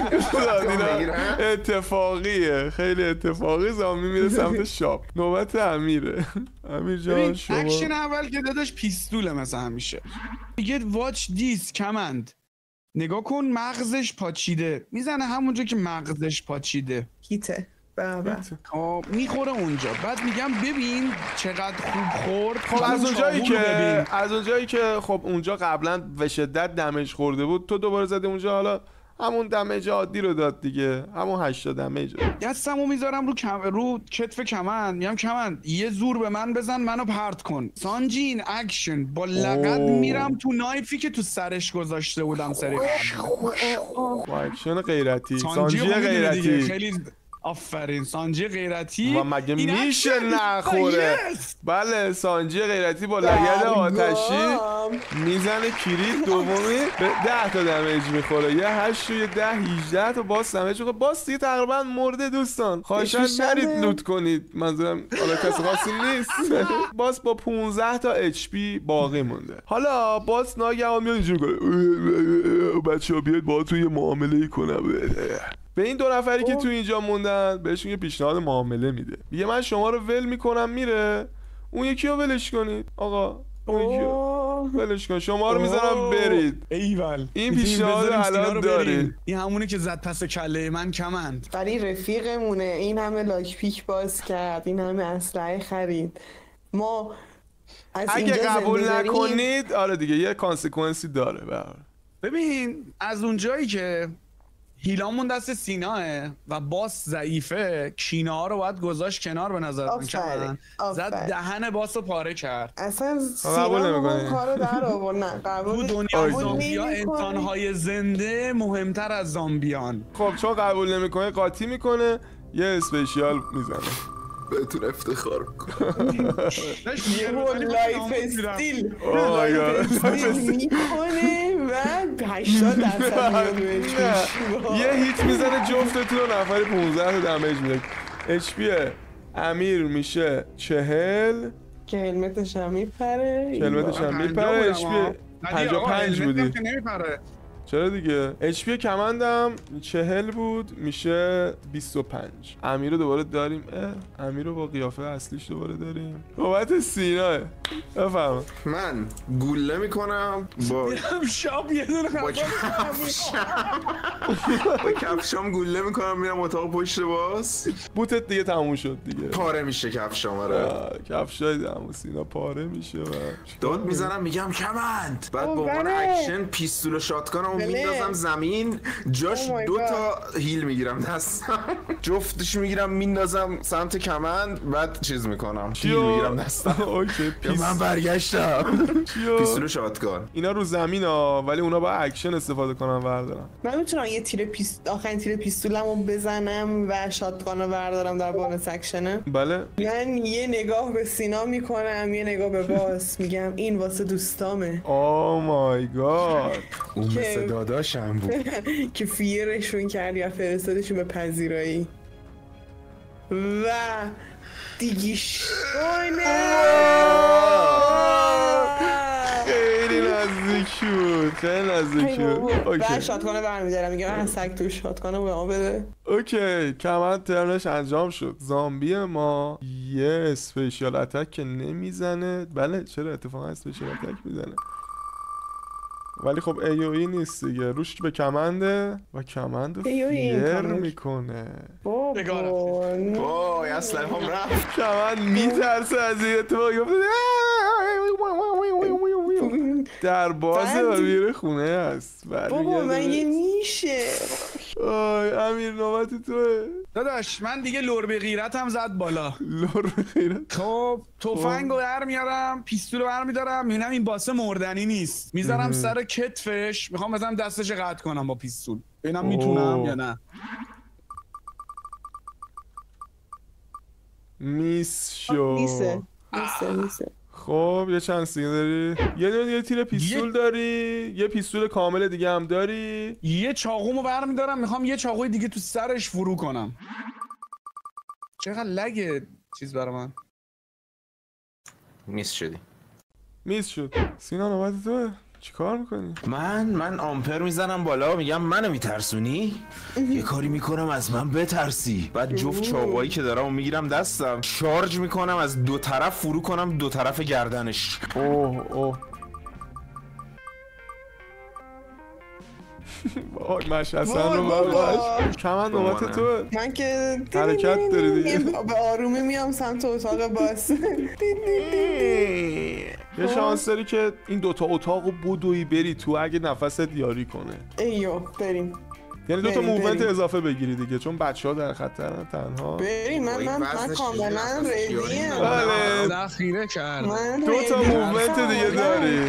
اتفاقیه خیلی اتفاقی. زامبی میره سمت شاپ. نوبت امیره. امیر جان شما اکشن اول که داداش پیستوله مثلا همیشه میگه واچ دیس کمند. نگاه کن مغزش پاچیده. میزنه همونجا که مغزش پاچیده. کیته برابر میخوره اونجا. بعد میگم ببین چقدر خوب خورد. خب از اونجایی که از اونجایی که خب اونجا قبلا به شدت دمیج خورده بود تو دوباره زدی اونجا حالا همون دمیج عادی رو داد دیگه. همون هشت دمیج. دستمو میذارم رو کم... رو کتف کمند. میگم کمند یه زور به من بزن منو پرت کن. سانجین اکشن با لگد میرم تو نایفی که تو سرش گذاشته بودم سری قبل. اکشن غیرتی. سانجی غیرتی خیلی آفرین. سانجی غیرتی و مگه میشه نخوره. بله سانجی غیرتی با لگد آتشی میزنه کلید دومی به ده تا دمیج میخوره. یه هشت و یه ده هیجده تا باس دمیج میخوره. باس دیگه تقریبا مرده دوستان. خواهشاً نرید لوت کنید. منظورم حالا کسی خاصی نیست. باس با پونزده تا اچ پی باقی مونده. حالا باس ناگهان میاد اینجوری کنه بچه‌ها بیاید باهاتون یه معامله کنم. به این دو نفری که تو اینجا موندن بهشون یه پیشنهاد معامله میده. میگه من شما رو ول میکنم میره اون یکی رو ولش کنید. آقا اون یکی رو ولش کن شما رو میذارم برید. ایول این پیشنهاد الان دارید. این همونه که زد پس کله من کمند. ولی رفیقمونه. این همه لاک پیک باز کرد. این همه اسلحه خرید. ما از اگه قبول نکنید آره دیگه یه کانسیکوئنسی داره. بر ببین از اونجایی که هیلامون دست سیناه و باس ضعیفه، کینه ها رو باید گذاشت کنار به نظر من. آفرین زد دهن باس رو پاره کرد. اصلا سیناه کارو در آورد. نه قبول تو دنیا زامبیا انسان‌های زنده مهمتر از زامبیان. خب چون قبول نمیکنه قاطی میکنه یه اسپیشیال میزنه بهتون افتخار کنم. لایف استیل میکنه و هشتاد درصد میاد بهش. یه هیت میزنه جفتتون رو نفری پونزده تا دمیج میده. اچ پی امیر میشه چهل که هلمتش هم میپره. هلمتش هم میپره. اچ پی پنجاه و پنج بودی. چرا دیگه؟ اچ پی کمندم چهل بود میشه بیست و پنج. امیر رو دوباره داریم. اه امیر رو با قیافه اصلیش دوباره داریم. بابت سیناه بفهم. من گوله میکنم با شاب یه دونه با کفشم با کفشم گوله میکنم میرم اتاق پشت باس. بوتت دیگه تموم شد دیگه. پاره میشه کفشم. آره کفشای دمو سینا پاره میشه و داد میزنم میگم کمند. بعد با عنوان اکشن پیستول و شاتگانمو میندازم زمین. جاش دو تا هیل میگیرم دستم. جفتش میگیرم میندازم سمت کمند. بعد چیز میکنم هیل میگیرم دستم. اوکی من برگشتم. پیستول و شاتگان اینا رو زمین ها ولی اونا با اکشن استفاده کنن بردارن. من میتونم یه تیر پیست آخرین تیر پیستولمو بزنم و شاتگانو بردارم در بونس اکشنه. بله من یه نگاه به سینا میکنم یه نگاه به باس میگم این واسه دوستامه. اوه مای گاد. اون مثل داداشم بود که فیرشون کردی یا فرستادشون به پذیرایی و دیگیش خیلی نزدیک شد. خیلی نزدیک شد. بعد شاتگانو برمیدارم میگم من سگ تو شاتگانو به ما بده. اوکی کمند ترنش انجام شد. زامبی ما یه اسپیشیال اتک که نمیزنه. بله چرا اتفاقا اسپیشیال اتک میزنه ولی خب ای او ای نیست دیگه. روش به کمنده و کمند رو فیر میکنه. وای اصلا هم رفت. کمند میترسه از این اتفاقی در بازه و میره خونه هست. بابا من یه میشه. آی امیر نوبت توه داداش. من دیگه لور به غیرتم زد بالا. لور به غیرت. خب تفنگو در میارم پیستولو برمیدارم میبینم این باسه مردنی نیست میذارم سر کتفش میخوام مثلا دستش قطع کنم با پیستول ببینم میتونم یا نه. میس شو. میسه میسه میسه. خب یه چند سینه داری؟ یه دونه یه تیر پیستول یه... داری؟ یه پیستول کامل دیگه هم داری؟ یه چاقومو برمیدارم میخوام یه چاقوی دیگه تو سرش فرو کنم. چقدر لگه چیز برای من. میس شدی. میس شد. سینا نوبت توه. چی کار میکنی؟ من من آمپر میزنم بالا میگم منو میترسونی؟ یه کاری میکنم از من بترسی. بعد جفت چاقوهایی که دارم و میگیرم دستم شارژ میکنم از دو طرف فرو کنم دو طرف گردنش. اوه اوه وای مش اصلا رو باش. کمند نوبت تو. من که حرکت داری دیگه. به آرومی میام سمت اتاق باس. یه شانس داری که این دوتا اتاقو بدوی بری تو اگه نفست یاری کنه. ایو بریم. یعنی دوتا موومنت اضافه بگیری دیگه چون بچه ها در خطرن تنها. بریم من من من کاملا ریدیم. بله ذخیره کرد. دوتا موومنت دیگه داری.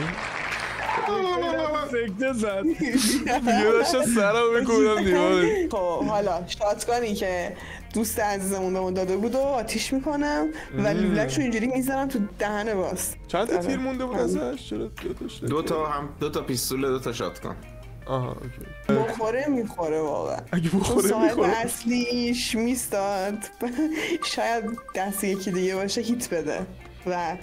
سکته زد دیگه داشته سرم میکنم دیواره. خب حالا شاتگانی که دوست عزیزمون بهمون داده بود و آتیش میکنم و لولکشو اینجوری میزنم تو دهن باس. چند تا تیر مونده بود ازش؟ چرا دوتاش دو تا هم دو تا پیستول دو تا شاتگان. آها اوکی. بخوره میخوره واقعا. اگه بخوره صاحب میخوره. اصلیش میستاد شاید دست یکی دیگه باشه هیت بده و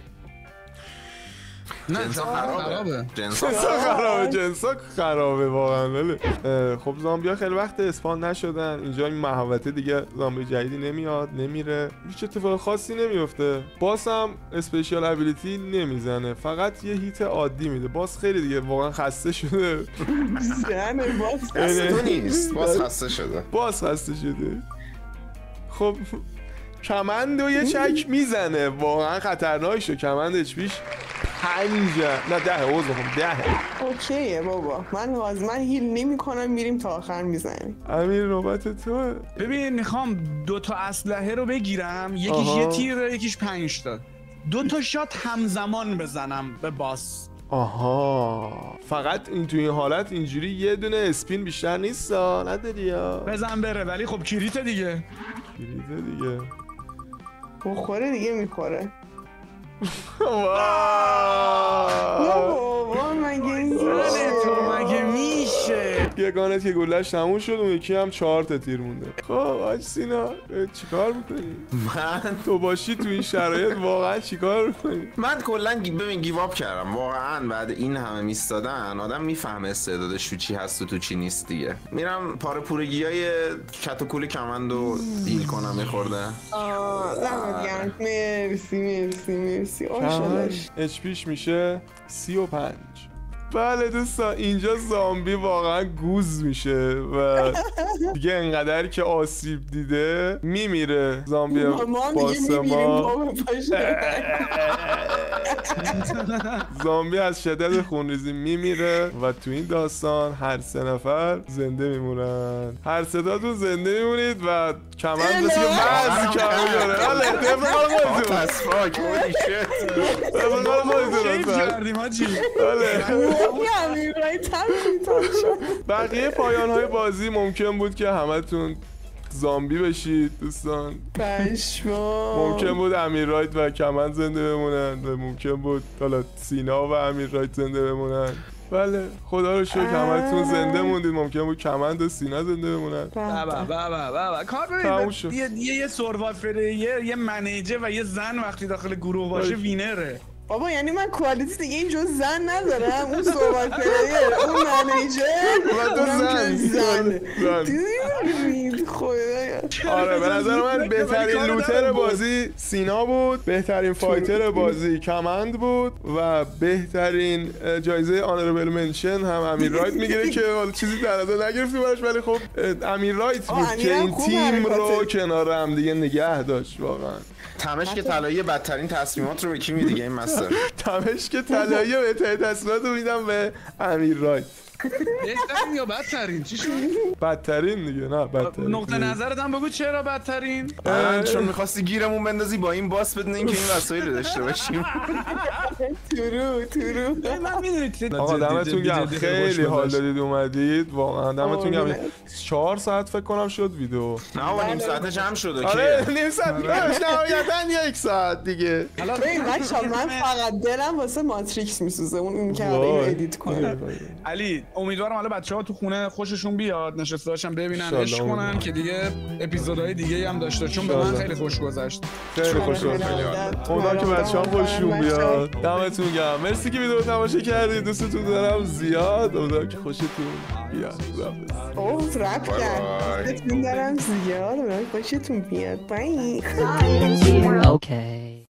نه جنسا خرابه. جنسا خرابه. جنسا خرابه واقعا. ولی خب زامبیا خیلی وقت اسپان نشدن اینجا. این محوطه دیگه زامبی جدیدی نمیاد نمیره هیچ اتفاق خاصی نمیفته. باس هم اسپیشال ابیلیتی نمیزنه خفقط یه هیت عادی میده. باس خیلی دیگه واقعا خسته شده. زنه باس خسته نیست. باس خسته شده. باس خسته شده. خب کمند و یه چک میزنه واقعا خطرناک شد. کمند اچ پیش پنج نه ده عوض میخوام ده. اوکیه بابا من من هیل نمی کنم میریم تا آخر میزنیم. امیر نوبت توه. ببین میخوام دو تا اسلحه رو بگیرم یکیش یه تیر یکیش پنج تا دو تا شات همزمان بزنم به باس. آها فقط این تو این حالت اینجوری یه دونه اسپین بیشتر نیست نداری یا بزن بره ولی خب کریته دیگه کریته دیگه بخوره دیگه میخوره. واه مگه تو مگه میشه یگانه که گلش تموم شد اون یکی هم چهار تا تیر مونده. خب آج سینا چیکار میکنی؟ من تو باشی تو این شرایط واقعا چیکار میکنی؟ من کلا ببین گیواب کردم واقعا. بعد این همه میستادن آدم میفهمه استعدادش تو چی هست و تو چی نیست دیگه. میرم پاره پورگیای کت و کول کمندو دیل کنم میخورده. آه دمت مرسی مرسی مرسی آشالش. اچ پیش میشه سی و پنج. بله دوستان اینجا زامبی واقعا گوز میشه و دیگه انقدر که آسیب دیده میمیره زامبی باسما. زامبی از شدت خونریزی میمیره و تو این داستان هر سه نفر زنده میمونن. هر سه تاتون زنده میمونید و کمند بسی که بعضی کمند داره. حالا اتفاق خودتون پسفاک هولی شت اتفاق خودتون کردیم حاجی. بقیه پایان های بازی ممکن بود که همتون زامبی بشید دوستان. پشما ممکن بود امیر رایت و کمند زنده بمونن و ممکن بود حالا سینا و امیر رایت زنده بمونن. بله خدا رو شکر همتون زنده موندید. ممکن بود کمند و سینا زنده بمونن. بابا بابا بابا کار ببین یه یه سروایور یه یه منیجر و یه زن وقتی داخل گروه باشه وینره. بابا یعنی من کوالیتی دیگه این جز زن ندارم. اون صحبت پلیر اون منیجر اونم که زن دیدید خدایا. آره به نظر من بهترین لوتر بازی سینا بود، بهترین فایتر بازی کمند بود و بهترین جایزه آنربل منشن هم امیر رایت میگیره که حالا چیزی در نظر نگرفتیم براش ولی خب امیر رایت بود که این تیم رو کنار هم دیگه نگه داشت. واقعا تمشک طلایی بدترین تصمیمات رو به کی میدیگه این مستر؟ تمشک طلایی بهترین تصمیمات رو میدم به امیر رایت. بهترین یا بدترین؟ چی شد؟ بدترین دیگه. نه بدترین. نقطه نظرت هم بگو چرا بدترین؟ چون میخواستی گیرمون بندازی با این باس بدون اینکه این وسایل رو داشته باشیم. تورو تورو من میدونید آقا دمتون گرم خیلی حال دادید اومدید. واقعا دمتون گرم. چهار ساعت فکر کنم شد ویدیو. نه و نیم ساعت جمع شد. آره نیم ساعت نهایتاً یک ساعت دیگه. حالا ببین بچه‌ها من فقط دلم واسه ماتریکس میسوزه اون اون که اینو ادیت کنه. علی امیدوارم حالا بچه‌ها تو خونه خوششون بیاد نشسته باشن ببینن عشق کنن که دیگه اپیزودهای دیگه هم داشته چون به من خیلی خوش گذشت. خیلی خوش گذشت. امیدوارم که بچه‌ها خوششون بیاد. دمتون گرم. مرسی که ویدیو رو تماشا کردید. دوستتون دارم زیاد. امیدوارم که خوشتون بیاد. اوه رپ کرد. دوستتون دارم زیاد. امیدوارم خوشتون بیاد. بای. Okay.